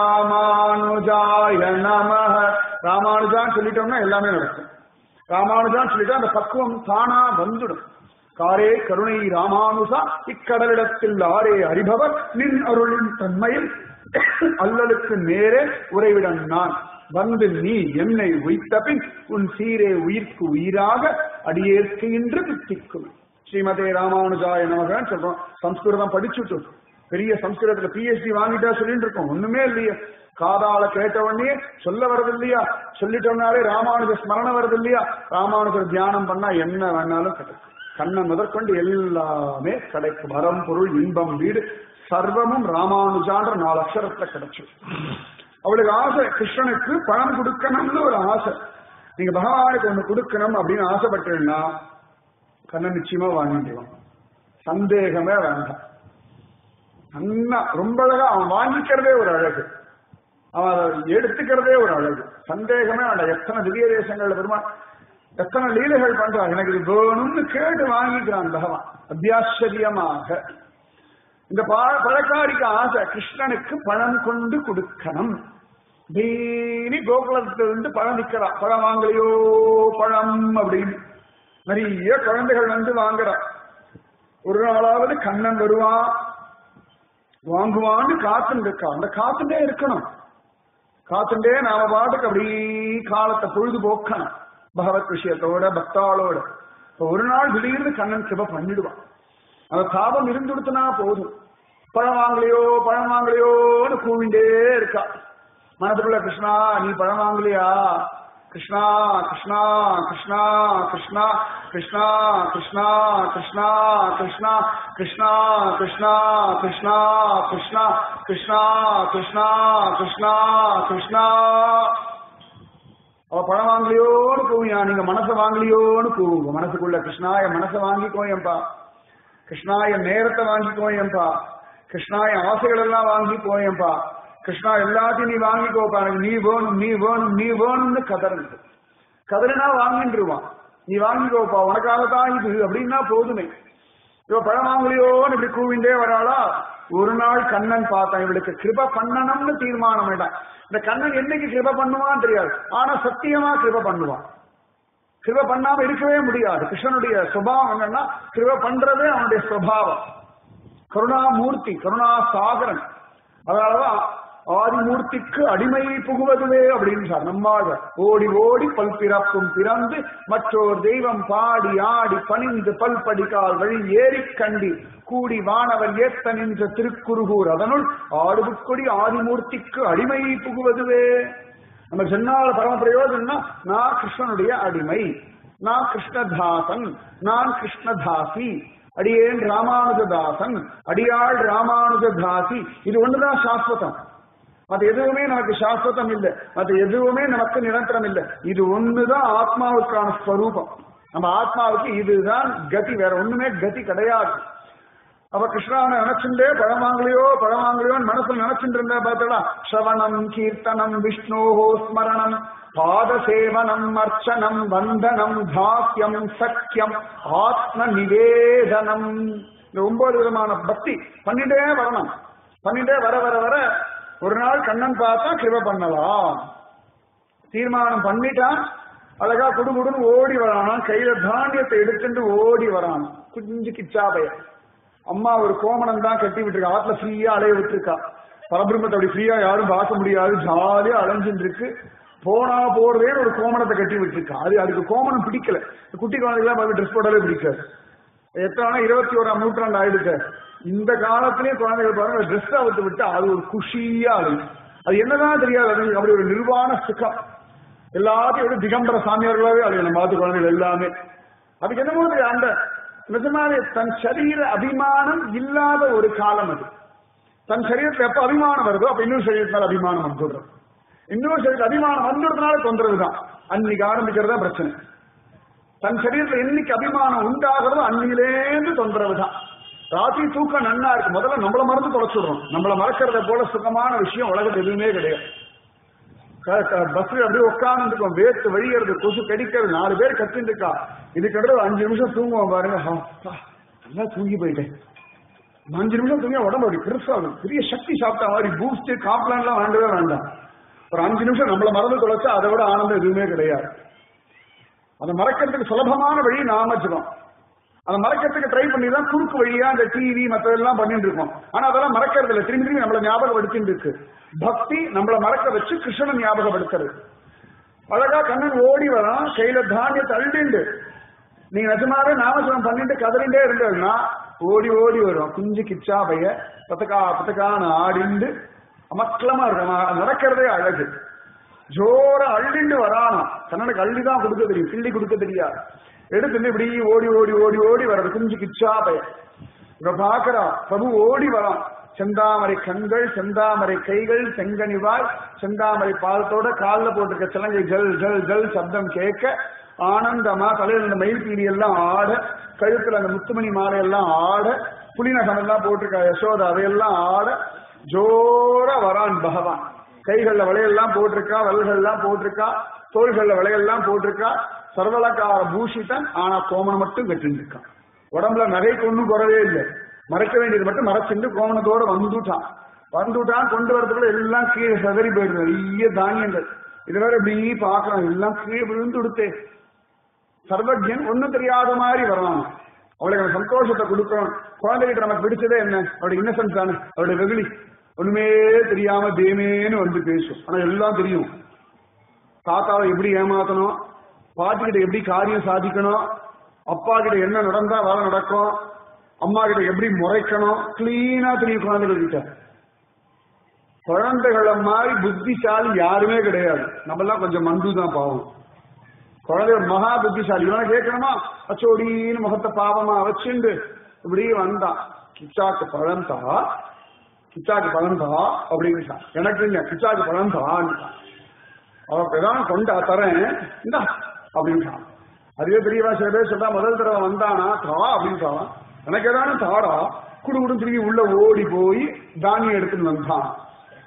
ராமானுஜாய நமஹ. ராமானுஜான்னு சொல்லிட்டோம்னா எல்லாமே நடக்கும். ராமானுஜான்னு சொல்லிட்டா அந்த பக்குவம் தானா வந்துடும். காரே கருணை ராமானுஜா இக்கடலிடத்தில் ஆரே அறிபவர் நின் அருளின் தன்மையில் அல்லலுக்கு நேரே உறைவிடன் நான் வந்து நீ என்னை உய்த்த பின் உன் சீரே உயிர்க்கு உயிராக அடியேற்கு என்று தித்திக்கும். ஸ்ரீமதே ராமானுஜாய நமகன்னு சொல்றோம். சம்ஸ்கிருதம் படிச்சுட்டு பெரிய சம்ஸ்கிருதத்துல பிஹெச்டி வாங்கிட்டா சொல்லிட்டு இருக்கோம், ஒண்ணுமே இல்லையா. காதால கேட்ட உடனே சொல்ல வருது இல்லையா, சொல்லிட்டோம்னாலே ராமானுஜ ஸ்மரணம் வருது இல்லையா. ராமானுஜர் தியானம் பண்ணா என்ன வேணாலும் கிடைக்கும். கண்ணன் முதற்கொண்டு எல்லாமே கிடைக்கும். வரம் பொருள் இன்பம் வீடு சர்வமும் ராமானுஜான்ற நாலு அக்ஷரத்துல கிடைச்சிடும். அவளுக்கு ஆசை கிருஷ்ணனுக்கு பணம் கொடுக்கணும்னு ஒரு ஆசை. நீங்க பகவானுக்கு ஒண்ணு கொடுக்கணும் அப்படின்னு ஆசைப்பட்டீங்கன்னா கண்ணன் நிச்சயமா வாங்கிடுவான், சந்தேகமே வேண்டாம். அண்ணா ரொம்ப அழகா அவன் வாங்கிக்கிறதே ஒரு அழகு, அவன் அதை எடுத்துக்கிறதே ஒரு அழகு, சந்தேகமே வேண்டாம். எத்தனை திவ்ய தேசங்கள்ல பெருமாள் எத்தனை லீலைகள் பண்றான், எனக்கு இது வேணும்னு கேட்டு வாங்கிக்கிறான் பகவான் அத்தியாச்சரியமாக. இந்த பழக்காரிக்கு ஆசை கிருஷ்ணனுக்கு பழம் கொண்டு கொடுக்கணும். டெய்லி கோகுலத்திலிருந்து பழம் நிக்கிறா, பழம் வாங்கலையோ பழம் அப்படின்னு நிறைய குழந்தைகள் வந்து வாங்குறா. ஒரு நாளாவது கண்ணன் வருவான் வாங்குவான்னு காத்துட்டு இருக்கா. அந்த காத்துட்டே இருக்கணும், காத்துட்டே நாம பாட்டுக்கு அப்படி காலத்தை பொழுது போக்கணும் பகவத் விஷயத்தோட பக்தாளோட. ஒரு நாள் திடீர்னு கண்ணன் கிருபை பண்ணிடுவான். அந்த தாபம் இருந்து கொடுத்தனா போதும். பழம் வாங்கலையோ பழம் வாங்கலையோன்னு கூவிண்டே இருக்கா மனதுக்குள்ள. கிருஷ்ணா நீ பழம் வாங்கலையா, கிருஷ்ணா கிருஷ்ணா கிருஷ்ணா கிருஷ்ணா கிருஷ்ணா கிருஷ்ணா கிருஷ்ணா கிருஷ்ணா கிருஷ்ணா கிருஷ்ணா கிருஷ்ணா கிருஷ்ணா கிருஷ்ணா கிருஷ்ணா கிருஷ்ணா கிருஷ்ணா. அவ பழம் வாங்கலையோன்னு கூவியா, நீங்க மனசை வாங்கலையோன்னு கூவுங்க மனசுக்குள்ள. கிருஷ்ணா என் மனசை வாங்கிக்கோயம்பா, கிருஷ்ணா என் நேரத்தை வாங்கிக்கோயம்பா, கிருஷ்ணா என் ஆசைகள் எல்லாம் வாங்கி போயம்பா, கிருஷ்ணா எல்லாத்தையும் நீ வாங்கிக்கோப்பா, எனக்கு நீ வேணும் நீ வேணும் நீ வேணும்னு கதறது. கதறினா வாங்கின்றுவான். நீ வாங்கிக்கோப்பா, உனக்காகத்தான் இது அப்படின்னா போதுமே. இவ பழம் வாங்கலையோன்னு இப்படி கூவிண்டே வராளா. ஒரு நாள் கண்ணன் பார்த்தான், இவளுக்கு கிருப பண்ணணும்னு தீர்மானம் வேண்டாம். இந்த கண்ணன் என்னைக்கு கிருப பண்ணுவான்னு தெரியாது, ஆனா சத்தியமா கிருப பண்ணுவான். கிருப பண்ணாம இருக்கவே முடியாது. கிருஷ்ணனுடைய சுபாவம் என்னன்னா கிருப பண்றதே அவனுடைய சுபாவம். கருணாமூர்த்தி, கருணா சாகரன். அதனாலதான் ஆதிமூர்த்திக்கு அடிமை புகுவதுவே அப்படின்னு நம்மாக ஓடி ஓடி பல்பிறப்பும் பிறந்து மற்றோர் தெய்வம் பாடி ஆடி பணிந்து பல்படிக்கால் வழி ஏறி கண்டி கூடி வானவர் ஏத்த நின்ற திருக்குறுகூர் அதனுள் ஆடுபுக்கொடி ஆதிமூர்த்திக்கு அடிமை புகுவதுவே. நம்ம சொன்னால பரம பிரயோஜனம்னா நான் கிருஷ்ணனுடைய அடிமை, நான் கிருஷ்ணதாசன், நான் கிருஷ்ணதாசி, அடியேன் ராமானுஜதாசன், அடியாள் ராமானுஜதாசி. இது ஒண்ணுதான் சாஸ்வதம். அது எதுவுமே நமக்கு சாஸ்வதம் இல்லை, அது எதுவுமே நமக்கு நிரந்தரம் இல்லை. இது ஒண்ணுதான் ஆத்மாவுக்கான ஸ்வரூபம். நம்ம ஆத்மாவுக்கு இதுதான் கதி, வேற ஒண்ணுமே கதி கிடையாது. அவ கிருஷ்ணாவை நினைச்சுட்டே பழமாங்கலையோ பழமாங்கலையோன்னு மனசுல நினைச்சுட்டு இருந்தா பார்த்தா ஸ்ரவணம் கீர்த்தனம் விஷ்ணோஹோ ஸ்மரணம் பாதசேவனம் அர்ச்சனம் வந்தனம் தாஸ்யம் சக்கியம் ஆத்ம நிவேதனம். இந்த ஒன்பது விதமான பக்தி பண்ணிட்டே வரணும். பண்ணிட்டே வர வர வர ஒரு நாள் கண்ணன் பார்த்தா கிருப பண்ணலாம் தீர்மானம் பண்ணிட்டான். அழகா குடுகுடுன்னு ஓடி வரானா, கையில தானியத்தை எடுத்துட்டு ஓடி வரானா. குஞ்சு கிச்சாபைய அம்மா ஒரு கோமணம் தான் கட்டி விட்டுருக்கா, ஆத்துல ஃப்ரீயா அலைய விட்டுருக்கா. பரபிரம்மத்தை அப்படி ஃப்ரீயா யாரும் பார்க்க முடியாது, ஜாலியா அலைஞ்சுட்டு இருக்கு. போனா போறதேன்னு ஒரு கோமணத்தை கட்டி விட்டுருக்கா. அது அதுக்கு கோமணம் பிடிக்கல. குட்டி குழந்தைகளாம் ட்ரெஸ் போடவே பிடிக்காது. எத்தனை இருபத்தி ஓராம் நூற்றாண்டு ஆயிடுச்சு. இந்த காலத்திலேயே குழந்தைகள் பாருங்க ட்ரெஸ் அவுத்து விட்டு அது ஒரு குஷியா அழுது. அது என்னதான் தெரியாது, அது அப்படி ஒரு நிர்வாண சுகம். எல்லாத்தையும் ஒரு திகம்பர சாமியார்களாவே அழுது நம்ம பார்த்து குழந்தைகள் எல்லாமே. அதுக்கு என்னமோ அந்த நிஜமாவே தன் சரீர அபிமானம் இல்லாத ஒரு காலம் அது. தன் சரீரத்தில் எப்ப அபிமானம் வருதோ அப்ப இன்னொரு சரீரத்தினால அபிமானம் வந்துடுறது. இன்னொரு சரீரத்தில் அபிமானம் வந்துடுறதுனால தொந்தரவு தான். அன்னைக்கு ஆரம்பிக்கிறதா பிரச்சனை. தன் சரீரத்தில் என்னைக்கு அபிமானம் உண்டாகிறதோ அன்னிலேருந்து தொந்தரவு தான். ராத்திரி தூக்கம் நன்னா இருக்கு, முதல்ல நம்மள மறந்து தொலைச்சுடுறோம். நம்மள மறக்கிறத போல சுகமான விஷயம் உலகத்தில் எதுவுமே கிடையாது. பஸ்ல அப்படியே உட்கார்ந்து வேர்த்து வழிகிறது, கொசு கடிக்கிறது, நாலு பேர் கத்திட்டு இருக்கா. இதுக்கிட்ட ஒரு அஞ்சு நிமிஷம் தூங்குவோம் பாருங்க, நல்லா தூங்கி போயிட்டேன். அஞ்சு நிமிஷம் தூங்கி உடம்பு அப்படி பெருசாகும். பெரிய சக்தி சாப்பிட்டா மாதிரி பூஸ்ட் காப்ளான் எல்லாம் வேண்டவே வேண்டாம். ஒரு அஞ்சு நிமிஷம் நம்மள மறந்து தொலைச்சா அதை விட ஆனந்தம் எதுவுமே கிடையாது. அதை மறக்கிறதுக்கு சுலபமான வழி நாமஜபம். அதை மறக்கிறதுக்கு ட்ரை பண்ணி தான் குறுக்கு வழியா அந்த டிவி மற்றதெல்லாம் பண்ணிட்டு இருக்கோம். ஆனா அதெல்லாம் மறக்கிறது இல்லை, திரும்பி திரும்பி நம்மளை ஞாபகப்படுத்திட்டு இருக்கு. பக்தி நம்மளை மறக்க வச்சு கிருஷ்ணன் ஞாபகப்படுத்துறது. அழகா கண்ணன் ஓடி வரான், கையில தானியத்தை அள்ளிண்டு. நீங்க நிஜமாவே நாமஜபம் பண்ணிட்டு கதறிண்டே இருந்ததுன்னா ஓடி ஓடி வரும். குஞ்சு கிச்சா பைய பத்தக்கா பத்தக்கான்னு ஆடிண்டு அமக்கலமா இருக்கும். நடக்கிறதே அழகு. ஜோர அள்ளிண்டு வரானா. கண்ணனுக்கு அள்ளிதான் கொடுக்க தெரியும், கிள்ளி கொடுக்க தெரியாது. எடுத்துட்டு இப்படி ஓடி ஓடி ஓடி ஓடி வர்றது குஞ்சு கிச்சா பய. இவ பாக்குறா பிரபு ஓடி வரான். செந்தாமரை கண்கள், செந்தாமரை கைகள், செங்கனிவாய், செந்தாமரை பாலத்தோட காலில் போட்டிருக்க சிலங்கை ஜல் ஜல் ஜல் சப்தம் கேட்க ஆனந்தமா தலையில் அந்த மயில் பீடி எல்லாம் ஆட, கழுத்துல அந்த முத்துமணி மாலை எல்லாம் ஆட, புலிநகம் எல்லாம் போட்டிருக்கா யசோதா அதையெல்லாம் ஆட ஜோர வரான் பகவான். கைகள்ல வளையெல்லாம் போட்டிருக்கா, வல்கள்லாம் போட்டிருக்கா, தோள்கள்ல வளையெல்லாம் போட்டிருக்கா, சர்வலக்கார பூஷிதன். ஆனா கோமணம் மட்டும் கட்டிட்டு இருக்கான். உடம்புல நகைக்கு ஒன்றும் குறவே இல்லை, மறைக்க வேண்டியது மட்டும் மறைச்சிட்டு கோமணத்தோட வந்துட்டான். வந்துட்டான் கொண்டு வரதுக்குள்ள எல்லாம் கீழே சதறி போயிடுது. நிறைய தானியங்கள் இது வேற இப்படி பாக்கலாம், எல்லாம் கீழே விழுந்து கொடுத்தே. சர்வஜன் ஒன்னும் தெரியாத மாதிரி வரலாம். அவளுக்கு சந்தோஷத்தை கொடுக்கணும். குழந்தைகிட்ட நமக்கு பிடிச்சதே என்ன, அவருடைய இன்னசென்ஸ் தானே, அவருடைய வெகுளி. ஒண்ணுமே தெரியாம தேமேன்னு வந்து பேசும், ஆனா எல்லாம் தெரியும். தாத்தாவை எப்படி ஏமாத்தணும், பாட்டிக்கிட்ட எப்படி காரியம் சாதிக்கணும், அப்பா கிட்ட என்ன நடந்தா வேலை நடக்கும், அம்மா கிட்ட எப்படி முறைக்கணும், கிளீனா தெரியும் குழந்தைகள் கிட்ட. குழந்தைகளை மாதிரி புத்திசாலி யாருமே கிடையாது. நம்மெல்லாம் கொஞ்சம் மந்து தான் பாவம். குழந்தைகள் மகா புத்திசாலி. இவனை கேட்கணுமா, அச்சோடின்னு முகத்தை பாவமா வச்சுண்டு இப்படி வந்தான். கிச்சாக்கு பழந்தா, கிச்சாக்கு பழந்தா அப்படின்னு எனக்கு இல்ல, கிச்சாக்கு பழந்தான். அவருக்கு தான் கொண்டா தரேன் இந்தா அப்படின்னு. அதுவே பெரியவா சில பேர் சொல்றா, முதல் தடவை வந்தானா தா அப்படின்னு சொல்லலாம், எனக்கு ஏதானு தாடா குடு குடு திரும்பி உள்ள ஓடி போய் தானியம் எடுத்துன்னு வந்தான்.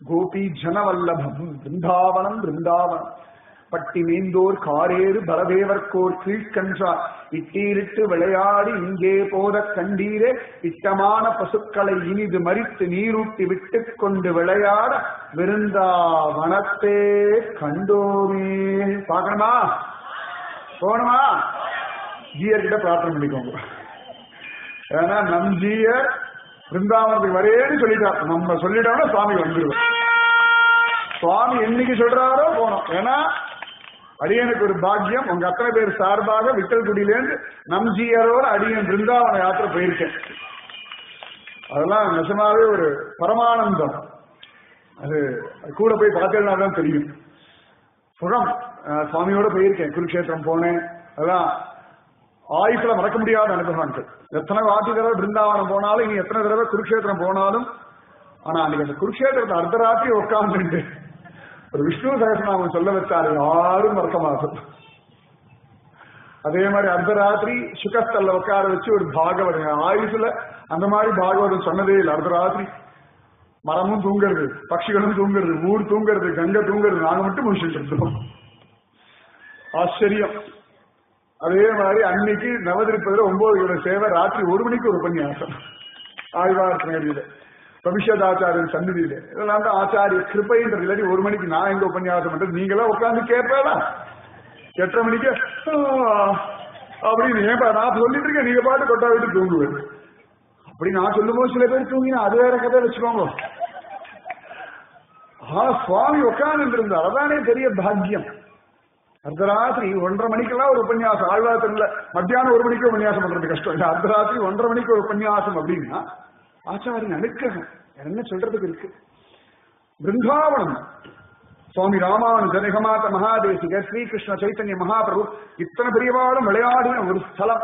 கோபி ஜனவல்லபம் பிருந்தாவனம் பிருந்தாவனம் பட்டி மேந்தோர் காரேறு பலதேவர்கோர் கீழ்கன்றார் இட்டீரிட்டு விளையாடி இங்கே போத கண்டீரே இட்டமான பசுக்களை இனிது மறித்து நீரூட்டி விட்டு கொண்டு விளையாட விருந்தாவனத்தே கண்டோமே. பார்க்கணுமா? போகணுமா? ஜீயர் கிட்ட பிரார்த்தனை பண்ணிக்கோங்க. ஏன்னா நம் ஜீயர் பிருந்தாவனத்துக்கு வரேன்னு சொல்லிட்டார். நம்ம சொல்லிட்டோம்னா சுவாமி வந்துருவோம். சுவாமி என்னைக்கு சொல்றாரோ போனோம். ஏன்னா அடியனுக்கு ஒரு பாக்கியம், உங்க அத்தனை பேர் சார்பாக விட்டல்குடியிலேருந்து நம் ஜீயரோட அடியன் பிருந்தாவன யாத்திரை போயிருக்கேன். அதெல்லாம் நிஜமாவே ஒரு பரமானந்தம். அது கூட போய் பார்த்தேன்னா தான் தெரியும். சுகம் சுவாமியோட போயிருக்கேன், குருக்ஷேத்திரம் போனேன். அதான் ஆயுசுல மறக்க முடியாத அனுபவங்கள். எத்தனை வாட்டி தடவை பிருந்தாவனம் போனாலும் இனி எத்தனை தடவை குருக்ஷேத்திரம் போனாலும், ஆனா அன்னைக்கு அந்த குருக்ஷேத்திரத்தை அர்த்தராத்திரி உட்கார்ந்து ஒரு விஷ்ணு சகஸ்ரநாமம் சொல்ல வச்சாரு, யாரும் மறக்க மாட்டோம். அதே மாதிரி அர்த்தராத்திரி சுகஸ்தல்ல உட்கார வச்சு ஒரு பாகவதம், ஆயுசுல அந்த மாதிரி பாகவதம் சொன்னதே இல்லை. அர்த்தராத்திரி மரமும் தூங்குறது, பட்சிகளும் தூங்குறது, ஊர் தூங்குறது, கங்கை தூங்குறது, நாங்க மட்டும் முடிச்சுட்டு இருந்தோம். ஆச்சரியம். அதே மாதிரி அன்னைக்கு நவதிருப்பதில் ஒன்பது சேவை, ராத்திரி ஒரு மணிக்கு ஒரு உபன்யாசம் ஆழ்வார்த்தனகிரியில பவிஷ்யதாச்சாரியன் சந்நிதியில. இதெல்லாம் தான் ஆச்சாரிய கிருப்பைன்றது. இல்லாட்டி ஒரு மணிக்கு நான் எங்க உபன்யாசம் பண்றது, நீங்களாம் உட்காந்து கேட்பேடா எட்டரை மணிக்கு அப்படின்னு ஏன்பா நான் சொல்லிட்டு இருக்கேன், நீங்க பாட்டு கொட்டா விட்டு தூங்குவேன். அப்படி நான் சொல்லும் போது சில பேர் தூங்கினா அது வேற கதை வச்சுக்கோங்க. ஆ சுவாமி உட்கார்ந்து இருந்தார், அதானே பெரிய பாக்கியம். அர்த்தராத்திரி ஒன்றரை மணிக்கெல்லாம் ஒரு உபன்யாசம். ஆழ்வார்த்தன்ல மத்தியானம் ஒரு மணிக்கு உபன்யாசம் பண்றது கஷ்டம் இல்லை. அர்த்தராத்திரி ஒன்றரை மணிக்கு ஒரு உபன்யாசம் அப்படின்னா ஆச்சாரியன் அனுக்கிரகம் என்ன சொல்றதுக்கு இருக்கு. பிருந்தாவனம் சுவாமி ராமானுஜர், நிகமாத்த மகாதேசிகர், ஸ்ரீகிருஷ்ண சைத்தன்ய மகாபிரபு இத்தனை பெரியவாளும் விளையாடின ஒரு ஸ்தலம்.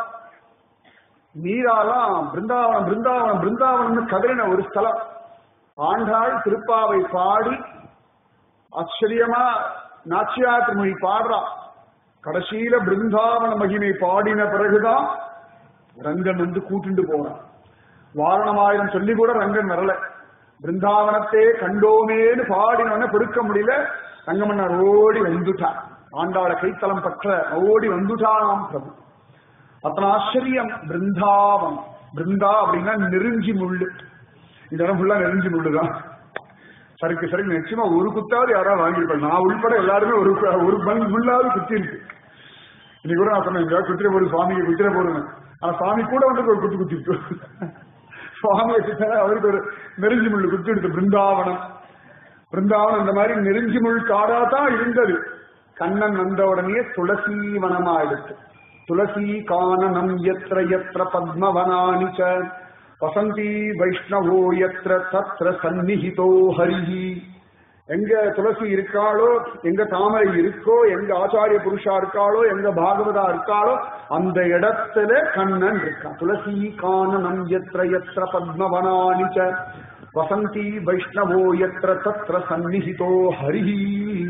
மீராலாம் பிருந்தாவனம் பிருந்தாவனம் பிருந்தாவனம் கதறின ஒரு ஸ்தலம். ஆண்டாள் திருப்பாவை பாடி ஆச்சரியமா நாச்சியார் திருமொழி பாடுறா. கடைசியில பிருந்தாவன மகிமை பாடின பிறகுதான் ரங்கன் வந்து கூட்டிண்டு போறான். வாரணமாயிரம் சொல்லி கூட ரங்கன் வரல. பிருந்தாவனத்தே கண்டோமேன்னு பாடினவன பொறுக்க முடியல. ரங்கமன்னர் ஓடி வந்துட்டான். ஆண்டாள கைத்தலம் பற்ற ஓடி வந்துட்டானாம் பிரபு. அத்தனை ஆச்சரியம். பிருந்தாவனம், பிருந்தா அப்படின்னா நெருஞ்சி முள்ளு. இந்த இடம் ஃபுல்லா நெருஞ்சி முள்ளுதான். சருக்கு சருக்கு நிச்சயமா ஒரு குத்தாவது யாராவது வாங்கியிருப்பாங்க. நான் உள்பட எல்லாருமே ஒரு ஒரு முள்ளாவது குத்தி இருக்கு. இன்னைக்கு கூட நான் சொன்னேன், குத்திரை போடு சுவாமிக்கு குத்திரை போடுங்க. ஆனா சுவாமி கூட வந்து ஒரு குத்து குத்தி இருக்கு. சுவாமி அவருக்கு ஒரு நெருஞ்சி முள்ளு குத்தி எடுத்து. பிருந்தாவனம் பிருந்தாவனம் இந்த மாதிரி நெருஞ்சி முள் காடா தான் இருந்தது. கண்ணன் வந்த உடனே துளசி வனமா எடுத்து. துளசி கானனம் எத்திர எத்திர பத்மவனானிச்ச வசந்தி வைஷ்ணவோ எத்திர தத்ர சந்நிஹிதோ ஹரிஹி. எங்க துளசி இருக்காளோ, எங்க தாமரை இருக்கோ, எங்க ஆச்சாரிய புருஷா இருக்காளோ, எங்க பாகவதா இருக்காளோ அந்த இடத்துல கண்ணன் இருக்கான். துளசி கானனம் எத்திர எத்திர பத்மவனானிச்ச வசந்தி வைஷ்ணவோ எத்திர தத்ர சந்நிஹிதோ ஹரிஹி.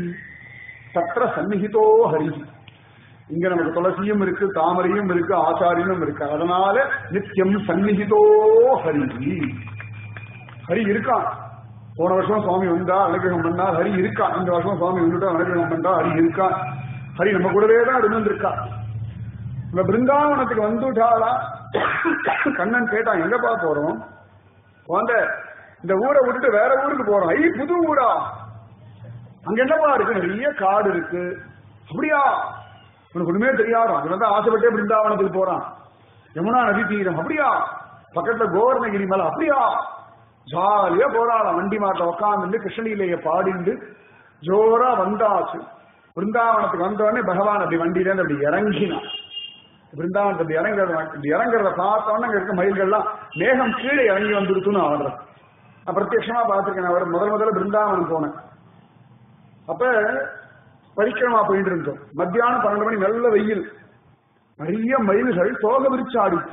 தத்ர சந்நிஹிதோ ஹரிஹி. இங்க நமக்கு துளசியும் இருக்கு, தாமரையும் இருக்கு, ஆச்சாரியனும் இருக்கு. அதனால நித்தியம் சந்நிஹிதோ ஹரிஹி. ஹரி இருக்கான். போன வருஷம் சுவாமி வந்தா அனுகிரகம் பண்ணா ஹரி இருக்கான். இந்த வருஷம் சுவாமி வந்துட்டா அனுகிரகம் பண்ணா ஹரி இருக்கான். ஹரி நம்ம கூடவே தான் இருந்திருக்கா. இந்த பிருந்தாவனத்துக்கு வந்துட்டாளா. கண்ணன் கேட்டான், எங்கப்பா போறோம்? வந்த இந்த ஊரை விட்டுட்டு வேற ஊருக்கு போறோம். ஐ புது ஊரா? அங்க என்னப்பா இருக்கு? நிறைய காடு இருக்கு. அப்படியா? உனக்கு ஒண்ணுமே தெரியாது. அது வந்து ஆசைப்பட்டே பிருந்தாவனத்துக்கு போறான். யமுனா நதி தீரம். அப்படியா? பக்கத்துல கோவர்ணகிரி மலை. அப்படியா? ஜாலியா போறாளாம். வண்டி மாட்ட உட்காந்து கிருஷ்ணலீலைய பாடிண்டு ஜோரா வந்தாச்சு. பிருந்தாவனத்துக்கு வந்தோடனே பகவான் அப்படி வண்டியில இருந்து அப்படி இறங்கினான். பிருந்தாவனத்தை அப்படி இறங்குறத இப்படி இறங்குறத பார்த்தோன்னே அங்க இருக்க மயில்கள்லாம் மேகம் கீழே இறங்கி வந்துருக்குன்னு ஆடுறேன். நான் பிரத்யட்சமா பார்த்திருக்கேன். அவர் முதல் முதல்ல பிருந்தாவனம் போனேன். அப்ப பரிக்கிரமா போயிட்டு இருந்தோம். மத்தியானம் பன்னெண்டு மணி நல்ல வெயில். நிறைய மயில்கள் தோக விரிச்சு ஆடிச்சு.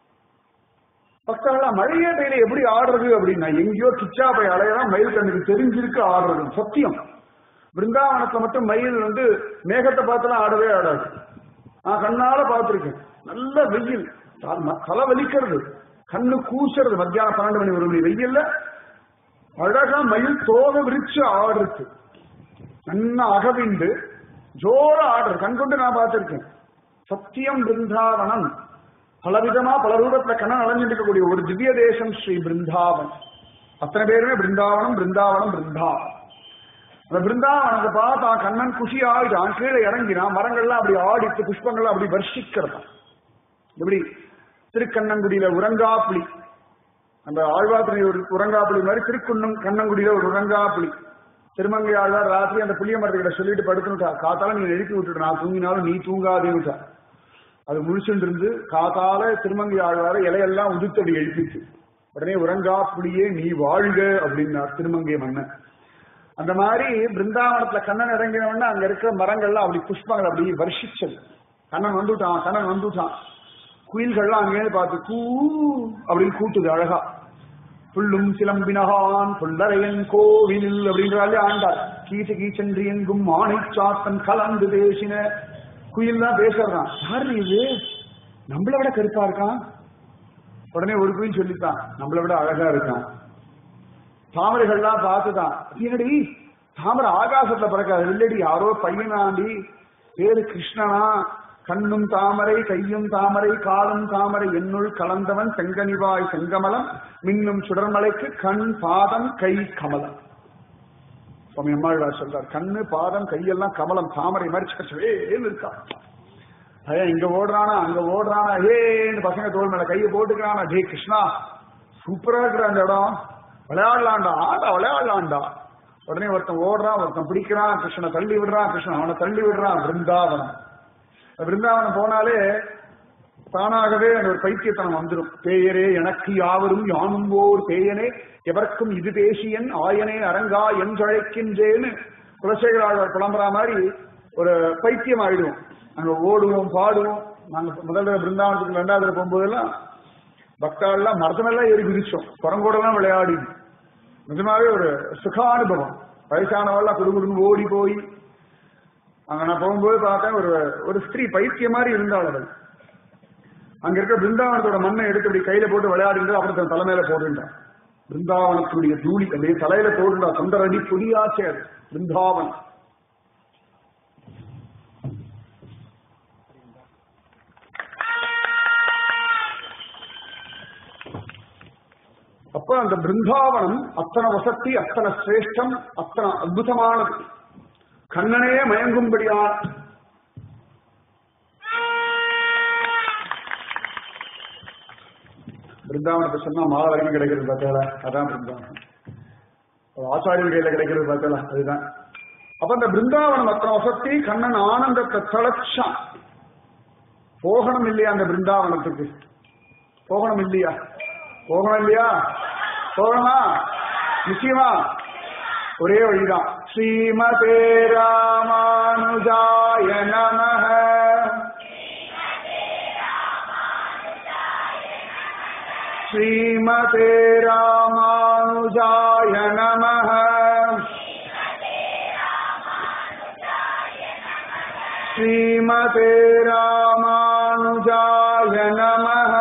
பக்கத்துல மழையே பெய்யல, எப்படி ஆடுறது அப்படின்னா எங்கேயோ கிச்சா போய் அலையலாம். மயில் கண்ணுக்கு தெரிஞ்சிருக்கு ஆடுறது சத்தியம். பிருந்தாவனத்துல மட்டும் மயில் வந்து மேகத்தை பார்த்துலாம் ஆடவே ஆடாது. நான் கண்ணால பார்த்திருக்கேன். நல்ல வெயில், தலை வலிக்கிறது, கண்ணு கூசுறது. மத்தியானம் பன்னெண்டு மணி ஒரு மணி வெயில்ல அழகா மயில் தோகை விரிச்சு ஆடுறது, நல்லா அகவிண்டு ஜோர ஆடுறது, கண்கொண்டு நான் பார்த்திருக்கேன். சத்தியம் பிருந்தாவனம், பலவிதமா பல ரூபத்துல கண்ணன் அலைஞ்சிருக்கக்கூடிய ஒரு திவ்ய தேசம் ஸ்ரீ பிருந்தாவன். அத்தனை பேருமே பிருந்தாவனம் பிருந்தாவனம் பிருந்தாவனம். அந்த பிருந்தாவனத்தை பார்த்தா கண்ணன் குஷி ஆயிட்டான். கீழே இறங்கினான், மரங்கள்லாம் அப்படி ஆடித்து புஷ்பங்கள்லாம் அப்படி வர்ஷிக்கிறதா. எப்படி திருக்கண்ணங்குடியில உரங்காப்புளி, அந்த ஆழ்வாத்திரை ஒரு உரங்காப்புளி மாதிரி திருக்குன்னம் கண்ணங்குடியில ஒரு உரங்காப்புளி. திருமங்கை ஆழ்வார் ராத்திரி அந்த புளிய மரத்துக்கிட்ட சொல்லிட்டு படுத்துட்டா, காத்தால நீ எழுப்பி விட்டுட்டு நான் தூங்கினாலும் நீ தூங்காதேன்னுட்டா. அது முழிச்சுட்டு இருந்து காத்தால திருமங்கை ஆழ்வார இலையெல்லாம் உதுத்தடி எழுப்பிச்சு. உடனே உரங்காப்புளியே நீ வாழ்க அப்படின்னார் திருமங்கை மன்னன். அந்த மாதிரி பிருந்தாவனத்துல கண்ணன் இறங்கினவன அங்க இருக்கிற மரங்கள்லாம் அப்படி புஷ்பங்கள் அப்படி வருஷிச்சது. கண்ணன் வந்துட்டான், கண்ணன் வந்துட்டான். குயில்கள்லாம் அங்கே பார்த்து கூ அப்படின்னு கூட்டுது அழகா. புல்லும் சிலம்பினகான் புல்லரையன் கோவில் அப்படின்றாலே ஆண்டார். கீச்ச கீச்சென்று எங்கும் மானை சாத்தன் கலந்து பேசின குயில் தான் பேசுறான். யாரு இது? நம்மளை விட கருப்பா இருக்கான். உடனே ஒரு குயில் சொல்லித்தான், நம்மளை விட அழகா இருக்கான். தாமரைகள்லாம் பார்த்துதான், என்னடி தாமரை ஆகாசத்துல பறக்காது இல்லடி, யாரோ பையனாண்டி, பேரு கிருஷ்ணனா, கண்ணும் தாமரை கையும் தாமரை காலும் தாமரை என்னுள் கலந்தவன் செங்கனிவாய் செங்கமலம் மின்னும் சுடர்மலைக்கு கண் பாதம் கை கமலம். சுவாமி அம்மாழ்வார் சொல்றார், கண்ணு பாதம் கையெல்லாம் கமலம் தாமரை மறிச்சு இருக்கா. பையன் இங்க ஓடுறானா அங்க ஓடுறானா, ஏன்னு பசங்க தோல் மேல கையை போட்டுக்கிறானா. ஜெய் கிருஷ்ணா சூப்பரா இருக்கிற அந்த இடம், விளையாடலாண்டா ஆண்டா விளையாடலாண்டா. உடனே ஒருத்தன் ஓடுறான், ஒருத்தன் பிடிக்கிறான், கிருஷ்ணனை தள்ளி விடுறான், கிருஷ்ணன் அவனை தள்ளி விடுறான். பிருந்தாவனம், பிருந்தாவனம் போனாலே தானாகவே ஒரு பைத்தியத்தனம் வந்துடும். பேயரே எனக்கு யாவரும் யானும் ஓர் பேயனே எவர்க்கும் இது பேசியன் ஆயனே அரங்கா என்றழைக்கின்றேன்னு குலசேகராழ்வார் புலம்புறா மாதிரி ஒரு பைத்தியம் ஆயிடுவோம். நாங்க ஓடுவோம் பாடுவோம். நாங்க முதல்ல பிருந்தாவனத்துக்கு ரெண்டாவது போகும்போதெல்லாம் பக்தாலாம் மரத்தமெல்லாம் ஏறி குதிச்சோம், குரங்கோடெல்லாம் விளையாடி. நிஜமாவே ஒரு சுகானுபவம். வயசானவெல்லாம் குடுகுடுன்னு ஓடி போய் அங்க நான் போகும்போது பார்த்தேன், ஒரு ஒரு ஸ்திரீ பைத்தியம் மாதிரி இருந்தாள். அங்க இருக்க பிருந்தாவனத்தோட மண்ணை எடுத்து அப்படி கையில போட்டு விளையாடிட்டு அப்புறம் தன் தலைமையில போடுண்டான். பிருந்தாவனத்துடைய தூளி அப்படியே தலையில போடுண்டா. தொண்டரடி பொடியாச்சே அது பிருந்தாவனம். அப்ப அந்த பிருந்தாவனம் அத்தனை வசதி, அத்தனை சிரேஷ்டம், அத்தனை அற்புதமானது, கண்ணனே மயங்கும்படியான. பிருந்தாவனத்தை சொன்னா மாவரைக்கும் கிடைக்கிறது பார்த்தால, அதான் பிருந்தாவனம். ஆச்சாரியன் கையில கிடைக்கிறது பார்த்தால, அதுதான். அப்ப அந்த பிருந்தாவனம் அத்தனை வசதி, கண்ணன் ஆனந்தத்தை தளச்சான். போகணும் இல்லையா அந்த பிருந்தாவனத்துக்கு? போகணும் இல்லையா? போகணும் இல்லையா? போகணுமா? நிச்சயமா ஒரே வழிதான். ஸ்ரீமதே ராமானுஜாய நமஹ. ஸ்ரீமதே ராமானுஜாய நமஹ. ஸ்ரீமதே ராமானுஜாய நமஹ.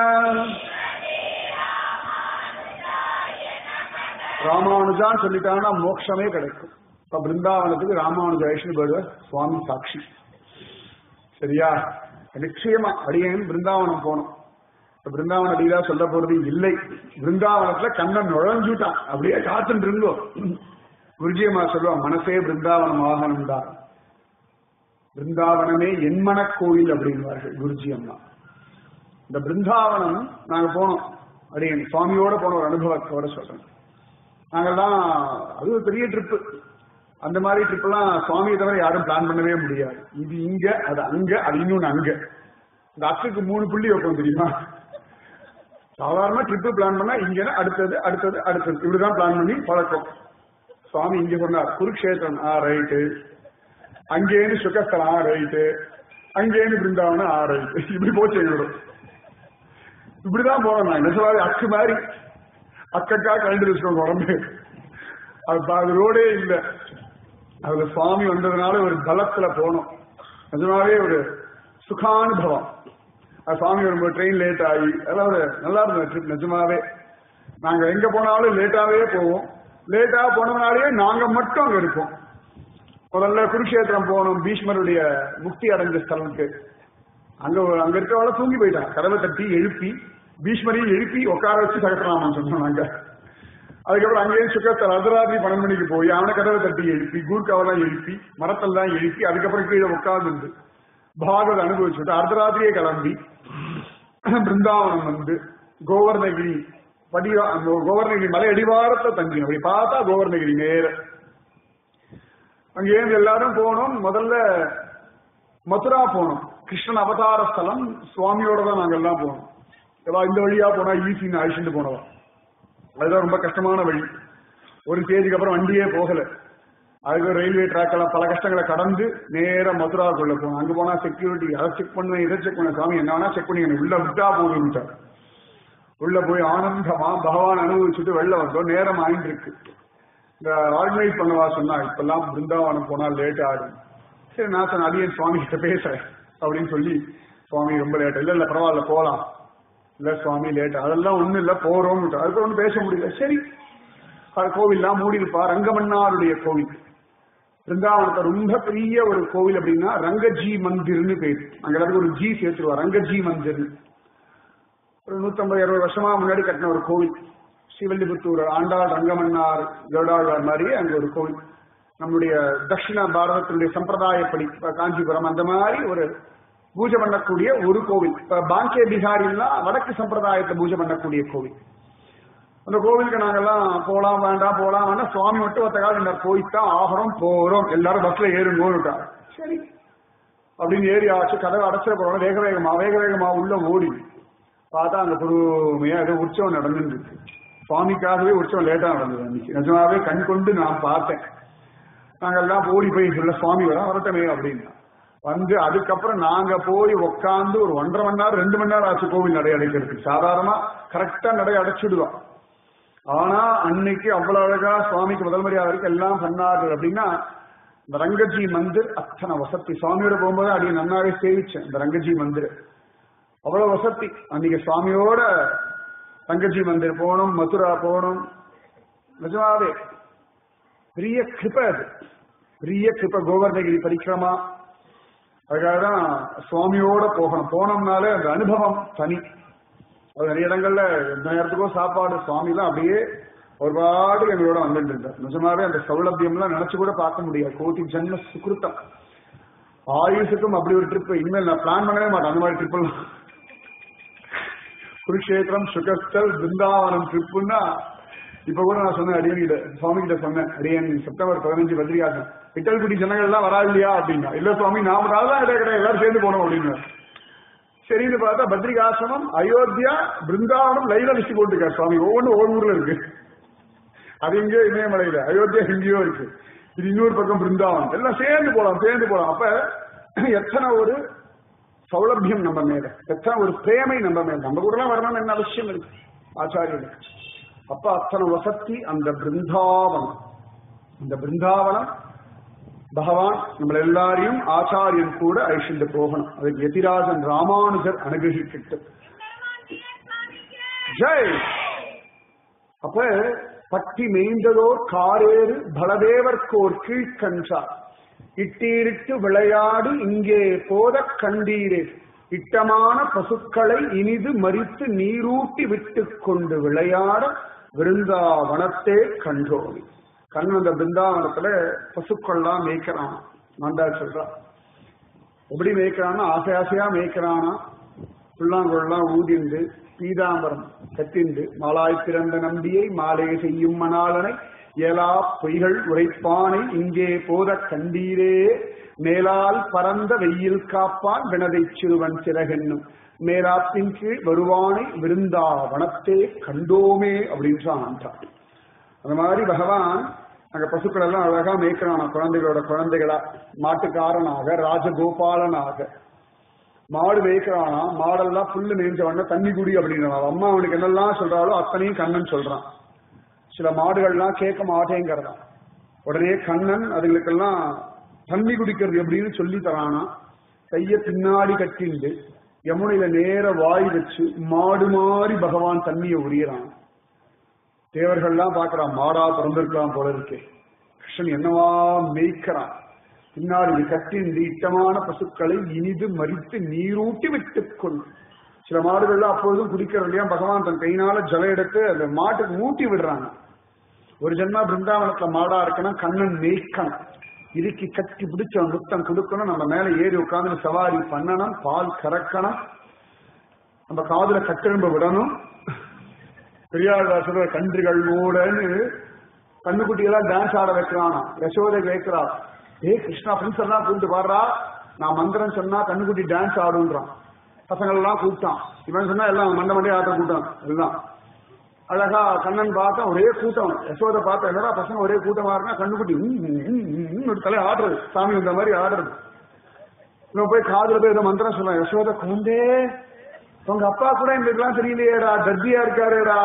ராமானுஜான்னு சொல்லிட்டாங்கன்னா மோட்சமே கிடைக்கும். இப்ப பிருந்தாவனத்துக்கு ராமானுஜாயிஷ்னு போடுவார் சுவாமி சாட்சி. சரியா? நிச்சயமா அடியேன் பிருந்தாவனம் போனோம். பிருந்தாவன அடியா சொல்ல போறது இல்லை. பிருந்தாவனத்துல கண்ணன் நுழைஞ்சுட்டான், அப்படியே காத்துட்டு இருந்தோம். குருஜியம்மா சொல்லுவான், மனசே பிருந்தாவனம் ஆகணும் தான், பிருந்தாவனமே என்மன கோயில் அப்படின்வார்கள் குருஜி அம்மா. இந்த பிருந்தாவனம் நாங்க போனோம், அடியேன் சுவாமியோட போன ஒரு அனுபவத்தோட சொல்றேன். நாங்கெல்லாம் அது ஒரு பெரிய ட்ரிப்பு. அந்த மாதிரி ட்ரிப் எல்லாம் சுவாமியை தவிர யாரும் பிளான் பண்ணவே முடியாது. இது இங்க, அது அங்க, அது இன்னொன்னு அங்க. இந்த அக்குக்கு மூணு புள்ளி வைப்போம் தெரியுமா? சாதாரணமா ட்ரிப்பு பிளான் பண்ணா இங்க அடுத்தது அடுத்தது அடுத்தது இப்படிதான் பிளான் பண்ணி பழக்கம். சுவாமி இங்க சொன்னார் குருக்ஷேத்திரம், ஆ ரைட்டு, அங்கேன்னு சுகஸ்தலம், ஆ ரைட்டு, அங்கேன்னு பிருந்தாவனம், ஆ ரைட்டு, இப்படி போச்சு எங்களோட. இப்படிதான் போறோம். நான் என்ன சொல்லாது அக்கு மாதிரி அக்கக்கா கலந்து வச்சுக்கோங்க உடம்பு. அது ரோடே இல்லை. அதுல சுவாமி வந்ததுனால ஒரு பலத்துல போனோம். நிஜமாவே ஒரு சுகானுபவம். சுவாமி வரும்போது ட்ரெயின் லேட் ஆகி, அதாவது நல்லா இருந்த ட்ரிப். நிஜமாவே நாங்க எங்க போனாலும் லேட்டாவே போவோம். லேட்டா போனதுனாலேயே நாங்க மட்டும் அங்க இருக்கோம். முதல்ல குருஷேத்திரம் போனோம், பீஷ்மருடைய முக்தி அடைஞ்ச ஸ்தலத்துக்கு. அங்க அங்க இருக்கவள தூங்கி போயிட்டான். கதவை தட்டி எழுப்பி பீஷ்மரையும் எழுப்பி உட்கார வச்சு சகசராமன் சொன்னோம் நாங்க. அதுக்கப்புறம் அங்கேயும் சுக்கத்தில் அர்த்தராத்திரி பன்னெண்டு மணிக்கு போய் அவனை கதவை தட்டி எழுப்பி கூர்காவெல்லாம் எழுப்பி மரத்தெல்லாம் எழுப்பி அதுக்கப்புறம் கீழே உட்கார்ந்து பாகவத அனுபவிச்சுட்டு அர்த்தராத்திரியே கிளம்பி பிருந்தாவனம் வந்து கோவர்ணகிரி படி கோவர்ணகிரி மலை அடிவாரத்தை தங்கினோம். அப்படி பார்த்தா கோவர்ணகிரி நேர அங்கேருந்து எல்லாரும் போனோம். முதல்ல மதுரா போனோம். கிருஷ்ணன் அவதார ஸ்தலம். சுவாமியோட தான் நாங்க எல்லாம் போனோம். இந்த வழியா போனா ஈஸின்னு அழிச்சுட்டு போனவா. அதுதான் ரொம்ப கஷ்டமான வழி. ஒரு ஸ்டேஜுக்கு அப்புறம் வண்டியே போகல. அதுக்கு ரயில்வே ட்ராக் எல்லாம் பல கஷ்டங்களை கடந்து நேர மதுராக்குள்ள போனோம். அங்க போனா செக்யூரிட்டி அதை செக் பண்ணுவேன் இதை செக் பண்ண சாமி என்ன வேணா செக் பண்ணி உள்ள விட்டா போதுட்டார். உள்ள போய் ஆனந்தமா பகவான் அனுபவிச்சுட்டு வெளில வந்தோம். நேரம் ஆயிட்டு இருக்கு. இந்த ஆர்கனைஸ் பண்ணவா சொன்னா இப்பெல்லாம் பிருந்தாவனம் போனா லேட் ஆகும். சரி நான் சொன்ன அடியன் சுவாமி கிட்ட பேசுறேன் அப்படின்னு சொல்லி சுவாமி ரொம்ப லேட்டா இல்ல இல்ல பரவாயில்ல போலாம். இல்ல சுவாமி லேட்டா அதெல்லாம் ஒண்ணும் இல்ல போறோம். அதுக்கு ஒன்றும் பேச முடியல. சரி கோவில்லாம் மூடி இருப்பா. ரங்கமன்னாருடைய கோவில் பிருந்தாவனத்தை ரொம்ப பெரிய ஒரு கோவில் அப்படின்னா ரங்கஜி மந்திர்னு பேரு. அங்க எல்லாத்துக்கும் ஒரு ஜி சேர்த்துருவா. ரங்கஜி மந்திர் ஒரு நூத்தி ஐம்பது இருபது வருஷமா முன்னாடி கட்டின ஒரு கோவில். ஸ்ரீவல்லிபுத்தூர் ஆண்டாள் ரங்கமன்னார் கருடாழ்வார் மாதிரியே அங்க ஒரு கோவில். நம்முடைய தட்சிண பாரதத்தினுடைய சம்பிரதாயப்படி காஞ்சிபுரம் அந்த மாதிரி ஒரு பூஜை பண்ணக்கூடிய ஒரு கோவில். இப்ப பாங்கே பிஹாரிலாம் வடக்கு சம்பிரதாயத்தை பூஜை பண்ணக்கூடிய கோவில். அந்த கோவிலுக்கு நாங்கெல்லாம் போலாம் வேண்டாம் போலாம் வேண்டாம். சுவாமி மட்டும் ஒத்த காலம் போய்த்தான் ஆகிறோம் போறோம். எல்லாரும் பஸ்ல ஏறுங்கோன்னுட்டாங்க. சரி அப்படின்னு ஏறி ஆச்சு. கதவை அடைச்சிட போறோம். வேக வேகமா வேக வேகமா உள்ள ஓடி பார்த்தா அந்த பொறுமையா ஏதோ உற்சவம் நடந்துட்டு இருக்கு. சுவாமிக்காகவே உற்சவம் லேட்டா நடந்தது அன்னைக்கு. நிஜமாவே கண் கொண்டு நான் பார்த்தேன். நாங்கெல்லாம் ஓடி போய் சொல்ல சுவாமி வர வரட்டமே அப்படின்னா வந்து அதுக்கப்புறம் நாங்க போய் உட்காந்து ஒரு ஒன்றரை மணி நேரம் ரெண்டு மணி நேரம் ஆச்சு கோவில் நடை அடைக்கிறதுக்கு. சாதாரணமா கரெக்டா நடை அடைச்சிடுவான். ஆனா அன்னைக்கு அவ்வளவு அழகா சுவாமிக்கு முதல் மரியாதை வரைக்கும் எல்லாம் பண்ணார்கள். அப்படின்னா இந்த ரங்கஜி மந்திர் அத்தனை வசதி. சுவாமியோட போகும்போது அடி நன்னாவே சேவிச்சேன். இந்த ரங்கஜி மந்திர் அவ்வளவு வசதி. அன்னைக்கு சுவாமியோட ரங்கஜி மந்திர் போனோம், மதுரா போனோம். நிஜமாவே பெரிய கிருபை. அது பெரிய கிருபை. கோவர்ணகிரி பரிக்கிரமா அதுக்காகதான் சுவாமியோட போகணும். போனோம்னாலே அந்த அனுபவம் தனி. அது நிறைய இடங்கள்ல எந்த நேரத்துக்கோ சாப்பாடு சுவாமி எல்லாம் அப்படியே ஒரு பாடு எங்களோட வந்துட்டு இருந்தார். நிஜமாவே அந்த சௌலபியம் எல்லாம் நினைச்சு கூட பார்க்க முடியாது. கோட்டி ஜன்ம சுகிருத்தம். ஆயுஷுக்கும் அப்படி ஒரு ட்ரிப் இனிமேல் நான் பிளான் பண்ணவே மாட்டேன். அந்த மாதிரி ட்ரிப் எல்லாம் குருஷேத்திரம் சுகஸ்தல் பிருந்தாவனம் ட்ரிப்புன்னா இப்ப கூட நான் சொன்னேன் அடியன்கிட்ட சுவாமி கிட்ட சொன்னேன். அடியன் செப்டம்பர் பதினஞ்சு பத்ரிகாசம் விட்டல்குடி ஜனங்கள் எல்லாம் வரா இல்லையா அப்படின்னா. இல்ல சுவாமி நாம தான் கிடையாது எல்லாரும் சேர்ந்து போனோம் அப்படின்னு. சரின்னு பார்த்தா பத்ரிகாசிரமம் அயோத்தியா பிருந்தாவனம் லைனா லிஸ்ட் போட்டுருக்காரு சுவாமி. ஒவ்வொன்றும் ஒவ்வொரு ஊர்ல இருக்கு. அது எங்கேயோ இமயமலையில அயோத்தியா எங்கேயோ இருக்கு. இது இன்னொரு பக்கம் பிருந்தாவனம். எல்லாம் சேர்ந்து போலாம் சேர்ந்து போலாம். அப்ப எத்தனை ஒரு சௌலபியம் நம்ம மேல, எத்தனை ஒரு பிரேமை நம்ம மேல. நம்ம கூட எல்லாம் வரணும்னு என்ன அவசியம் இருக்கு ஆச்சாரியனுக்கு. அப்ப அத்தனை வசதி அந்த பிருந்தாவனம். இந்த பிருந்தாவனம் பகவான் நம்மள எல்லாரையும் ஆச்சாரியன் கூட அழிச்சுட்டு போகணும். அதுக்கு யதிராஜன் ராமானுஜர் அனுகிரகிக்கிட்டு ஜெய். அப்ப பட்டி மேய்ந்ததோர் காரேறு பலதேவர்கோர் கீழ்கன்றார் இட்டீரிட்டு விளையாடு இங்கே போத கண்டீரே இட்டமான பசுக்களை இனிது மறித்து நீரூட்டி விட்டு கொண்டு விளையாட விருந்தாவனத்தே கண்டோமி. கண்ணு அந்த பிருந்தாவனத்துல பசுக்கள்லாம் மேய்க்கிறான். நந்தா சொல்றான். எப்படி மேய்க்கிறான்னா ஆசை ஆசையா மேய்க்கிறானா. புல்லாங்குழலாம் ஊதிண்டு பீதாம்பரம் கத்திண்டு மாலாய் பிறந்த நம்பியை மாலை செய்யும் மணாலனை ஏலா பொய்கள் உரைப்பானை இங்கே போத கண்டீரே மேலால் பரந்த வெயில் காப்பான் வினதை சிறுவன் சிறகென்னும் மேலாப்பின் கீழ் வருவானை விருந்தாவனத்தே கண்டோமே அப்படின்றான். அந்த மாதிரி பகவான் அங்க பசுக்கள் எல்லாம் அழகா மேய்க்கிறானா. குழந்தைகளோட குழந்தைகளா மாட்டுக்காரனாக ராஜகோபாலனாக மாடு மேய்க்கிறானா. மாடெல்லாம் புல்லு மேய்ஞ்சவன தண்ணி குடி அப்படின்னா அம்மா அவனுக்கு என்னெல்லாம் சொல்றாளோ அத்தனையும் கண்ணன் சொல்றான். சில மாடுகள்லாம் கேட்க மாட்டேங்கிறதான். உடனே கண்ணன் அதுகளுக்கெல்லாம் தண்ணி குடிக்கிறது எப்படின்னு சொல்லி தரானா. கைய பின்னாடி கட்டிண்டு யமுனையில நேர வாய் வச்சு மாடு மாறி பகவான் தண்ணியை உரியறான். தேவர்கள்லாம் பார்க்கறான், மாடா பிறந்திருக்கலாம் போல இருக்கே, கிருஷ்ணன் என்னவா மேய்க்கிறான், பின்னாடி இது கட்டி இந்த இட்டமான பசுக்களை இனிது மறித்து நீரூட்டி விட்டுக்கொள். சில மாடுகள்லாம் அப்பொழுதும் குடிக்கிறது இல்லையா, பகவான் தன் கையினால ஜலம் எடுத்து அந்த மாட்டுக்கு ஊட்டி விடுறாங்க. ஒரு ஜென்மா பிருந்தாவனத்துல மாடா இருக்கணும், கண்ணன் மேய்க்கணும், இதுக்கு கட்டி பிடிச்ச முத்தம் கொடுக்கணும், நம்ம மேல ஏறி உட்கார்ந்து சவாரி பண்ணணும், பால் கறக்கணும், நம்ம காதுல கட்டெழும்ப விடணும். பெரியாழ்வாசர் கன்றுகள் மூடன்னு கண்ணுக்குட்டியெல்லாம் டான்ஸ் ஆட வைக்கிறானா, யசோதை வைக்கிறா, ஏ கிருஷ்ணா பிரின்ஸ் எல்லாம் கூப்பிட்டு பாடுறா, நான் மந்திரம் சொன்னா கண்ணுக்குட்டி டான்ஸ் ஆடுன்றான். பசங்கள் எல்லாம் கூப்பிட்டான், இவன் சொன்னா எல்லாம் மண்ட மண்டே ஆட்ட கூட்டம் எல்லாம். அழகா கண்ணன் பார்த்தா ஒரே கூட்டம், யசோதை பார்த்தா என்னடா பசங்க ஒரே கூட்டமா இருந்தா, கண்ணுக்குட்டி ஒரு தலை ஆடுறது, சாமி இந்த மாதிரி ஆடுறது. இவன் போய் காதுல போய் ஏதோ மந்திரம் சொல்றான், யசோதை குழந்தே உங்க அப்பா கூட இந்த இதெல்லாம் தெரியலையேடா, தர்தியா இருக்காருடா,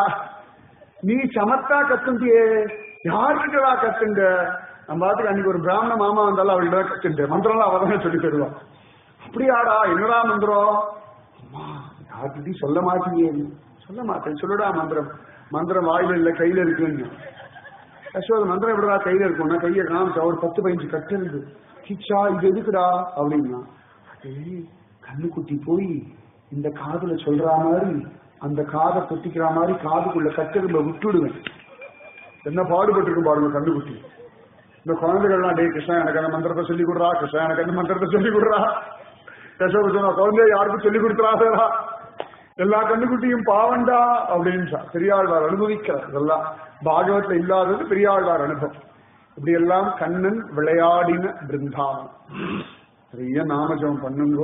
நீ சமத்தா கத்துண்டியே, யாருக்கிட்டடா கத்துங்க. நம்ம பாத்துக்கு அன்னைக்கு ஒரு பிராமண மாமா வந்தாலும் அவள்கிட்ட கத்துட்டு மந்திரம்லாம் அவதான் சொல்லி தருவான். அப்படியாடா, என்னடா மந்திரம், யார்கிட்டையும் சொல்ல மாட்டீங்க, சொல்ல மாட்டேன், சொல்லுடா மந்திரம், மந்திரம் வாயில இல்ல கையில இருக்குன்னு. யசோத மந்திரம் எப்படிடா கையில இருக்கும்னா, கையை காமிச்சா ஒரு பத்து பதினஞ்சு கட்டு இருக்கு, கிச்சா இது எதுக்குடா அப்படின்னா, கண்ணுக்குட்டி போய் இந்த காதுல சொல்ற மாதிரி அந்த காதை பொத்திக்கிற மாதிரி காதுக்குள்ள கட்டெரும்ப விட்டுடுவேன். என்ன பாடுபட்டு இருக்கும் பாருங்க கண்ணுக்குட்டி. இந்த குழந்தைகள்லாம், டே கிருஷ்ணா எனக்கு அந்த மந்திரத்தை சொல்லி கொடுறா, கிருஷ்ணா எனக்கு அந்த மந்திரத்தை சொல்லி கொடுறா, யசோத குழந்தைய யாருக்கும் சொல்லி கொடுத்துறாதா, எல்லா கண்ணுக்குட்டியும் பாவண்டா அப்படின்னு பெரியாழ்வார் அனுபவிக்கிறார். இதெல்லாம் பாகவத்துல இல்லாதது பெரியாழ்வார் அனுபவம். இப்படி எல்லாம் கண்ணன் விளையாடின பிருந்தாவனம். நிறைய நாமஜபம் பண்ணுங்கோ,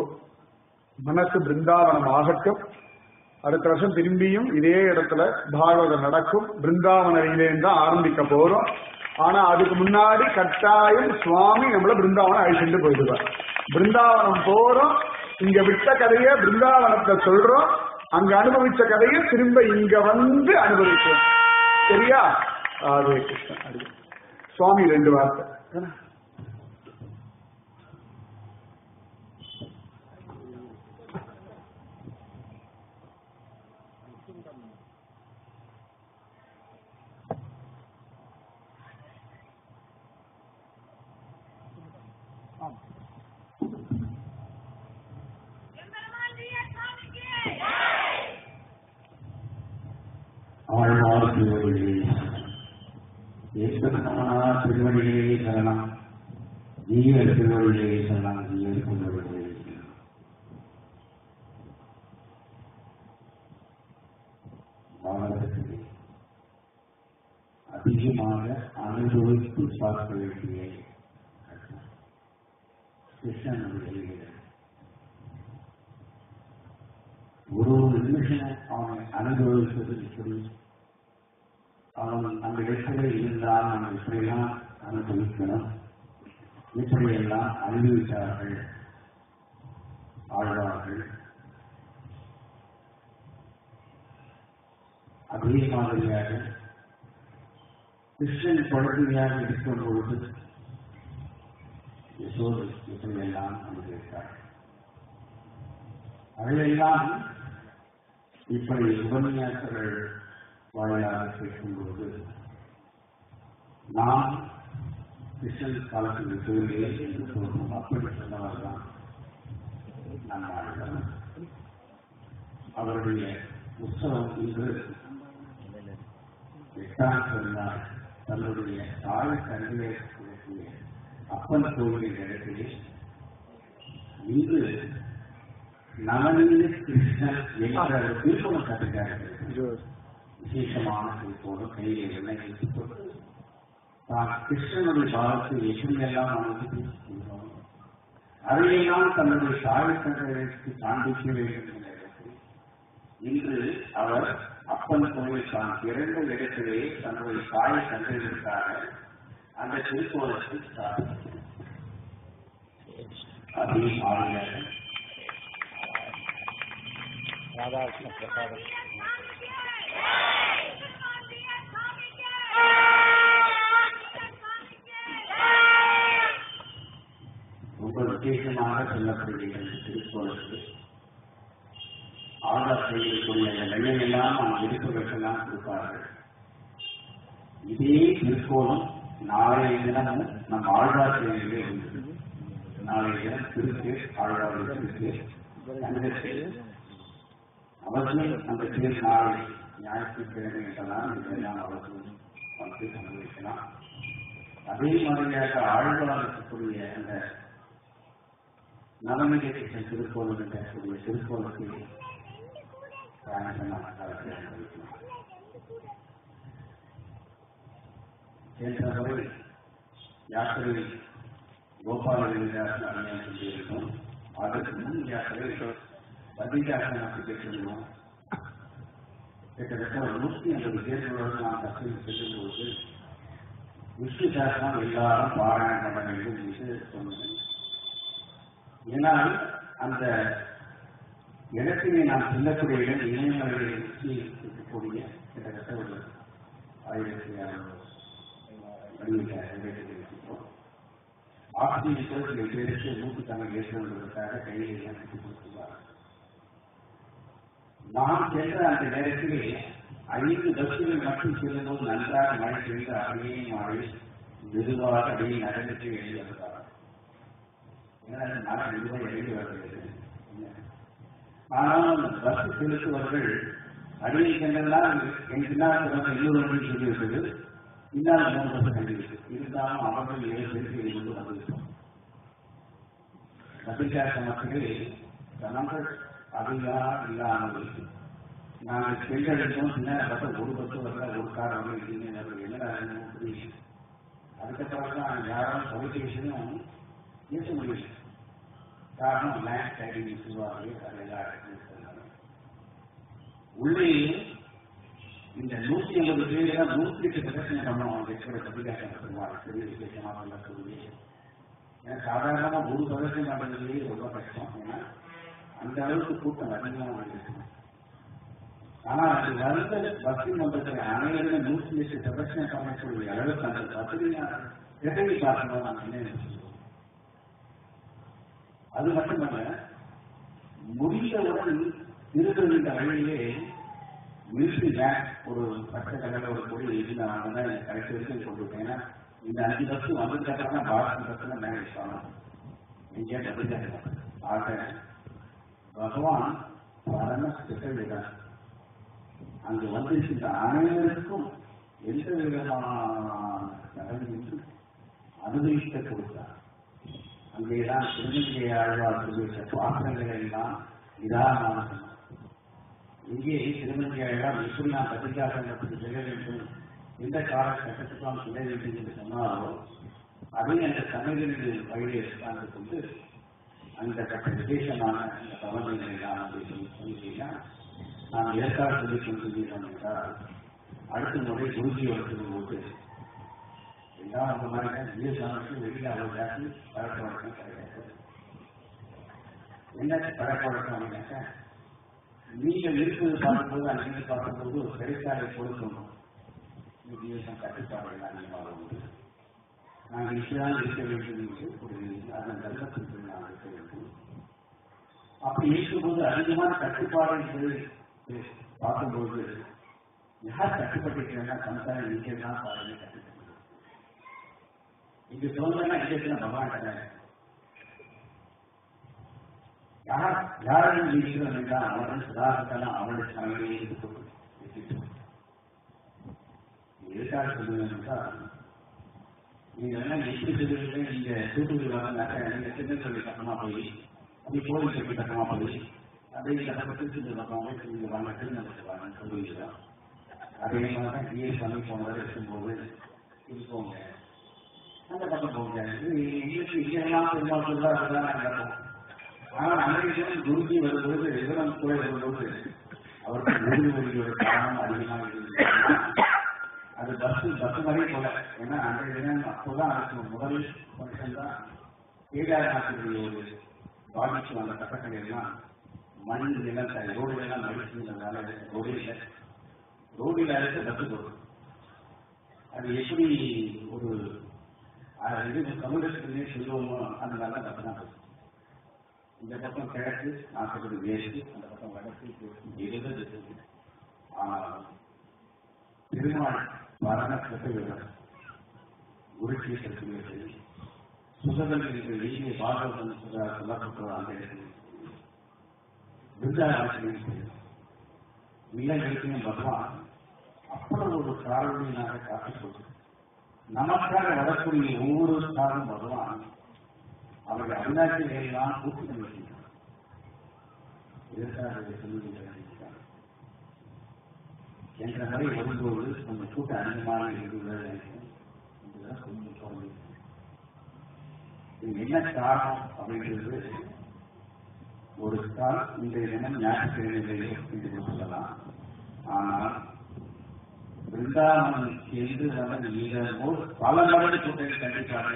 மனசு பிருந்தாவனம் ஆகட்டும். அடுத்த வருஷம் திரும்பியும் இதே இடத்துல பாகவதம் நடக்கும். பிருந்தாவனிலேருந்து தான் ஆரம்பிக்க போறோம். ஆனா அதுக்கு முன்னாடி கட்டாயம் சுவாமி நம்மள பிருந்தாவனம் அழிச்சுட்டு போயிடுவார். பிருந்தாவனம் போறோம், இங்க விட்ட கதைய பிருந்தாவனத்தை சொல்றோம், அங்க அனுபவிச்ச கதையை திரும்ப இங்க வந்து அனுபவிக்கிறோம். சரியா? ராதே கிருஷ்ணன். சுவாமி ரெண்டு வார்த்தை. ஆழ்வார் திருவடிகளே ஏற்படுத்தமானார் திருவடிகளே சரணம், ஜீவர் திருவடிகளே சரணம், ஜீவர் திருவடிகளே சரணம். பாரதத்திலே அதிகமாக அனுபவித்து பார்க்க வேண்டிய கிருஷ்ணனுடைய ஒரு ஒரு நிமிஷம் அவனை அனுபவிப்பது எப்படி, அவன் அந்த இடத்துல இருந்தால் நாம் எப்படியெல்லாம் அனுபவிக்கணும், இப்படியெல்லாம் அனுபவித்தார்கள் ஆழ்வார்கள். அதே மாதிரியாக கிருஷ்ணன் குழந்தையாக இருக்கும் பொழுது யசோதை இப்படியெல்லாம் அனுபவித்தார்கள். அதையெல்லாம் இப்படி உபன்யாசர்கள் வாயிலாக கேட்கும்போது நாம் கிருஷ்ணன் காலத்தில் தோல்வியை என்று சொல்வோம். அப்படி சொன்னவர்தான் நம்ம அவருடைய உற்சவம் இன்று எட்டாம் சொன்னார். தன்னுடைய தாய் தந்தையை அப்பன் கோவிலின் இடத்திலே இன்று நவநீத கிருஷ்ணன் என்ற திருப்பணம் காட்டுகிறார்கள். விசேஷமான திருப்போடு கையை எண்ணெய் வைத்துக் கொண்டு தான் கிருஷ்ணனுடைய பாவத்தை எப்படியெல்லாம் அனுபவிக்கின்றோம், அதையெல்லாம் தன்னுடைய தாய் தந்தையருக்கு காண்பிக்க வேண்டும் என்ற இடத்தில் இன்று அவர் அப்பன் கோவில் தான் பிறந்த இடத்திலே தன்னுடைய தாய் தந்தையருக்காக அந்த திருப்போலத்தை ஸ்தாபித்தார். அதே ஆளுநர் ராதாகிருஷ்ண பிரசாதம் ரொம்ப விசேஷமாக சொல்லப்படுகிற திருக்கோலத்தில் ஆதார் செய்யக்கூடிய நிலையெல்லாம் நாம் விருப்பங்கள்லாம் கொடுப்பார்கள். இதே திருக்கோலம் நாளைய தினமும் நம் ஆழ்வார்களிலே உண்டு. நாளைய தினம் திருக்கு ஆழ்வார்கள் இருக்கு. அவர்களும் அந்த திருநாளை ஞாயிற்றுக்கிழமை என்றெல்லாம் இதெல்லாம் அவர்களும் வந்து அனுபவிக்கலாம். அதே மாதிரியாக ஆழ்வார்க்கூடிய அந்த நலமிகை திருக்கோலம் என்றக்கூடிய திருக்கோலத்தில் அனுபவிக்கலாம். சென்றவரை யாத்திரை கோபால விருதாசன் அணியம் கொண்டிருக்கும். அதற்கு முன் யாத்திரை பதிகாசனத்தை பெற்றிருந்தோம். கிட்டத்தட்ட ஒரு நூற்றி ஐம்பது பேர்களோடு நாம் கற்று செல்லும்போது விஷ்ணு சாசனம் எல்லாரும் பாராயணம் பண்ண வேண்டும் என்று சொன்னேன். ஏன்னால் அந்த இடத்திலே நாம் செல்லக்கூடிய இடம் இணையமலையை சுற்றி இருக்கக்கூடிய கிட்டத்தட்ட ஒரு ஆயிரத்தி அறுநூறு ஆக்சிஜன் பேருக்கு நூற்றி தமிழ் ஏற்றுவதற்காக கையை அமைத்து கொடுத்துள்ளார். நாம் சென்ற அந்த நேரத்திலே ஐந்து பஸ்கள் மட்டும் செல்லும்போது நன்றாக மழை பெய்து அப்படியே மழை மெதுவாக அப்படியே நகரத்தை எழுதி வந்தார். ஏன்னா நான் மெதுவாக எழுதி வருகிறது. ஆனால் பஸ் செலுத்துவர்கள் அடியை சென்றெல்லாம் என் பின்னால் இன்னொரு வழி சொல்லியிருக்கிறது. பின்னால் மூன்று பஸ் கண்டிருக்கு. இருந்தாலும் அவர்கள் ஏழு பேருக்கு கொண்டு வந்திருக்கோம். கபிகாசனத்திலே ஜனங்கள் அதிகாரம் இல்லாமல் நாங்கள் சென்றெடுத்தோம். பின்னால் பஸ் ஒரு பஸ் வரல, ஒரு கார் அவங்க என்னடா புரியுது. அதுக்கப்புறம் தான் யாரும் தொலைபேசியும் பேச முடியல. காரணம் லேண்ட் டைடிங் சொல்லுவார்கள். அது எல்லாரும் உள்ளே இந்த நூற்றி ஐம்பது பேர் நூற்றி எட்டு பிரச்சனை பண்ணுவோம். வெற்றியோட கபிகாசனம் சொல்லுவாங்க. பெரிய விசேஷமாக சொல்லக்கூடிய ஏன்னா சாதாரணமாக ஒரு பிரதேசம் பண்ணுறதுலேயே ரொம்ப கஷ்டம். ஏன்னா அந்த அளவுக்கு கூட்டம் அதிகமாக இருக்கு. ஆனால் அது வருந்த பஸ்ஸின் மன்றத்தில் அனைவரும் நூற்றி எட்டு பிரதேசம் பண்ணக்கூடிய அளவுக்கு அந்த வசதியான திட்டத்தை பார்க்கணும். நாம் என்ன சொல்லுவோம். அது மட்டுமல்ல, முடிந்தவுடன் திருக்குறளின் வழியிலே மிலிட்ரி பேங்க் ஒரு பட்ட கலரில் ஒரு பொருள் இருந்தாங்க தான் கடைசி வரைக்கும் கொண்டு விட்டேன். ஏன்னா இந்த அஞ்சு பஸ் வந்ததுக்கப்புறம் தான் பாரத் பஸ்ஸில் மேனேஜ் பண்ணணும். எங்கேயா டபுள் ஆக பகவான் பரம ஸ்பெஷல் இடம். அங்கு வந்திருக்கின்ற அனைவருக்கும் எந்த விதமான கடமையும் அனுபவிக்க கொடுத்தார். அங்கேதான் திருநெல்வேலி ஆழ்வார் சொல்லிய பாத்திரங்களை எல்லாம் நிதானமான சொன்னார். இங்கே திருநெல்வேலியால் எப்படி நாம் கதிகாசனத்துக்கு செல்ல வேண்டும், எந்த காலகட்டத்துக்கு நாம் செல்ல வேண்டும் என்று சொன்னாரோ அதை அந்த தமிழர்கள் வழியை எடுத்தாங்க கொண்டு அந்த கட்ட விசேஷமான அந்த கவனங்களை நாம் சொல்லிட்டீங்கன்னா நாம் ஏற்காடு சொல்லி கொண்டிருக்கிறோம் என்றால் அடுத்த முறை குருஜியோட சொல்லும்போது எல்லாம் அந்த மாதிரி தான் ஜிஎஸ்ஆருக்கு வெளியில் அவ்வளோ ஜாஸ்தி பழக்க வழக்கம் கிடையாது. என்ன பழக்க வழக்கம் அப்படின்னாக்கா, நீங்கள் இருப்பது பார்க்கும்போது அங்கே பார்க்கும்போது ஒரு சிறைச்சாலை கொடுக்கணும். ஜிஎஸ்ஆர் கட்டுப்பாடுகள் அதிகமாக உண்டு. நாங்கள் இப்படிதான் இருக்க வேண்டும் என்று ஒரு அதன் தர்மத்திற்கு நாம் இருக்க வேண்டும். அப்படி இருக்கும்போது அதிகமான கட்டுப்பாடு என்று பார்க்கும்போது யார் கட்டுப்பட்டிருக்கிறேன்னா சம்சாரம் இங்கே தான் பாருங்க கட்டுப்பட்டு இங்க சொல்லுங்கன்னா இங்கே பகவான் கிடையாது. யார் யாரும் இருக்கிறோம் என்றால் அவர்கள் சுதாகத்தெல்லாம் அவருடைய சமையலே இருக்கு. எதுக்காக சொல்லுவேன் என்றால், நீங்க எல்லாம் எப்படி சொல்லுவீங்க, நீங்க தூத்துக்குடி வரனாக்கா நீங்க சின்ன சொல்லி பக்கமா போய் அப்படி கோவில் சொல்லி பக்கமா போய் அப்படியே கஷ்டப்பட்டு சின்ன பக்கமா போய் நீங்க வாங்க திருநெல்வேலி சொல்லுவீங்க. அதே மாதிரி தான் டிஎஸ் பண்ணி போனவரை இருக்கும்போது இருப்போங்க அந்த பக்கம் போங்க. எங்களுக்கு இங்கெல்லாம் பெருமாள் சொல்லா அதெல்லாம் நடக்கும். ஆனால் அமெரிக்கன் குருஜி வரும்போது இதெல்லாம் கூட வரும்போது அவருக்கு குருஜி மொழியோட காரணம் அதிகமாக இருந்தது. அது பஸ் பஸ் மாதிரியே போல. ஏன்னா அன்றைய தினம் அப்போதான் அதுக்கு முதல் ஃபங்க்ஷன் தான் கேதார்நாத்துடைய ஒரு பாதிச்சு வந்த கட்டங்கள் எல்லாம் மண் நிலம் ரோடு எல்லாம் மடிச்சுனால ரோடு இல்லை. ரோடு இல்லாத பஸ் போடும். அது எப்படி ஒரு இது தமிழகத்திலே சொல்லுவோமோ அந்த நல்லா பஸ் தான் போகும். இந்த பக்கம் கிழக்கு நாற்பது வேஸ்ட், அந்த பக்கம் வடக்கு இருபது. ஆனால் திருநாள் மரணத்தை உருட்டிய கருத்துக்களை சுகதங்களுக்கு வெளியே பாகவதன் சொல்லப்பட்ட அந்த விருந்தாளர்கள் இல்லங்களுக்கும் பகவான் அவ்வளவு ஒரு காரணியாக காட்டிக் கொண்டு நமக்காக வரக்கூடிய ஒவ்வொரு காலம் பகவான் அவர்கள் அருணாச்சலை எல்லாம் கூட்டி கொண்டிருக்கிறார். இதற்காக சொல்லுகிறார் என்ற முறை வரும்போது கொஞ்சம் கூட்டம் அதிகமாக இருக்கிறது. கொஞ்சம் குறைந்து இது என்ன காரணம் அப்படின்றது ஒரு கால் இன்றைய தினம் ஞாயிற்றுக்கிழமையிலே என்று சொல்லலாம். ஆனால் பிருந்தாவனம் என்று வந்து பல மடங்கு கூட்டத்தை கண்டிப்பாக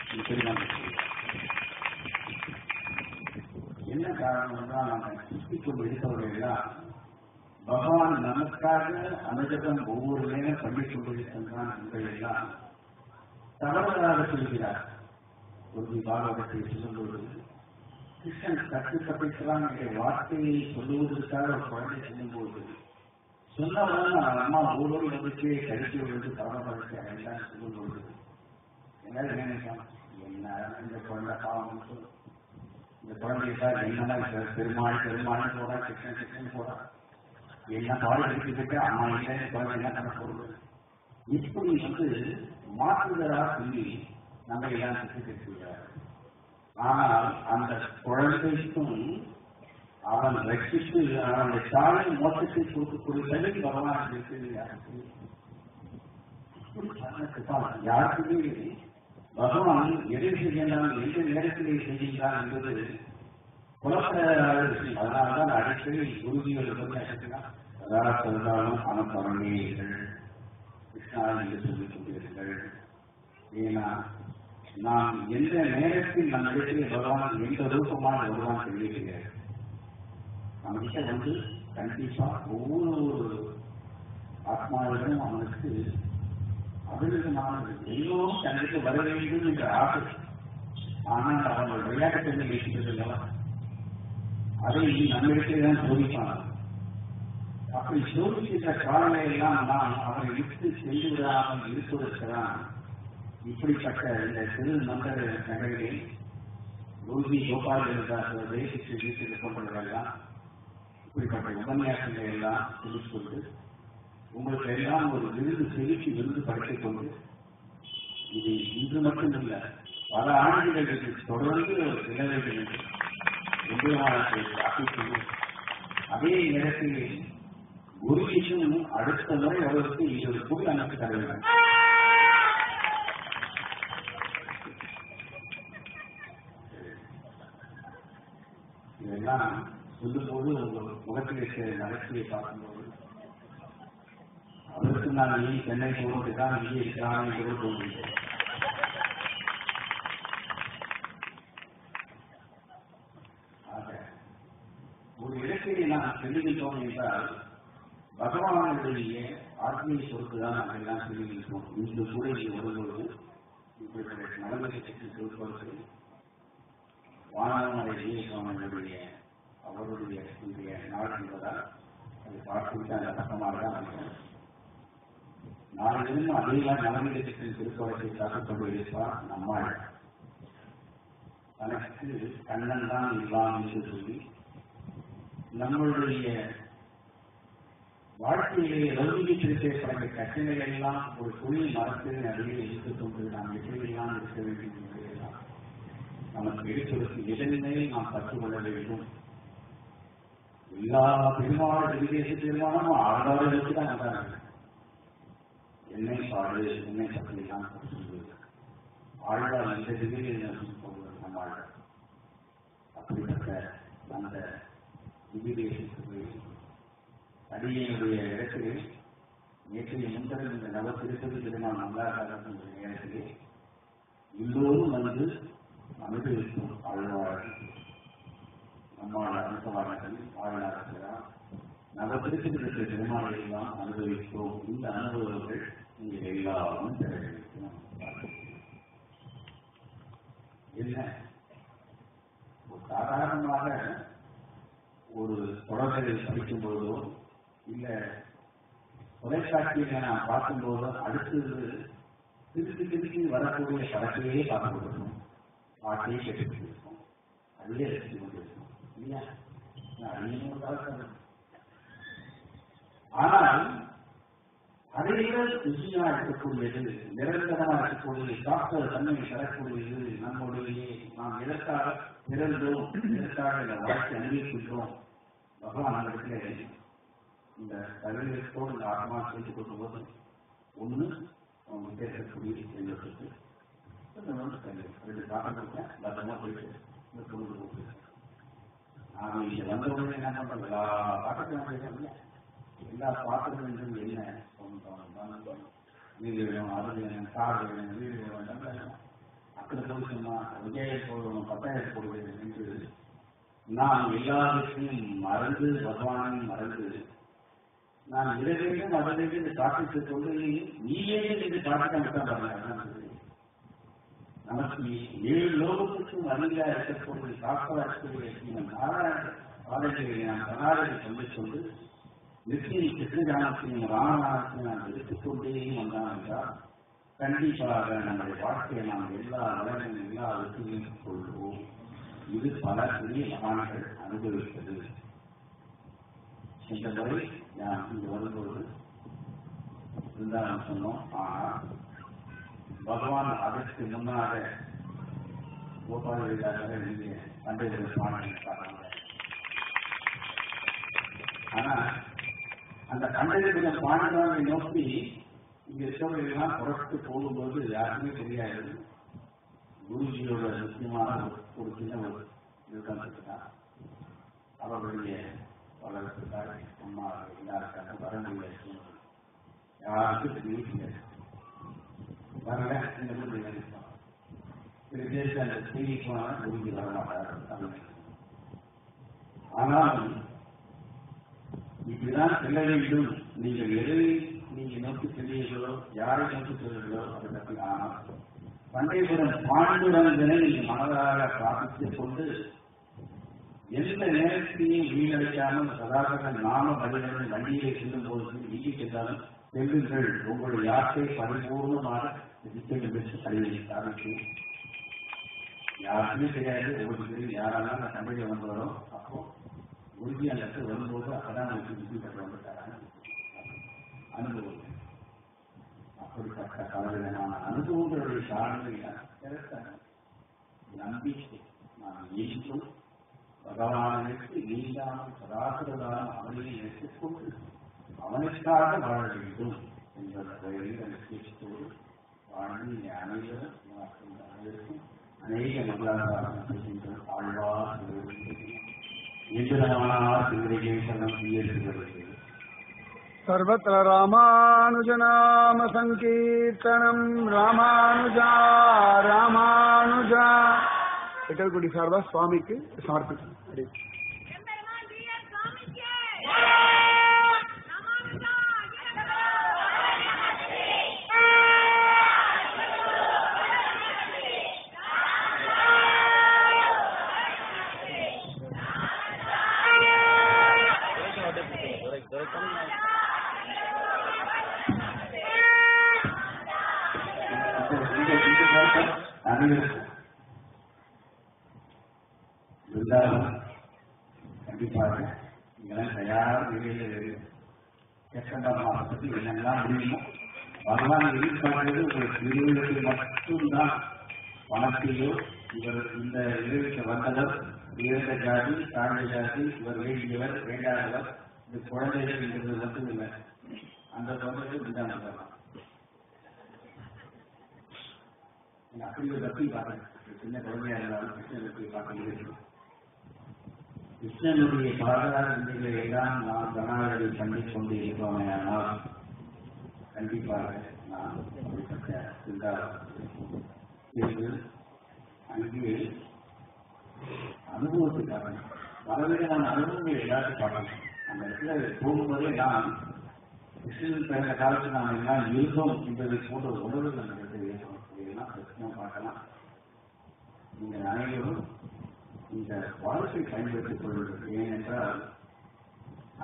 என்ன காரணம் என்றால் நாம் சுற்றிக் கொண்டு இருப்பவர்கள் எல்லாம் பகவான் நமக்காக அனுஜகம் ஒவ்வொரு நேரம் பண்ணிக் கொண்டிருக்கின்றான் என்பதையெல்லாம் தவறுதலாக சொல்கிறார். ஒரு பாகவத்தை சொல்லும்போது கிருஷ்ணன் கற்று தப்பிக்கலாம் என்ற வார்த்தையை சொல்லுவதற்காக ஒரு குழந்தை சொல்லும்போது சொன்னவன் அம்மா ஊரோடு வந்துட்டு கழித்து வந்து தவறப்படுத்த எல்லாம் சொல்லும்போது எல்லாரும் நினைக்கலாம் என்ன இந்த குழந்தை பாவம் இந்த குழந்தைக்காக என்னன்னா பெருமாள் பெருமாள் போடா கிருஷ்ணன் கிருஷ்ணன் போடா என்ன பாடம் எடுத்துக்கிட்டு அம்மா இல்லை குழந்தை என்ன பண்ண போடுது இப்படி வந்து மாற்றுதலா சொல்லி நம்ம எல்லாம் சுற்றிக்கிறார். ஆனால் அந்த குழந்தைக்கும் அவன் ரட்சித்து அவனுடைய தாயை மோசத்தை கொடுக்கக்கூடிய தகுதி பகவான் யாருக்குமே பகவான் எதை செய்யலாம் எந்த நேரத்திலே செய்கிறான் என்பது குலப்படையாக விஷயம். அதனால்தான் அடிக்கடி குருஜிகள் அதாவது சொல்றாலும் அனுப்பவனீர்கள் கிருஷ்ணா என்று சொல்லிக் கொண்டீர்கள். ஏன்னா நாம் எந்த நேரத்தில் நம்ம இடத்திலே பகவான் எந்த ரூபமாக பகவான் தெரிவிக்கிறார். நம்ம கிட்ட வந்து கண்டிப்பா ஒவ்வொரு ஆத்மாவிலும் அவனுக்கு அபிநயமானது எல்லோரும் தனக்கு வர வேண்டும் என்ற ஆசை. ஆனால் அவர்கள் விளையாட்டு வைக்கிறது அதை நம்மிடத்திலே தான் சோதிப்பான். அப்படி சோதிக்கின்ற காலங்களையெல்லாம் நாம் அவரை விட்டு சென்று விடாமல் இருப்பதற்குதான் இப்படிப்பட்ட இந்த சிறு மந்திர நகரிலே குருஜி கோபால் தேசிக்கு வீட்டில் கொண்டவர்களெல்லாம் இப்படிப்பட்ட உபன்யாசங்களை எல்லாம் சொல்லிக் கொண்டு உங்களுக்கு எல்லாம் ஒரு விருது செலுத்தி விருது படைத்துக் கொண்டு இது இன்று மட்டுமில்லை பல ஆண்டுகளுக்கு தொடர்ந்து நிலவேற்று அதே நேரத்தில் குருஜிக்கும் அடுத்த முறை அவருக்கு இது ஒரு புதிய அமைப்பு தர வேண்டும். இதெல்லாம் சொல்லும்போது உங்கள் முகத்தில் நடத்தியை பார்க்கும்போது அவருக்கு நான் நீ சென்னை போவதுதான் இங்கே இருக்கிறான் என்று தோன்றுகிறேன். ஒரு இடத்திலே நாம் சொல்லுகின்றோம் என்றால் பகவானுடைய ஆத்மீக பொறுப்புதான் நாம் எல்லாம் சொல்லுகின்றோம். இந்த கூட இங்கே வரும்போது இப்படிப்பட்ட நலமதிக்கு சொல்வது வானவனுடைய ஜீவனுடைய அவருடைய இன்றைய நாள் என்பதால் அதை பார்த்துவிட்டு அந்த பக்கமாக தான் நினைக்கிறேன். நாளிலும் அதேதான் நலமதிக்கத்தின் திருப்பவத்தை காத்துக் கொண்டிருப்பார் நம்மால் தனக்கு கண்ணன் தான் இல்லாம் என்று சொல்லி நம்மளுடைய வாழ்க்கையிலே லௌகிகத்திற்கே பல கட்டளைகள் எல்லாம் ஒரு தொழில் மரத்தில் நிறைய எடுத்துக் கொண்டு நாம் எப்படியெல்லாம் இருக்க வேண்டும் என்பதையெல்லாம் நமக்கு எடுத்துரைத்து எதனிலே நாம் கற்றுக்கொள்ள வேண்டும். எல்லா பெருமாள் விதேச தீர்மானமும் ஆழ்வார்களுக்கு தான் வந்தாங்க. என்னை பாடு என்னை பற்றி தான் ஆழ்வார் இந்த திகழில் நம்ம ஆழ்வார் அப்படிப்பட்ட அந்த விதேசத்துக்கு அடியனுடைய இடத்திலே நேற்றைய முன்தரம் இந்த நவ திருப்பதி திருமணம் நல்லாக நேரத்திலே எல்லோரும் வந்து அனுபவிக்கும் ஆழ்வார் நம்மால் அனுபவார்கள் ஆழ்வார்கள் நவ திருப்பதி திருமணம் அனுபவித்தோம். இந்த அனுபவங்கள் நீங்கள் எல்லாரும் பெற வேண்டும். என்ன சாதாரணமாக ஒரு தொடர்களை படிக்கும் பொழுதோ இல்ல தொலைக்காட்சியில நான் பார்க்கும்போது அடுத்தது திருப்பி திருப்பி வரக்கூடிய படத்தையே பார்த்து கொடுக்கணும், பாட்டையே கேட்டு இருக்கோம், அதுவே ரசித்து கொண்டு இருக்கணும் இல்லையா? ஆனால் அதை விட ருசியா இருக்கக்கூடியது, நிரந்தரமாக இருக்கக்கூடியது, சாப்பிட்ட தன்மை தரக்கூடியது நம்முடைய நாம் எதற்காக பிறந்தோம், எதற்காக இந்த வாழ்க்கை அனுபவிக்கின்றோம். பகவான் இடத்துல இந்த கருவியத்தோடு இந்த ஆத்மா சேர்த்து கொள்ளும் போது ஒன்று அவங்க பேசக்கூடிய எங்களுக்கு ரெண்டு காரணம் இருக்கேன், பத்திரமா போயிட்டு இந்த பொழுது போட்டு நான் இங்க வந்தவுடனே என்ன பண்றேன், எல்லா பாட்டத்தையும் பேசுறேன். எல்லா பாத்திரங்களும் என்ன சொந்தம், வீடு வேணும், அது வேணும், கார் வேணும், வீடு வேணும், அக்கறை போச்சுமா விஜய போடுவோம், பத்தாயிரம் போடுவேன் என்று நான் எல்லாருக்கும் மறந்து பகவானை மறந்து நான் இதை வேண்டும் அதை வேண்டும் இந்த காட்டுக்கு கொண்டு நீயே இது காட்டுக்கான நமக்கு ஏழு லோகத்துக்கும் அருகியா இருக்கக்கூடிய காப்பாற்றக்கூடிய நாராயண நான் கர்நாடகை சொல்லி கொண்டு நிச்சய கிருஷ்ணஜானத்தையும் ராமநாதத்தையும் நான் எடுத்துக்கொண்டே வந்தான் என்றால் கண்டிப்பாக நம்முடைய வாழ்க்கையை நாம் எல்லா வளங்களும் எல்லா வெற்றியும் கொள்வோம். இது பல பெரிய மகான்கள் அனுபவித்தது. இந்த முறை நான் இங்கு வரும்போது இருந்தாலும் சொன்னோம். ஆனால் பகவான் அதற்கு முன்னாக கோபால விழாக்காக நீங்க பண்டைய சுவாமி பார்த்தாங்க. ஆனா அந்த பண்டைய சுவாமிகளை நோக்கி இங்க இருக்கவர்களெல்லாம் புறப்பட்டு போகும்போது யாருமே தெரியாது. குருஜியோட முக்கியமான ஒரு சின்ன ஒரு இருக்கான். அவர்களுடைய வளர்ப்புக்காக அம்மா எல்லாருக்காக வர முடியாது, யாருக்கும் தெரியல வரல. அந்த செய்தி போனால் குருஜி வரமாட்டார். ஆனாலும் இப்படிதான் செல்ல வேண்டும். நீங்கள் எதை நீங்க நோக்கி செல்வீர்களோ, யாரை நோக்கி செல்வீர்களோ அதை பற்றி. ஆனால் பண்டைபுரம் பாண்டுரங்கனை மனதாக பிரார்த்தித்துக் கொண்டு எந்த நேரத்தையும் வீணடிக்காமல் சதாசகன் நாம மனிதர்கள் வண்டியை செல்லும் போது நீங்கி சென்றாலும் செல்லுங்கள், உங்களுடைய யாற்றை பரிபூர்ணமாக அறிவியை சாதித்து யாருக்குமே தெரியாது. உங்களுக்கு தெரியும் யாராலும் அந்த தமிழை வந்தவரோ அப்போ உறுதி அந்த இடத்துல வரும்போது அப்பதான் உங்களுக்கு விதி பெற்ற வந்துட்டாராங்க அனுபவம். அப்படிப்பட்ட கவலையான அனுபவங்களுடைய சார்ந்த நம்பிக்கை நான் என்றும் பகவானுக்கு நீங்காமல் சதாசிரதான அவனை எடுத்துக்கொண்டு அவனுக்காக வாழ வேண்டும் என்ற லட்சியத்தோடு வாழ்ந்து அனைவரும் அனைவருக்கும் அநேக மங்களாதாரம் செய்கின்ற ஆழ்வார் இந்திரனார் சிவரிகேசனம் உயர்த்துகிறது. सर्वत्र रामानुजनाम संकीर्तनम रामानुजा रामानुजा इटलगुडी सार्वा स्वामी के समर्पित. கண்டிப்பாக இதெல்லாம் தயாராக நிலையில் செப்டம்பர் மாதத்துக்கு என்னெல்லாம் முடியுமோ பகவான் எதிர்பார்க்கிறது உங்களுக்கு இருவருக்கு மட்டும்தான். பணத்தையோ இவர் இந்த இருவருக்கு வந்தவர் உயர்ந்த ஜாதி தாழ்ந்த ஜாதி, இவர் வேண்டியவர் வேண்டாதவர், இந்த குழந்தைகள் என்றது மட்டும் இல்லை. அந்த குழந்தைகள் விஞ்ஞானம் அப்படி ஒரு பக்தி பார்க்கணும். சின்ன குழந்தையா இருந்தாலும் கிருஷ்ண பக்தி பார்க்க முடியும். கிருஷ்ணனுடைய பாரதாரங்களை எல்லாம் நாம் கர்நாடகை பண்ணிக் கொண்டு இருப்போமே, ஆனால் கண்டிப்பாக நாம் அப்படிப்பட்ட சிந்தார்த்து அங்கே அனுபவத்துக்காக பலவிதமான அனுபவங்கள் எல்லாத்தையும் பார்க்கணும். அந்த இடத்துல போகும்போதே நாம் கிருஷ்ணன் பிறந்த காலத்தில் நாம் எல்லாம் இருந்தோம் என்பதை போன்ற உணர்வு அந்த இடத்துல ஏற்படும். இதெல்லாம் கிருஷ்ணன் பார்க்கலாம். நீங்கள் அனைவரும் இந்த வாழ்க்கை பயன்படுத்திக் கொள்வது. ஏனென்றால்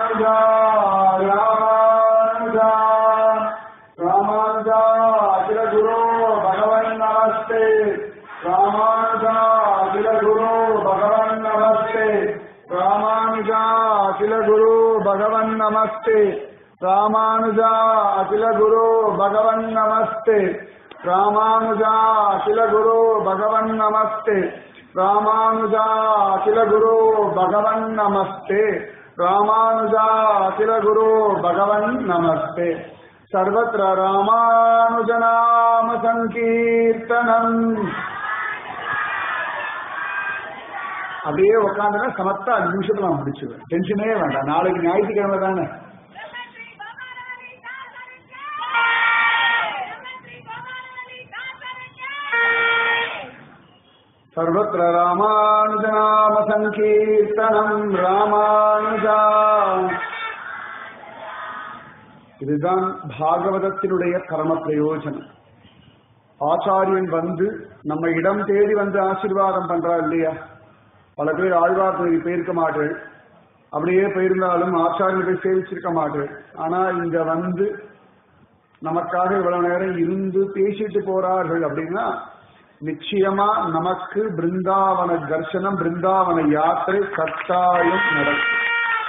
ராமானுஜா அகில குரு பகவன் நமஸ்தே ராமானுஜா அகில குரு பகவன் நமஸ்தே ராமானுஜா அகில குரு பகவன் நமஸ்தே ராமானுஜா அகில குரு பகவன் நமஸ்தே ராமானுஜா அகில குரு பகவன் நமஸ்தே ராமானுஜா அகில குரு பகவன் நமஸ்தே ராமானுஜா அகில குரு பகவன் நமஸ்தே சர்வத்ர ராமானுஜநாம சங்கீர்த்தனம். அப்படியே உட்காந்துனா சமத்தா அஞ்சு நிமிஷத்துல நான் முடிச்சுவேன். டென்ஷனே வேண்டாம். நாளைக்கு ஞாயிற்றுக்கிழமை தானே. சர்வத்ர ராமானுஜநாம சங்கீர்த்தனம் ராமானுஜா. இதுதான் பாகவதத்தினுடைய பரம பிரயோஜனம். ஆச்சாரியன் வந்து நம்ம இடம் தேடி வந்து ஆசீர்வாதம் பண்றா இல்லையா? பல பேர் ஆழ்வார் போயிருக்க மாட்டேன், அப்படியே போயிருந்தாலும் ஆச்சாரியனை சேவிச்சிருக்க மாட்டேன். ஆனா இங்க வந்து நமக்காக இவ்வளவு நேரம் இருந்து பேசிட்டு போறார்கள் அப்படின்னா நிச்சயமா நமக்கு பிருந்தாவன தர்சனம், பிருந்தாவன யாத்திரை கட்டாயம் நடக்கும்.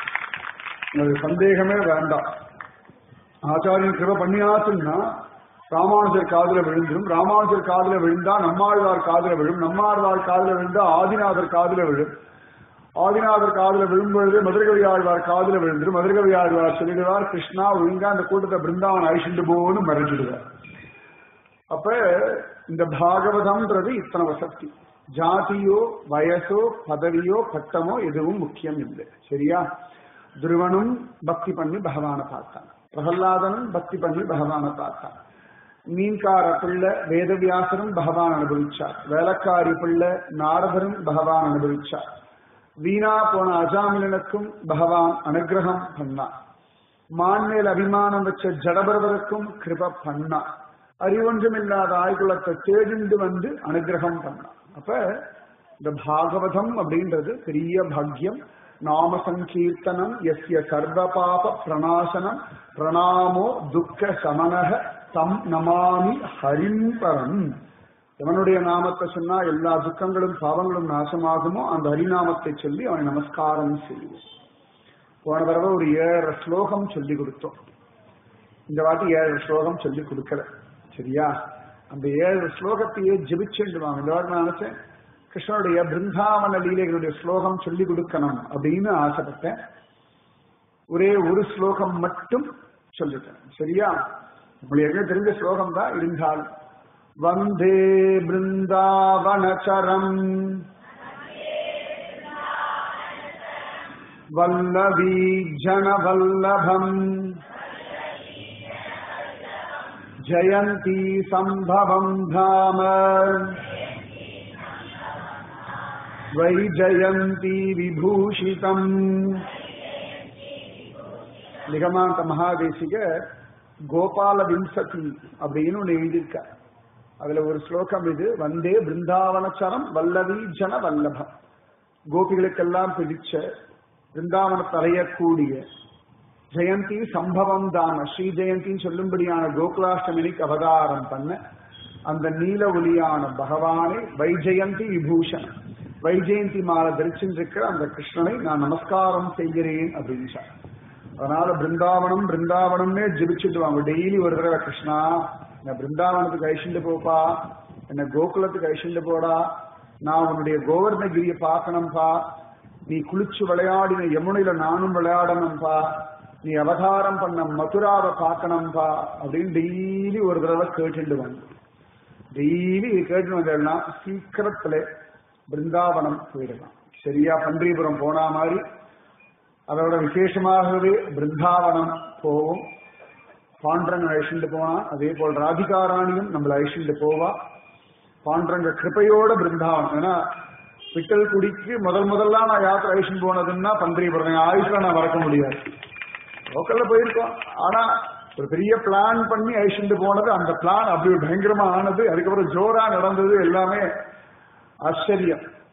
அது சந்தேகமே வேண்டாம். ஆச்சாரியன் கிருப பண்ணியாச்சுன்னா ராமானுஜர் காதுல விழுந்துடும். ராமானுஜர் காதுல விழுந்தா நம்மாழ்வார் காதுல விழும். நம்மாழ்வார் காதுல விழுந்தா ஆதிநாதர் காதுல விழும். ஆதிநாதர் காதுல விழும்பொழுது மதுரகவி ஆழ்வார் காதுல விழுந்துடும். மதுரகவி ஆழ்வார் சொல்லிடுவார், கிருஷ்ணா ஒழுங்கா அந்த கூட்டத்தை பிருந்தாவன் அழிச்சுட்டு போன்னு மறைஞ்சிடுவார். அப்ப இந்த பாகவதம்ன்றது இத்தனை வசதி. ஜாதியோ வயசோ பதவியோ பட்டமோ எதுவும் முக்கியம் இல்லை. சரியா? துருவனும் பக்தி பண்ணி பகவான பார்த்தான். பிரகலாதனும் பக்தி பண்ணி பகவான பார்த்தான். மீன்கார பிள்ளை வேதவியாசரும் பகவான் அனுபவிச்சார். வேலைக்காரி பிள்ளை நாரதரும் பகவான் அனுபவிச்சார். வீணா போன அஜாமிலனுக்கும் பகவான் அனுகிரகம் பண்ணார். மான்மேல் அபிமானம் வச்ச ஜடபரவருக்கும் கிருப பண்ணார். அறிவொன்றும் இல்லாத ஆய்குலத்தை தேடிண்டு வந்து அனுகிரகம் பண்ணார். அப்ப இந்த பாகவதம் அப்படின்றது பெரிய பாக்கியம். நாம சங்கீர்த்தனம் எஸ்ய சர்வ பாப பிரணாசனம் பிரணாமோ துக்க சமனக தம் நமாமி ஹரிம்பரம். எவனுடைய நாமத்தை சொன்னா எல்லா துக்கங்களும் பாவங்களும் நாசமாகுமோ அந்த ஹரிநாமத்தை சொல்லி அவனை நமஸ்காரம் செய்வோம். போன தடவை ஒரு ஏழு ஸ்லோகம் சொல்லி கொடுத்தோம். இந்த வாட்டி ஏழு ஸ்லோகம் சொல்லி கொடுக்கல. சரியா? அந்த ஏழு ஸ்லோகத்தையே ஜெபிச்சுடுவாங்க. இந்த வாட்டி நான் நினைச்சேன் கிருஷ்ணனுடைய பிருந்தாவன லீலைகளுடைய ஸ்லோகம் சொல்லி கொடுக்கணும் அப்படின்னு ஆசைப்பட்டேன். ஒரே ஒரு ஸ்லோகம் மட்டும் சொல்லிட்டேன். சரியா? உங்களுக்கு தெரிஞ்ச ஸ்லோகம் தான் இருந்தால் வந்தே பிருந்தாவனச்சரம் வல்லவி ஜனவல்லபம் ஜயந்தி சம்பவம் தாம வைஜயந்தி விபூஷிதம். நிகமாந்த மகாதேசிக கோபால விம்சதி அப்படின்னு ஒண்ணு எழுதியிருக்க. அதுல ஒரு ஸ்லோகம் இது, வந்தே பிருந்தாவனச்சரம் வல்லவி ஜன வல்லபம். கோபிகளுக்கெல்லாம் பிடிச்ச பிருந்தாவனத்தை அடையக்கூடிய ஜெயந்தி சம்பவம் தான ஸ்ரீ ஜெயந்தின்னு சொல்லும்படியான கோகுலாஷ்டமிக்கு அவதாரம் பண்ண அந்த நீல ஒலியான பகவானை வைஜெயந்தி விபூஷன் வைஜெயந்தி மாலை தரிச்சிருக்கிற அந்த கிருஷ்ணனை நான் நமஸ்காரம் செய்கிறேன் அப்படின்னு சொன்னார். அதனால பிருந்தாவனம் பிருந்தாவனம்னே ஜெபிச்சுட்டு டெய்லி ஒரு தடவை கிருஷ்ணா என்ன பிருந்தாவனத்துக்கு அழிச்சுட்டு போப்பா, என்ன கோகுலத்துக்கு அழிச்சுட்டு போடா, நான் உன்னுடைய கோவர்ணகிரியை பார்க்கணும்பா, நீ குளிச்சு விளையாடின யமுனையில நானும் விளையாடணும்பா, நீ அவதாரம் பண்ண மதுராவை பார்க்கணும்பா அப்படின்னு டெய்லி ஒரு தடவை கேட்டுட்டு வந்து டெய்லி கேட்டு வந்தேன்னா சீக்கிரத்துல பிருந்தாவனம் போயிடலாம். சரியா? பன்றிபுரம் போனா மாதிரி அதோட விசேஷமாகவே பிருந்தாவனம் போவோம். பாண்டரங்க அழிச்சுட்டு போனா அதே போல் ராதிகாராணியும் நம்மளை அழிச்சுட்டு போவா. பாண்டரங்க கிருப்பையோட பிருந்தாவனம். ஏன்னா விட்டல் குடிக்கு முதல் முதல்ல நான் யாத்திரை அழிச்சுட்டு போனதுன்னா பன்றிபுரம். ஆயுஷ்ல நான் மறக்க முடியாது. லோக்கல்ல போயிருக்கோம். ஆனா ஒரு பெரிய பிளான் பண்ணி அழிச்சுட்டு போனது, அந்த பிளான் அப்படி பயங்கரமா ஆனது, அதுக்கப்புறம் ஜோரா நடந்தது, எல்லாமே ஆச்சரியம்.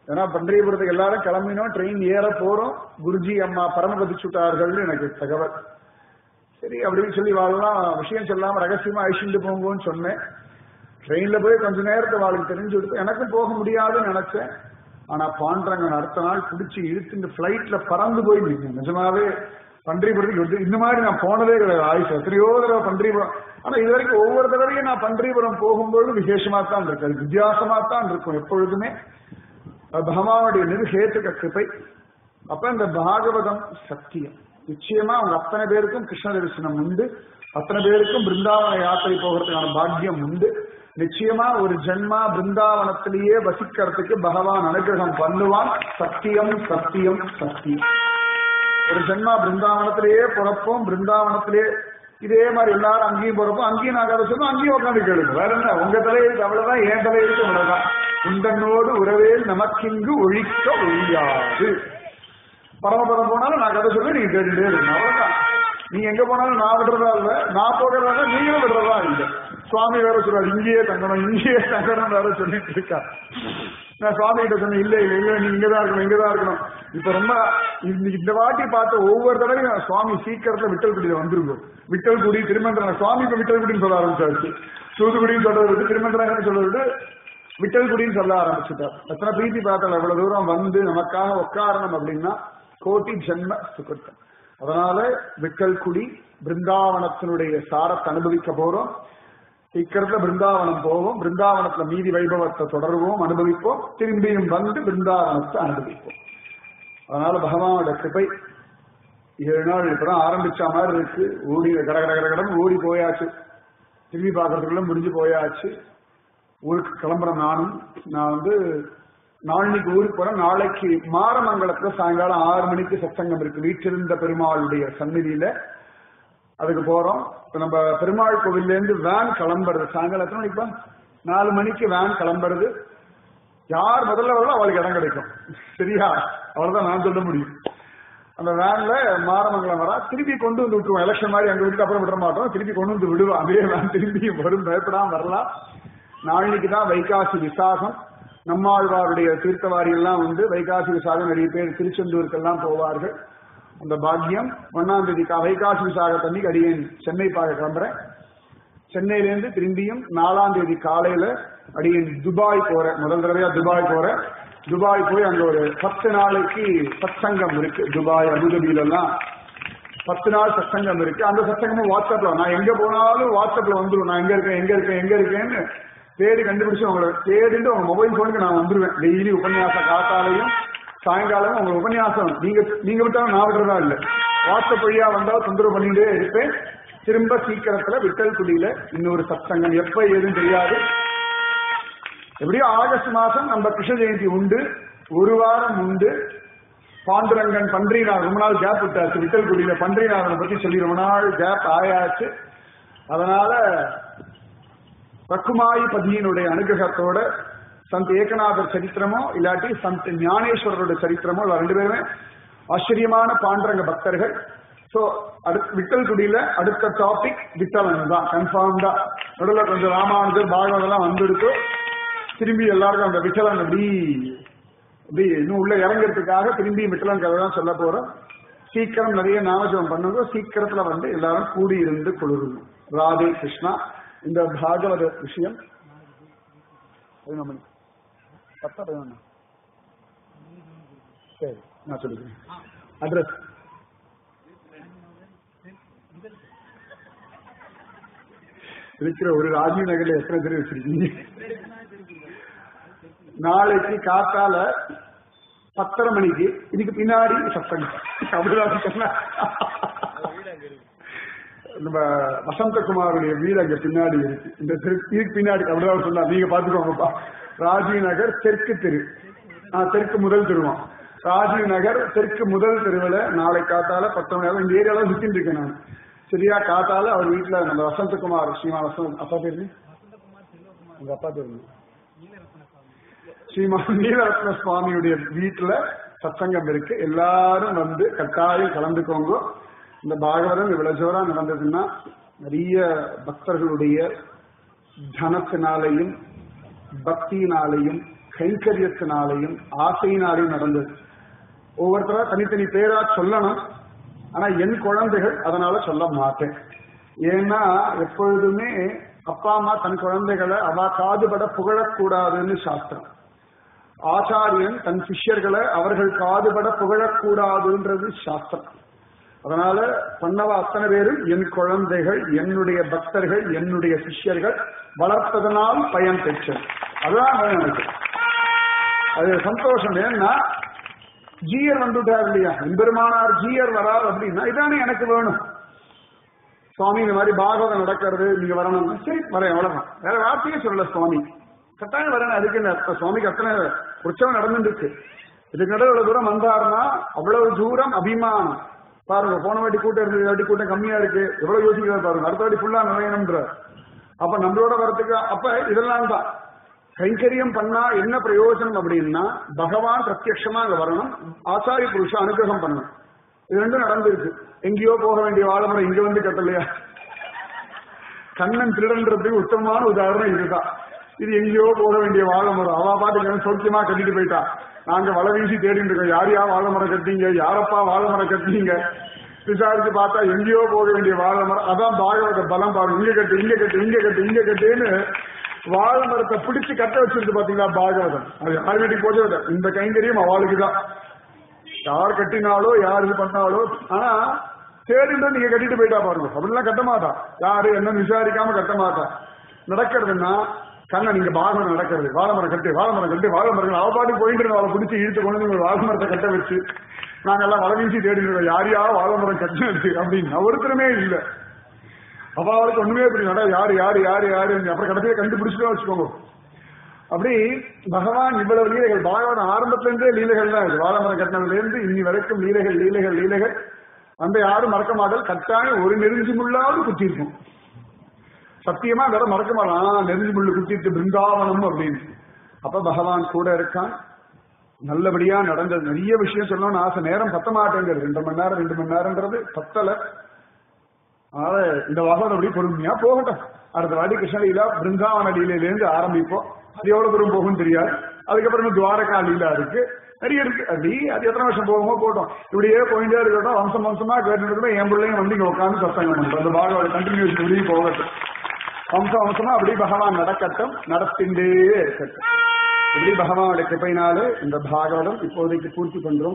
ஏன்னா பண்டரிபுரத்துக்கு எல்லாரும் கிளம்பினோம், ட்ரெயின் ஏற போறோம், குருஜி அம்மா பரமபதி சுட்டார்கள்னு எனக்கு தகவல். சரி அப்படின்னு சொல்லி வாழலாம், விஷயம் சொல்லாம ரகசியமா அழிச்சுட்டு போங்கன்னு சொன்னேன். ட்ரெயின்ல போய் கொஞ்ச நேரத்தை வாழ்க்கை தெரிஞ்சு கொடுத்து எனக்கும் போக முடியாதுன்னு நினைச்சேன். ஆனா பாண்டரங்கன் அடுத்த நாள் பிடிச்சி இழுத்து இந்த பிளைட்ல பறந்து போய் நிற்கும். நிஜமாவே பண்டரிபுரத்துக்கு இந்த மாதிரி நான் போனதே கிடையாது. ஆயுஷ் எத்தனையோ தடவை பண்டரிபுரம். ஆனா இது வரைக்கும் ஒவ்வொரு தடவையும் நான் பண்டரிபுரம் போகும்போது விசேஷமா தான் இருக்கு, அது வித்தியாசமா தான் இருக்கும் எப்பொழுதுமே. பகவானுடைய நிருஹேத்துக கிருபை. அப்ப இந்த பாகவதம் சத்தியம். நிச்சயமா அவங்க அத்தனை பேருக்கும் கிருஷ்ண தரிசனம் உண்டு, அத்தனை பேருக்கும் பிருந்தாவன யாத்திரை போகிறதுக்கான பாக்கியம் உண்டு. நிச்சயமா ஒரு ஜென்மா பிருந்தாவனத்திலேயே வசிக்கிறதுக்கு பகவான் அனுகிரகம் பண்ணுவான். சத்தியம் சத்தியம் சத்தியம். ஒரு ஜென்மா பிருந்தாவனத்திலேயே பிறப்போம், பிருந்தாவனத்திலே இதே மாதிரி எல்லாரும் அங்கேயும் பிறப்போம், அங்கேயும் நான் கதை சொல்லுவோம், அங்கேயும் உட்காந்து கேளுங்க. வேற என்ன, உங்க தலையிருக்கு அவ்வளவுதான், என் தலையிருக்கு அவ்வளவுதான். உண்டனோடு உறவேல் நமக்கிங்கு ஒழிக்க ஒழியாது. பரமபதம் போனாலும் நான் கதை சொல்லி நீங்க கேட்டுட்டே இருக்கணும், அவ்வளவுதான். நீ எங்க போனாலும் நான் விடுறதா இல்ல, நான் போகிறதா நீங்களும் விடுறதா இல்லை. சுவாமி வேற சொல்றாரு இங்கேயே தங்கணும், இங்கேயே தங்கணும் வேற சொல்லிட்டு இருக்கா. நான் சுவாமி கிட்ட சொன்னேன், இல்ல இல்ல இல்ல நீ இங்கதான் இருக்கணும், இங்கதான் இருக்கணும். இப்ப ரொம்ப இந்த வாட்டி பார்த்த ஒவ்வொரு தடவையும் சுவாமி சீக்கிரத்துல விட்டல்குடியில வந்துருக்கும். விட்டல்குடி திருமந்திரம், சுவாமி இப்ப விட்டல்குடின்னு சொல்ல ஆரம்பிச்சாச்சு. தூத்துக்குடின்னு சொல்றது விட்டு திருமந்திரம் சொல்ல விட்டு விட்டல்குடின்னு சொல்ல ஆரம்பிச்சுட்டார். எத்தனை பிரீத்தி பார்த்தால் எவ்வளவு தூரம் வந்து நமக்காக உட்காரணும் அப்படின்னா கோட்டி ஜென்ம சுகத்தம். அதனால விட்டல்குடி பிருந்தாவனத்தினுடைய சாரத்தை அனுபவிக்க போறோம். சீக்கிரத்துல பிருந்தாவனம் போவோம், பிருந்தாவனத்துல மீதி வைபவத்தை தொடருவோம், அனுபவிப்போம், திரும்பியும் வந்து பிருந்தாவனத்தை அனுபவிப்போம். அதனால பகவானோட கிருபை. ஏழு நாள் இப்பதான் ஆரம்பிச்ச மாதிரி இருக்கு. ஓடி கட கட கட கடன் ஓடி போயாச்சு, திரும்பி பார்க்கறதுக்குள்ள முடிஞ்சு போயாச்சு. ஊருக்கு கிளம்புறேன் நானும். நான் வந்து நாளைக்கு ஊருக்கு போறேன். நாளைக்கு மாரமங்கலத்துல சாயங்காலம் ஆறு மணிக்கு சத்சங்கம் இருக்கு, வீட்டிருந்த பெருமாளுடைய சந்நிதியில. அதுக்கு போறோம். இப்ப நம்ம பெருமாள் கோவில்ல இருந்து வேன் கிளம்புறது சாயங்காலம் எத்தனை மணிப்பா? நாலு மணிக்கு வேன் கிளம்புறது. யார் முதல்ல வரலாம் அவளுக்கு இடம் கிடைக்கும். சரியா? அவ்வளவுதான் நான் சொல்ல முடியும். அந்த வேன்ல மாரமங்கலம் வரா, திருப்பி கொண்டு வந்து விட்டுருவோம். எலெக்ஷன் மாதிரி அங்க விட்டு அப்புறம் விட மாட்டோம், திருப்பி கொண்டு வந்து விடுவோம். அதே வேன் திரும்பி வரும், பயப்படாம வரலாம். நாளைக்கு தான் வைகாசி விசாகம். நம்மாழ்வாருடைய தீர்த்தவாரி எல்லாம் வந்து வைகாசி விசாகம் நிறைய பேர் திருச்செந்தூருக்கெல்லாம் போவார்கள். அந்த பாக்கியம் ஒன்னாம் தேதி வைகாசி விசாகத்தன்னைக்கு அடியேன் சென்னை பார்க்க கிளம்புறேன். சென்னையிலேருந்து திரும்பியும் நாலாம் தேதி காலையில அடியேன் துபாய் போறேன். முதல் தடவையா துபாய் போறேன். துபாய் போய் அங்க ஒரு பத்து நாளைக்கு சத்சங்கம் இருக்கு. துபாய் அபுதாபியில எல்லாம் பத்து நாள் சத்சங்கம் இருக்கு. அந்த சத்சங்கமும் வாட்ஸ்அப்ல, நான் எங்க போனாலும் வாட்ஸ்அப்ல வந்துடும். நான் எங்க இருக்கேன் எங்க இருக்கேன் எங்க இருக்கேன்னு தேடி கண்டுபிடிச்சு உங்களை தேடிட்டு உங்க மொபைல் போனுக்கு நான் வந்துருவேன். டெய்லி உபன்யாசம் காத்தாலையும் சாயங்காலம் உங்க உபன்யாசம் நீங்க நீங்க விட்டாலும் நான் விடுறதா இல்லை. வாட்ஸ்அப் வழியா வந்தாலும் தொந்தரவு பண்ணிட்டே இருப்பேன். திரும்ப சீக்கிரத்துல விட்டல்குடியில இன்னொரு சத்சங்கம் எப்ப ஏதுன்னு தெரியாது. எப்படியும் ஆகஸ்ட் மாசம் நம்ம கிருஷ்ண ஜெயந்தி உண்டு, ஒரு வாரம் உண்டு. பாண்டுரங்கன் பன்றிநாதன் ரொம்ப நாள் கேப் விட்டாச்சு. விட்டல்குடியில பன்றிநாதனை பத்தி சொல்லி ரொம்ப நாள் கேப் ஆயாச்சு. அதனால ரக்குமாயி பதியினுடைய அனுகிரகத்தோட சந்த் ஏகநாதர் சரித்திரமோ இல்லாட்டி சந்த் ஞானேஸ்வரரோட சரித்திரமோ ரெண்டு பேருமே ஆச்சரியமான பாண்டரங்க பக்தர்கள். சோ விட்டல்குடியில அடுத்த டாபிக் விட்டலன் தான் கன்ஃபார்ம் தான். நடுவில் கொஞ்சம் ராமானுஜர் பாகவதம் எல்லாம் வந்துடுத்து. திரும்பி எல்லாருக்கும் அந்த விட்டலன் அப்படி அப்படி இன்னும் உள்ள இறங்கிறதுக்காக திரும்பி விட்டலன் கதை தான் சொல்ல போறோம். சீக்கிரம் நிறைய நாமஜபம் பண்ணுங்க. சீக்கிரத்துல வந்து எல்லாரும் கூடி இருந்து கொள்ளுங்க. ராதே கிருஷ்ணா. இந்த பாகவத விஷயம் பத்தா பதினொன்னா சரி நான் சொல்லிக்கிறேன். அட்ரஸ் இருக்கிற ஒரு ராஜீவ் நகர்ல எத்தனை பேர் வச்சிருக்கீங்க? நாளைக்கு காத்தால பத்தரை மணிக்கு இதுக்கு பின்னாடி சத்தம் அப்படிதான். நம்ம வசந்தகுமாருடைய வீடு அங்க பின்னாடி இருக்கு. இந்த இதுக்கு பின்னாடி அப்படிதான் சொன்னா நீங்க பாத்துக்கோங்கப்பா. ராஜீவ் நகர் தெற்கு தெரு, தெற்கு முதல் தெருவான். ராஜீவ் நகர் தெற்கு முதல் தெருவில் நாளை காத்தால பத்து மணி நேரம் இந்த ஏரியால சுத்திட்டு இருக்கேன் நான். சரியா? காத்தால அவர் வீட்டுல நம்ம வசந்தகுமார் ஸ்ரீமா வசந்த் அப்பா பேரு உங்க அப்பா பேரு ஸ்ரீமான் நீலரத்ன சுவாமியுடைய வீட்டுல சத்சங்கம் இருக்கு. எல்லாரும் வந்து கட்டாயம் கலந்துக்கோங்க. இந்த பாகவதம் இவ்வளவு ஜோரா நடந்ததுன்னா நிறைய பக்தர்களுடைய தனத்தினாலையும் பக்தியினாலையும் கைங்கரியத்தினாலையும் ஆசையினாலையும் நடந்தது. ஒவ்வொருத்தரா தனித்தனி பேரா சொல்லணும். ஆனா என் குழந்தைகள் அதனால சொல்ல மாட்டேன். ஏன்னா எப்பொழுதுமே அப்பா அம்மா தன் குழந்தைகளை அவ காதுபட புகழக்கூடாதுன்னு சாஸ்திரம். ஆச்சாரியன் தன் சிஷ்யர்களை அவர்கள் காதுபட புகழக்கூடாதுன்றது சாஸ்திரம். அதனால பண்ணவா அத்தனை பேரும் என் குழந்தைகள், என்னுடைய பக்தர்கள், என்னுடைய சிஷ்யர்கள் வளர்ப்பதனால் பயன் பெற்றது. அதுதான் எனக்கு அது சந்தோஷம். ஏன்னா ஜீயர் வந்துட்டார் இல்லையா, எம்பெருமானார் ஜீயர் வரார் அப்படின்னா இதானே எனக்கு வேணும். சுவாமி இந்த மாதிரி பாகவதம் நடக்கிறது, நீங்க வரணும். சரி வரேன், அவ்வளவுதான். வேற வார்த்தையே சொல்லல சுவாமி. கட்டாயம் வரேன். அதுக்கு இந்த சுவாமிக்கு அத்தனை உற்சவம் நடந்துருக்கு. இதுக்கு நடுவில் இவ்வளவு தூரம் வந்தாருன்னா அவ்வளவு தூரம் அபிமானம். பாருங்க, போன வாட்டி கூட்டம் இருக்கு, வாட்டி கூட்டம் கம்மியா இருக்கு, எவ்வளவு யோசிக்கிறார் பாருங்க. அடுத்த வாட்டி ஃபுல்லா நிறையணும்ன்ற. அப்ப நம்மளோட வரத்துக்கு அப்ப இதெல்லாம் தான் கைங்கரியம் பண்ணா என்ன பிரயோஜனம் அப்படின்னா, பகவான் பிரத்யட்சமா அங்க வரணும், ஆச்சாரிய புருஷ அனுகிரகம் பண்ணணும். இது ரெண்டும் நடந்திருக்கு. எங்கேயோ போக வேண்டிய வாழமுறை இங்க வந்து கட்டலையா? கண்ணன் திருடன்றதுக்கு உத்தமமான உதாரணம் இதுதான். இது எங்கேயோ போக வேண்டிய வாழமுறை. அவா பாட்டு சௌக்கியமா கட்டிட்டு போயிட்டா. நாங்க வலை வீசி தேடிட்டு இருக்கோம், யார் யார் வாழைமரம் கட்டிங்க, யாரப்பா வாழைமரம் கட்டிங்க விசாரிச்சு பார்த்தா எங்கேயோ போக வேண்டிய வாழைமரம். அதான் பாகவத பலம் பாருங்க. இங்க கட்டு இங்க கட்டு இங்க கட்டு இங்க கட்டுன்னு வாழை மரத்தை பிடிச்சு கட்ட வச்சிருக்கு பாத்தீங்களா பாகவதம். அது யார் வீட்டுக்கு போச்சோ இந்த கைங்கரியம் அவளுக்கு தான். யார் கட்டினாலோ யார் இது பண்ணாலோ, ஆனா தேடிட்டு நீங்க கட்டிட்டு போயிட்டா பாருங்க. அப்படிலாம் கட்ட மாட்டா. யாரு என்ன விசாரிக்காம கட்ட மாட்டா. நடக்கிறதுன்னா கண்ணன் நீங்க பாகவதம் நடக்கிறது, வாழைமரம் கட்டு வாழைமரம் கட்டு வாழைமரம் அவ பாட்டு போயிட்டு அவளை பிடிச்சி இழுத்து கொண்டு வந்து வாழைமரத்தை கட்ட வச்சு நாங்கெல்லாம் வலை வீசி தேடி இருக்கோம், யார் யார் வாழைமரம் கட்டினது அப்படின்னு ஒருத்தருமே இல்லை. அப்ப அவளுக்கு ஒண்ணுமே புரியல, யாரு யாரு யாரு யாரு அப்புறம் கடைசியை கண்டுபிடிச்சுதான் வச்சுக்கோங்க. அப்படி பகவான் இவ்வளவு லீலைகள், பாகவதம் ஆரம்பத்துல இருந்தே லீலைகள் தான் இருக்கு. வாழைமரம் கட்டினதுல இருந்து இன்னி வரைக்கும் லீலைகள் லீலைகள் லீலைகள். அந்த யாரும் மறக்க மாட்டல். கட்டாயம் ஒரு நெருஞ்சி முள்ளாவது குத்தி இருக்கும். சத்தியமா வேற மறக்க மாட்டான், நெருஞ்சி முள்ளு குத்திட்டு பிருந்தாவனம் அப்படின்னு. அப்ப பகவான் கூட இருக்கான். நல்லபடியா நடந்தது. நிறைய விஷயம் சொல்லணும்னு ஆசை, நேரம் பத்த மாட்டேங்கிறது. ரெண்டு மணி நேரம் ரெண்டு மணி நேரம்ன்றது பத்தல. அதனால இந்த வாகனம் அப்படி பொறுமையா போகட்டும். அடுத்த வாட்டி கிருஷ்ணலீலா பிருந்தாவன லீலையிலேருந்து ஆரம்பிப்போம். அது எவ்வளவு தூரம் போகும் தெரியாது. அதுக்கப்புறம் துவாரகா லீலா இருக்கு, நிறைய இருக்கு. அப்படி அது எத்தனை வருஷம் போகுமோ போட்டோம். இப்படியே போயிட்டே இருக்கட்டும். வம்சம் வம்சமா கேட்டு இருக்கட்டும். என் பிள்ளைங்க வந்து இங்க உட்காந்து சத்தம் பண்றோம். அந்த பாகவத கண்டினியூஸ் இப்படி போகட்டும். வம்சம் வம்சமா அப்படி பகவான் நடக்கட்டும், நடத்திண்டே இருக்கட்டும். இப்படி பகவானுடைய கிருபையினாலே இந்த பாகவதம் இப்போதைக்கு பூர்த்தி பண்றோம்.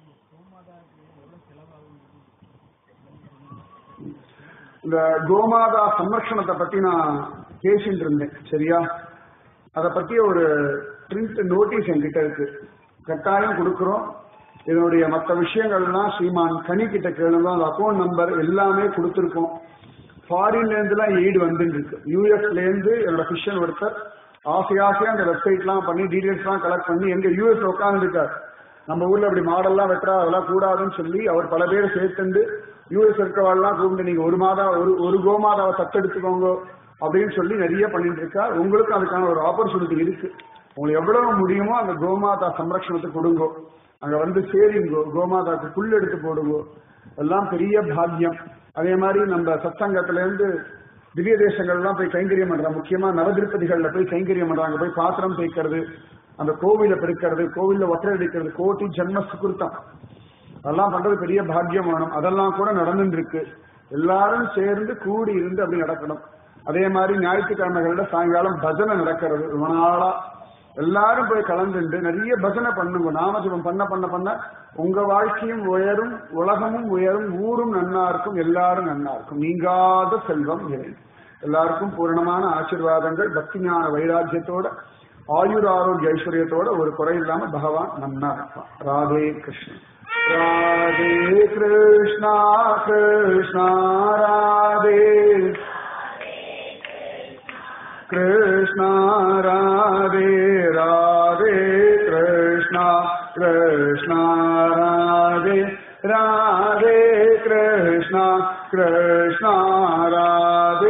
இந்த கோமாதா சம்ரக்ஷணத்தை பத்தி நான் பேசிட்டு இருந்தேன். சரியா? அதை பத்தி ஒரு பிரிண்ட் நோட்டீஸ் என்கிட்ட இருக்கு, கட்டாயம் கொடுக்கிறோம். இதனுடைய மற்ற விஷயங்கள்லாம் ஸ்ரீமான் கனி கிட்ட கேளுங்க. அந்த அக்கௌண்ட் நம்பர் எல்லாமே கொடுத்துருக்கோம். ஃபாரின்ல இருந்து எல்லாம் எய்டு வந்துட்டு இருக்கு. யூஎஸ்ல இருந்து என்னோட பிஷன் ஒருத்தர் ஆசை ஆசையா அந்த வெப்சைட் எல்லாம் பண்ணி டீடைல்ஸ் எல்லாம் கலெக்ட் பண்ணி எங்க யூஎஸ் உட்கார்ந்து இருக்காரு. நம்ம ஊர்ல அப்படி மாடல்லாம் வெட்டுறா, அதெல்லாம் கூடாதுன்னு சொல்லி அவர் பல பேரை சேர்த்துண்டு யூஎஸ் இருக்கவாள்லாம் கூப்பிட்டு நீங்க ஒரு மாதா ஒரு ஒரு கோமாதாவை தத்தெடுத்துக்கோங்க அப்படின்னு சொல்லி நிறைய பண்ணிட்டு இருக்கா. உங்களுக்கும் அதுக்கான ஒரு ஆப்பர்ச்சுனிட்டி இருக்கு. உங்களுக்கு எவ்வளவு முடியுமோ அந்த கோமாதா சம்ரக்ஷணத்துக்கு கொடுங்கோ. அங்க வந்து சேரிங்கோ, கோமாதாக்கு புல் எடுத்து போடுங்கோ. எல்லாம் பெரிய பாக்கியம். அதே மாதிரி நம்ம சத்சங்கத்துல இருந்து திவ்ய தேசங்கள்லாம் போய் கைங்கரியம் பண்றாங்க. முக்கியமா நவதிருப்பதிகள்ல போய் கைங்கரியம் பண்றாங்க. போய் பாத்திரம் தேய்க்கிறது, அந்த கோவில பெருக்கிறது, கோவில்ல ஒற்றை அடிக்கிறது, கோட்டி ஜென்ம சுகிருத்தம், அதெல்லாம் பண்றது பெரிய பாக்கியம் வேணும். அதெல்லாம் கூட நடந்துட்டு இருக்கு. எல்லாரும் சேர்ந்து கூடி இருந்து அப்படி நடக்கணும். அதே மாதிரி ஞாயிற்றுக்கிழமைகள்ல சாயங்காலம் பஜனை நடக்கிறது. ரொம்ப நாளா எல்லாரும் போய் கலந்துட்டு நிறைய பஜனை பண்ணுங்க. நாமஜபம் பண்ண பண்ண பண்ண உங்க வாழ்க்கையும் உயரும், உலகமும் உயரும், ஊரும் நன்னா இருக்கும், எல்லாரும் நன்னா இருக்கும். நீங்காத செல்வம் இறை. எல்லாருக்கும் பூரணமான ஆசீர்வாதங்கள், பக்தி ஞான வைராக்கியத்தோட ஆயுர் ஆரோக்கிய ஐஸ்வர்யத்தோட ஒரு குறை இல்லாம பகவான் நன்னா இருப்பான். ராதே கிருஷ்ணன். ராதே கிருஷ்ணா கிருஷ்ணா ராதே கிருஷ்ணா ராதே ராதே கிருஷ்ணா கிருஷ்ணா ராதே ராதே கிருஷ்ணா கிருஷ்ணா ராதே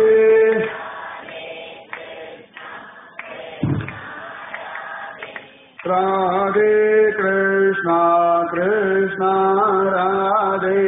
ராதே கிருஷ்ணா கிருஷ்ணா ராதே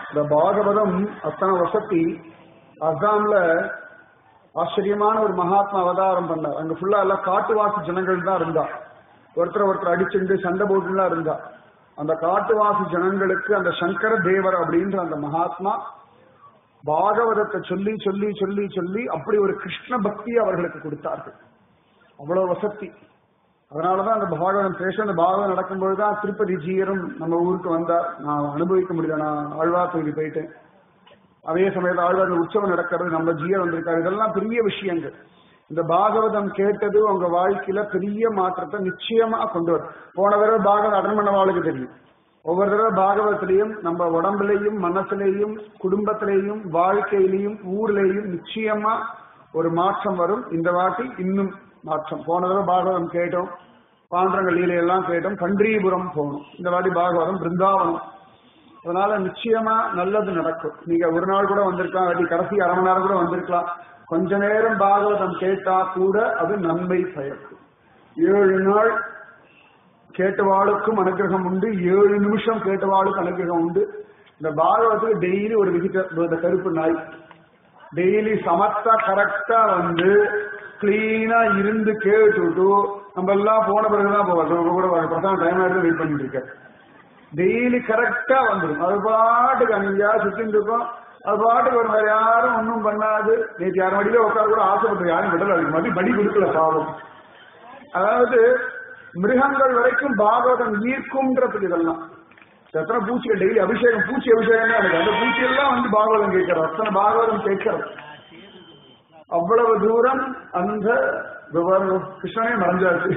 இந்த பாகவதம் அத்தனை வசதி. அஸ்ஸாம்ல ஆச்சரியமான ஒரு மகாத்மா அவதாரம் பண்ணார். அங்க ஃபுல்லா எல்லாம் காட்டுவாசி ஜனங்கள் தான் இருந்தா. ஒருத்தர் ஒருத்தர் அடிச்சுண்டு சண்டை போட்டுலாம் இருந்தா. அந்த காட்டுவாசி ஜனங்களுக்கு அந்த சங்கர தேவர் அப்படின்ற அந்த மகாத்மா பாகவதத்தை சொல்லி சொல்லி சொல்லி சொல்லி அப்படி ஒரு கிருஷ்ண பக்தி அவர்களுக்கு கொடுத்தார்கள். அவ்வளவு வசதி. அதனாலதான் அந்த பாகவதம் பேச அந்த பாகவதம் நடக்கும்போதுதான் திருப்பதி ஜீயரும் நம்ம ஊருக்கு வந்தார். நான் அனுபவிக்க முடியல, நான் ஆழ்வார் தொகுதி போயிட்டேன். அதே சமயத்தில் ஆழ்வார் உற்சவம் நடக்கிறது, நம்ம ஜீயர் வந்திருக்காரு. இதெல்லாம் பெரிய விஷயங்கள். இந்த பாகவதம் கேட்டது உங்க வாழ்க்கையில பெரிய மாற்றத்தை நிச்சயமா கொண்டு வரும். போன தடவை பாகவதம் அட்டன் பண்ண வாழ்க்கை தெரியும். ஒவ்வொரு தடவை பாகவத்திலையும் நம்ம உடம்புலையும் மனசுலையும் குடும்பத்திலையும் வாழ்க்கையிலையும் ஊர்லேயும் நிச்சயமா ஒரு மாற்றம் வரும். இந்த வாட்டி இன்னும் மாற்றம். போன தடவை பாகவதம் கேட்டோம், பாண்டரங்க லீலையெல்லாம் கேட்டோம், பண்டீபுரம் போகணும். இந்த வாட்டி பாகவதம் பிருந்தாவனம். அதனால நிச்சயமா நல்லது நடக்கும். நீங்க ஒரு நாள் கூட வந்திருக்கலாம், அப்படி கடைசி அரை மணி நேரம் கூட வந்திருக்கலாம். கொஞ்ச நேரம் பாகவதம் கேட்டா கூட அது நன்மை பயக்கும். ஏழு நாள் கேட்டவாளுக்கும் அனுகிரகம் உண்டு, ஏழு நிமிஷம் கேட்டவாளுக்கு அனுகிரகம் உண்டு. இந்த பாகவத்துக்கு டெய்லி ஒரு விசிட்டர், கருப்பு நாய் டெய்லி சமத்தா கரெக்டா வந்து கிளீனா இருந்து கேட்டுட்டு நம்ம எல்லாம் போன பிறகுதான் போவோம். கூட பிரசான டைம் ஆயிட்டு வெயிட் பண்ணிட்டு இருக்க. டெய்லி கரெக்டா வந்துடும். அது பாட்டுக்கு அங்கேயா சுத்தின்னு இருக்கும். அது பாட்டுக்கு ஒரு வேற யாரும் ஒன்றும் பண்ணாது. நேற்று யாரும் மடியில உட்கார கூட ஆசைப்பட்டு யாரும் விடல, அதுக்கு மதி மடி கொடுக்கல பாவம். அதாவது மிருகங்கள் வரைக்கும் பாகவதம் ஈர்க்கும்ன்றதுக்கு இதெல்லாம். எத்தனை பூச்சிகள் டெய்லி அபிஷேகம், பூச்சி அபிஷேகம் தான் இருக்கு. அந்த பூச்சியெல்லாம் வந்து பாகவதம் கேட்கறது, அத்தனை பாகவதம் கேட்கறது. அவ்வளவு தூரம் அந்த கிருஷ்ணனே மறைஞ்சாச்சு.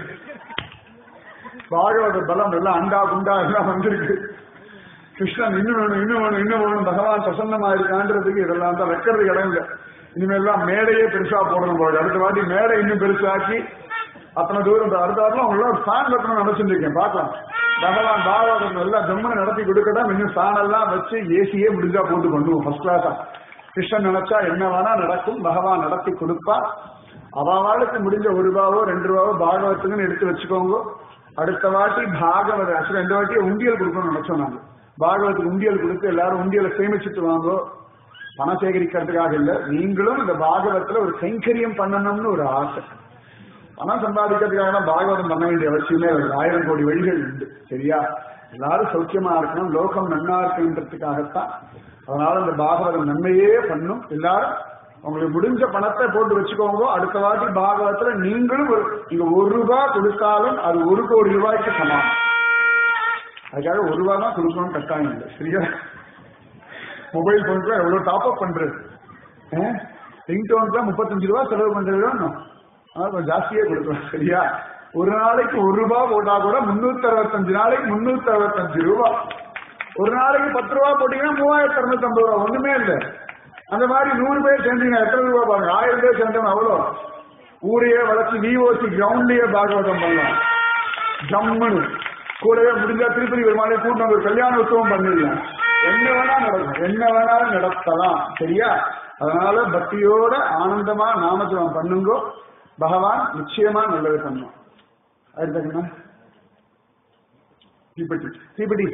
பாகவத பலம் எல்லாம் அண்டா குண்டா எல்லாம் வந்திருக்கு. கிருஷ்ணன் இன்னும் வேணும் இன்னும் வேணும் இன்னும் வேணும், பகவான் பிரசன்னமா இருக்கான்றதுக்கு இதெல்லாம் தான் வைக்கிறது இடம் இல்லை. இனிமேல்லாம் மேடையே பெருசா போடணும் போது. அடுத்த வாட்டி மேடை இன்னும் பெருசாக்கி அத்தனை தூரம் அடுத்த வாரம் அவங்கள ஸ்தான் வைக்கணும்னு நினைச்சுட்டு இருக்கேன். பார்க்கலாம். பகவான் பாகவதம் எல்லாம் ஜம்மனை நடத்தி கொடுக்கட்டும். இன்னும் ஸ்தானெல்லாம் வச்சு ஏசியே முடிஞ்சா போட்டு பண்ணுவோம் ஃபர்ஸ்ட் கிளாஸா. கிருஷ்ணன் நினைச்சா என்ன வேணா நடக்கும். பகவான் நடத்தி கொடுப்பா. அவளுக்கு முடிஞ்ச ஒரு ரூபாவோ ரெண்டு ரூபாவோ பாகவத்துக்குன்னு எடுத்து வச்சுக்கோங்க. அடுத்த வாட்டி பாகவத ஆக்சுவலா ரெண்டு வாட்டியை உண்டியல் கொடுக்கணும்னு நினைச்சோம். நாங்க பாகவத்துக்கு உண்டியல் கொடுத்து எல்லாரும் உண்டியலை சேமிச்சுட்டு வாங்கோ. பணம் சேகரிக்கிறதுக்காக இல்ல, நீங்களும் இந்த பாகவத்துல ஒரு கைங்கரியம் பண்ணணும்னு ஒரு ஆசை. பணம் சம்பாதிக்கிறதுக்காக பாகவதம் பண்ண வேண்டிய அவசியமே ஒரு ஆயிரம் கோடி வழிகள் உண்டு. சரியா? எல்லாரும் சௌக்கியமா இருக்கணும், லோகம் நன்னா இருக்குன்றதுக்காகத்தான். அதனால இந்த பாகவதம் நன்மையே பண்ணும். எல்லாரும் உங்களுக்கு முடிஞ்ச பணத்தை போட்டு வச்சுக்கோங்க. அடுத்த வாட்டி பாகவத்துல நீங்களும் ஒரு நீங்க ஒரு ரூபாய் கொடுத்தாலும் அது ஒரு கோடி ரூபாய்க்கு சமம். அதுக்காக ஒரு ரூபா தான் கொடுக்கணும்னு கட்டாயம் இல்லை. சரியா? மொபைல் போனுக்கு எவ்வளவு டாப் அப் பண்றது, ரிங் டோனுக்கு முப்பத்தஞ்சு ரூபா செலவு பண்றது கொஞ்சம் ஜாஸ்தியே கொடுக்கணும். சரியா? ஒரு நாளைக்கு ஒரு ரூபாய் போட்டா கூட முன்னூத்தி அறுபத்தஞ்சு நாளைக்கு முன்னூத்தி அறுபத்தஞ்சு ரூபாய். ஒரு நாளைக்கு பத்து ரூபா போட்டீங்கன்னா மூவாயிரத்தி அறுநூத்தி ஐம்பது ரூபா. ஒண்ணுமே இல்லை. அந்த மாதிரி நூறு பேர் சேர்ந்தீங்கன்னா எத்தனை ரூபாய் பாருங்க. ஆயிரம் பேர் சேர்ந்தோம் அவ்வளோ. ஊரையே வளர்ச்சி விஓசி கிரவுண்ட்லயே பாகவதம் பண்ணலாம். ஜம்முன்னு கூடவே முடிஞ்சா திருப்பதி பெருமாளை கூட்டம் ஒரு கல்யாண உற்சவம் பண்ணிடலாம். என்ன வேணா நடக்கும், என்ன வேணாலும் நடத்தலாம். சரியா? அதனால பக்தியோட ஆனந்தமா நாமஜபம் பண்ணுங்கோ. பகவான் நிச்சயமா நல்லது பண்ணும். அடுத்தா தீப்பெட்டி தீப்பெட்டி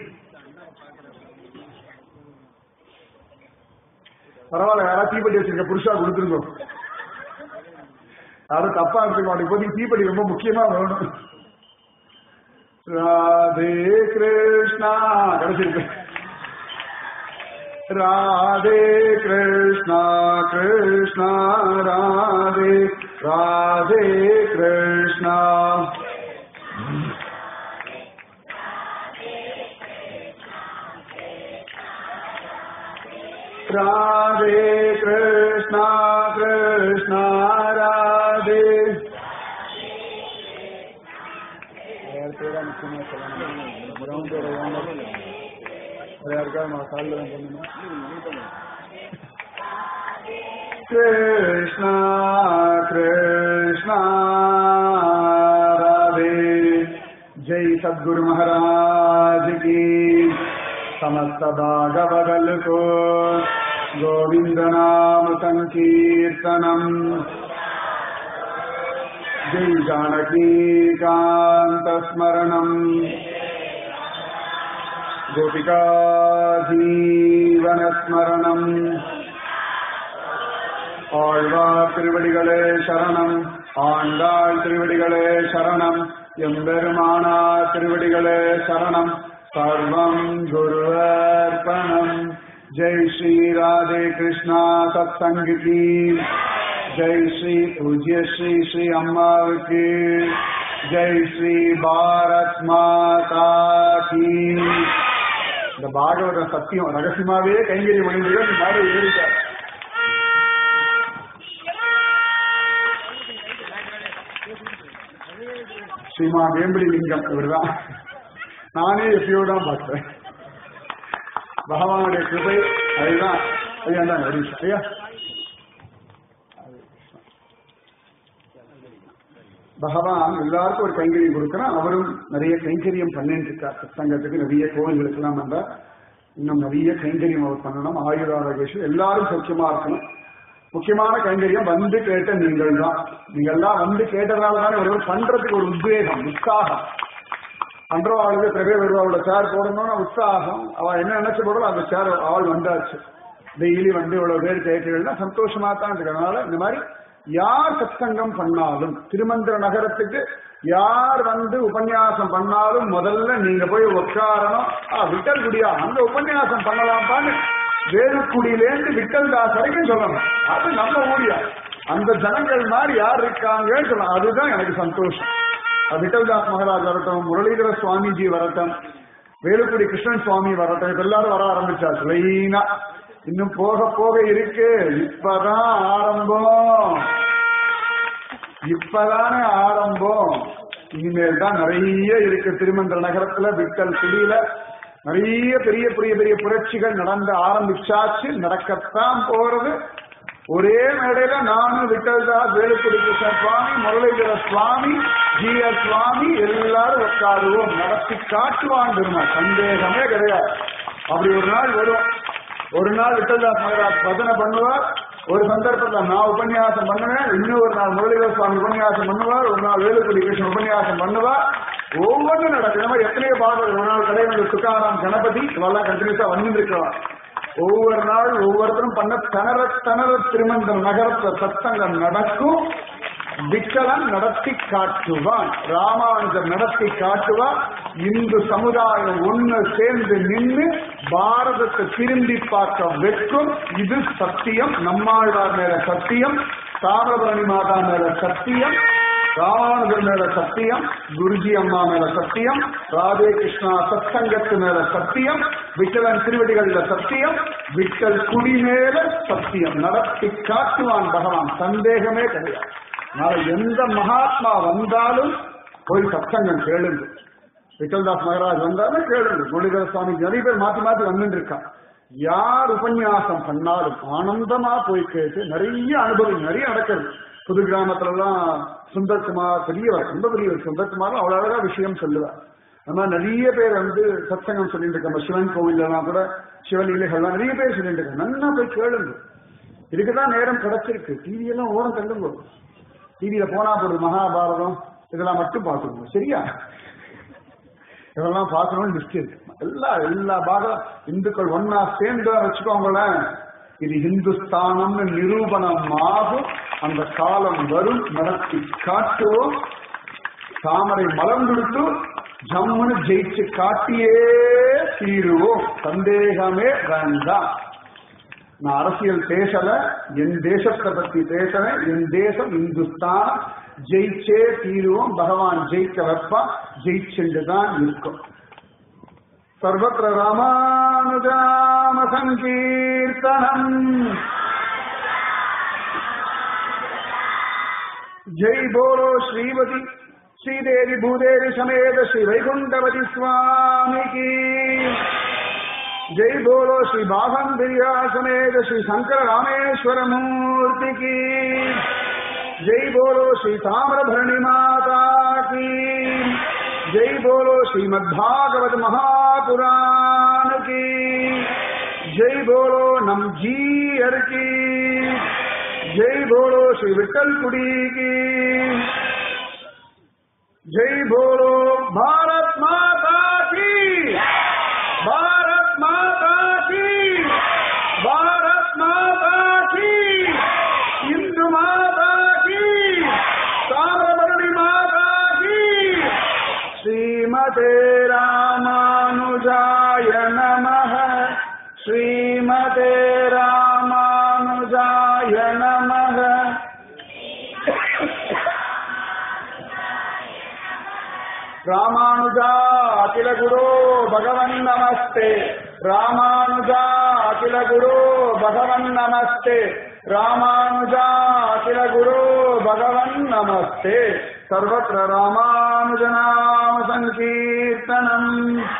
பரவாயில்ல. யாராவது தீப்பெட்டி வச்சிருக்க புருஷா கொடுத்துருங்க. யாரும் தப்பா இருக்க மாட்டேங்க. இப்போதைக்கு தீப்பெட்டி ரொம்ப முக்கியமா வேணும். ராதே கிருஷ்ணா கிடைச்சிருக்கு. ராதே கிருஷ்ணா கிருஷ்ணா ராதே ராதே கிருஷ்ணா. ராதே கிருஷ்ணா கிருஷ்ணா ராதே. கிருஷ்ணா கிருஷ்ணா ராதே. ஜெய் சத்குரு மகாராஜ் கி. समस्त भागवदल को गोविंद नाम संकीर्तनम. जय जानकी कांत स्मरणम गोपिका जीवनस्मरणम् ஆழ்வார் திருவடிகளே சரணம் ஆண்டாள் திருவடிகளே சரணம் எம்பெருமானார் திருவடிகளே சரணம் சர்வம் குருவர்ப்பணம் ஜெய் ஸ்ரீ ராதே கிருஷ்ணா சத்சங்க கி ஜெய் ஸ்ரீ பூஜ்ய ஸ்ரீ ஸ்ரீ அம்மாவுக்கு ஜெய் ஸ்ரீ பாரத் மாதா கி. இந்த பாகவத சத்தியம் ரகசியமாவே கைங்கறி மனிதர்கள் மேலே ஏறிட்டார். ஸ்ரீமா வேம்படி லிங்கம் இவர்தான். நானே எப்பயோ தான் பார்த்தேன். பகவானுடைய கிருபை அதுதான். ஐயா தான் ஐயா பகவான் எல்லாருக்கும் ஒரு கைங்கரியம் கொடுக்கிறான். அவரும் நிறைய கைங்கரியம் பண்ணிட்டு இருக்கார். சத்சங்கத்துக்கு நிறைய கோவில்களுக்கு எல்லாம் வந்தா இன்னும் நிறைய கைங்கரியம் அவர் பண்ணணும். ஆயுத ஆரோக்கியம் எல்லாரும் சௌக்கியமா இருக்கணும். முக்கியமான கைங்கரியம் வந்து கேட்ட நீங்கள் தான். நீங்க எல்லாம் வந்து கேட்டதால தானே ஒரு பண்றதுக்கு ஒரு உத்வேகம் உற்சாகம். பண்றவாளுக்கு திரவே வருவாளோட சேர் போடணும்னு உற்சாகம். அவ என்ன நினைச்சு போடணும் அந்த சேர் ஆள் வந்தாச்சு. டெய்லி வந்து இவ்வளவு பேர் கேட்கறதுனா சந்தோஷமா தான் இருக்கிறதுனால இந்த மாதிரி யார் சத்சங்கம் பண்ணாலும் திருமந்திர நகரத்துக்கு யார் வந்து உபன்யாசம் பண்ணாலும் முதல்ல நீங்க போய் உட்காரணும். விட்டல் குடியா அங்க உபன்யாசம் பண்ணலாம்பான்னு வேலுக்குடியிலேருந்து விட்டல் தாஸ் வரைக்கும் சொல்லணும். அது நம்ம ஊரியா அந்த ஜனங்கள் மாதிரி யார் இருக்காங்கன்னு சொல்லலாம். அதுதான் எனக்கு சந்தோஷம். விட்டல் தாஸ் மகாராஜ் வரட்டும், முரளிதர சுவாமிஜி வரட்டும், வேலுக்குடி கிருஷ்ணன் சுவாமி வரட்டும், இப்ப எல்லாரும் வர ஆரம்பிச்சாச்சு லைனா. இன்னும் போக போக இருக்கு. இப்பதான் ஆரம்பம், இப்பதானே ஆரம்பம். இனிமேல் தான் நிறைய இருக்கு. திருமந்திர நகரத்துல விட்டல் குடியில நிறைய பெரிய பெரிய பெரிய புரட்சிகள் நடந்து ஆரம்பிச்சாச்சு, நடக்கத்தான் போறது. ஒரே மேடையில நானும் விட்டல்தாஸ், வேலுக்குடி கிருஷ்ண சுவாமி, முரளிதர சுவாமி, ஜி எஸ் சுவாமி எல்லாரும் உட்காருவோம். நடத்தி காட்டுவான் பெருமாள், சந்தேகமே கிடையாது. அப்படி ஒரு நாள் வரும். ஒரு நாள் விட்டல்தாஸ் மகாராஜ் பஜனை பண்ணுவார். ஒரு சந்தர்ப்பத்தில் நான் உபன்யாசம் பண்ணுவேன். இன்னொரு நாள் முரளிதர சுவாமி உபன்யாசம் பண்ணுவார். ஒரு நாள் வேலுக்குடி கிருஷ்ணன் உபன்யாசம் பண்ணுவார். ஒவ்வொன்றும் நடக்கும். இந்த மாதிரி எத்தனையோ பாடல். ஒரு நாள் கடைவன் துக்காராம் கணபதி இவெல்லாம் கண்டினியூஸா வந்து இருக்கிறார். ஒவ்வொரு நாள் ஒவ்வொருத்தரும் பண்ண தணர தணர திருமந்திர நகரத்துல சத்தங்கள் நடக்கும். விக்கலன் நடத்தி காட்டுவான், ராமானுஜர் நடத்தி காட்டுவான். இந்து சமுதாயம் ஒண்ணு சேர்ந்து நின்று பாரதத்தை திரும்பி பார்க்க வைக்கும். இது சத்தியம். நம்மாழ்வார் மேல சத்தியம், தாமிரபரணி மாதா மேல சத்தியம், ராமானுஜர் மேல சத்தியம், குருஜி அம்மா மேல சத்தியம், ராதே கிருஷ்ணா சத்சங்கத்து மேல சத்தியம், விட்டலன் திருவடிகள்ல சத்தியம், விட்டல் குடி மேல சத்தியம். நடத்தி காட்டுவான் பகவான், சந்தேகமே கிடையாது. நாளை எந்த மகாத்மா வந்தாலும் போய் சத்சங்கம் கேளுங்க. விட்டல்தாஸ் மகாராஜ் வந்தாலும் கேளுங்க. முரளிதர சுவாமி நிறைய பேர் மாத்தி மாத்தி வந்துட்டு இருக்கா. யார் உபன்யாசம் பண்ணாலும் ஆனந்தமா போய் கேட்டு நிறைய அனுபவம் நிறைய நடக்கிறது. புது கிராமத்துல எல்லாம் சுந்தர்குமார் பெரியவர், ரொம்ப பெரியவர் சுந்தர்குமார் அவ்வளவு அழகா விஷயம் சொல்லுவார். நம்ம நிறைய பேர் வந்து சத்சங்கம் சொல்லிட்டு இருக்காங்க. சிவன் கோவில் எல்லாம் கூட சிவலீலைகள்லாம் நிறைய பேர் சொல்லிட்டு இருக்காங்க. நல்லா போய் கேளுங்க. இதுக்குதான் நேரம் கிடைச்சிருக்கு. டிவி எல்லாம் ஓரம் தள்ளுங்க. டிவியில போனா போடுது மகாபாரதம் இதெல்லாம் மட்டும் பார்த்துக்கணும். சரியா? இதெல்லாம் பார்க்கணும்னு லிஸ்ட் இருக்கு. எல்லா எல்லா பாகம் இந்துக்கள் ஒன்னா சேர்ந்து வச்சுக்கோங்களேன். இது ஹிந்துஸ்தானம்னு நிரூபணம் ஆகும். அந்த காலம் வரும். நடத்தி காட்டுவோம். தாமரை மலம் கொடுத்து ஜம்முன்னு ஜெயிச்சு காட்டியே தீருவோம். சந்தேகமே வேண்டாம். நான் அரசியல் பேசல, என் தேசத்தை பத்தி பேசுறேன். என் தேசம் இந்துஸ்தான். ஜெயிச்சே தீருவோம். பகவான் ஜெயிக்க வைப்பா. ஜெயிச்சுதான் இருக்கும். சர்வத்ர ராமானுஜாம சங்கீர்த்தனம். ஜெய் போலோ ஸ்ரீவதி ஸ்ரீதேவி பூதேவி சமேத ஸ்ரீ வைகுண்டவதி சுவாமி கி. ஜெய் போலோ ஸ்ரீ பாகம்பிரியா சமேத ஸ்ரீ சங்கர ராமேஸ்வர மூர்த்தி கி. ஜெய் போலோ ஸ்ரீ தாமிரபரணி மாதா கி. ஜெய் போலோ ஸ்ரீமத் பாகவத் மகாபுராண கி. ஜெய் போலோ நம் ஜீயர் கி. ஜெய் போலோ ஸ்ரீ விட்டல் குடி கி. ஜெய் போலோ பாரத் மாதா கி. ஸ்ரீமதே ராமானுஜாய நமஹ ஸ்ரீமதே ராமானுஜாய நமஹ ராமானுஜா அகில குரு பகவன் நமஸ்தே ராமானுஜா அகில குரு பகவன் நமஸ்தே ராமானுஜா அகில குரு பகவன் நமஸ்தே சர்வத்ர ராமானுஜநாம சங்கீர்த்தனம்.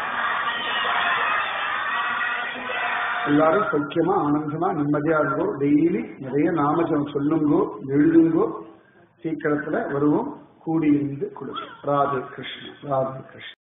எல்லாரும் சௌக்கியமா ஆனந்தமா நிம்மதியா இருக்கோ. டெய்லி நிறைய நாமஜம் சொல்லுங்கோ, எழுதுங்கோ. சீக்கிரத்துல வருவோம், கூடியிருந்து கொடுக்கும். ராதே கிருஷ்ணன், ராதே கிருஷ்ணன்.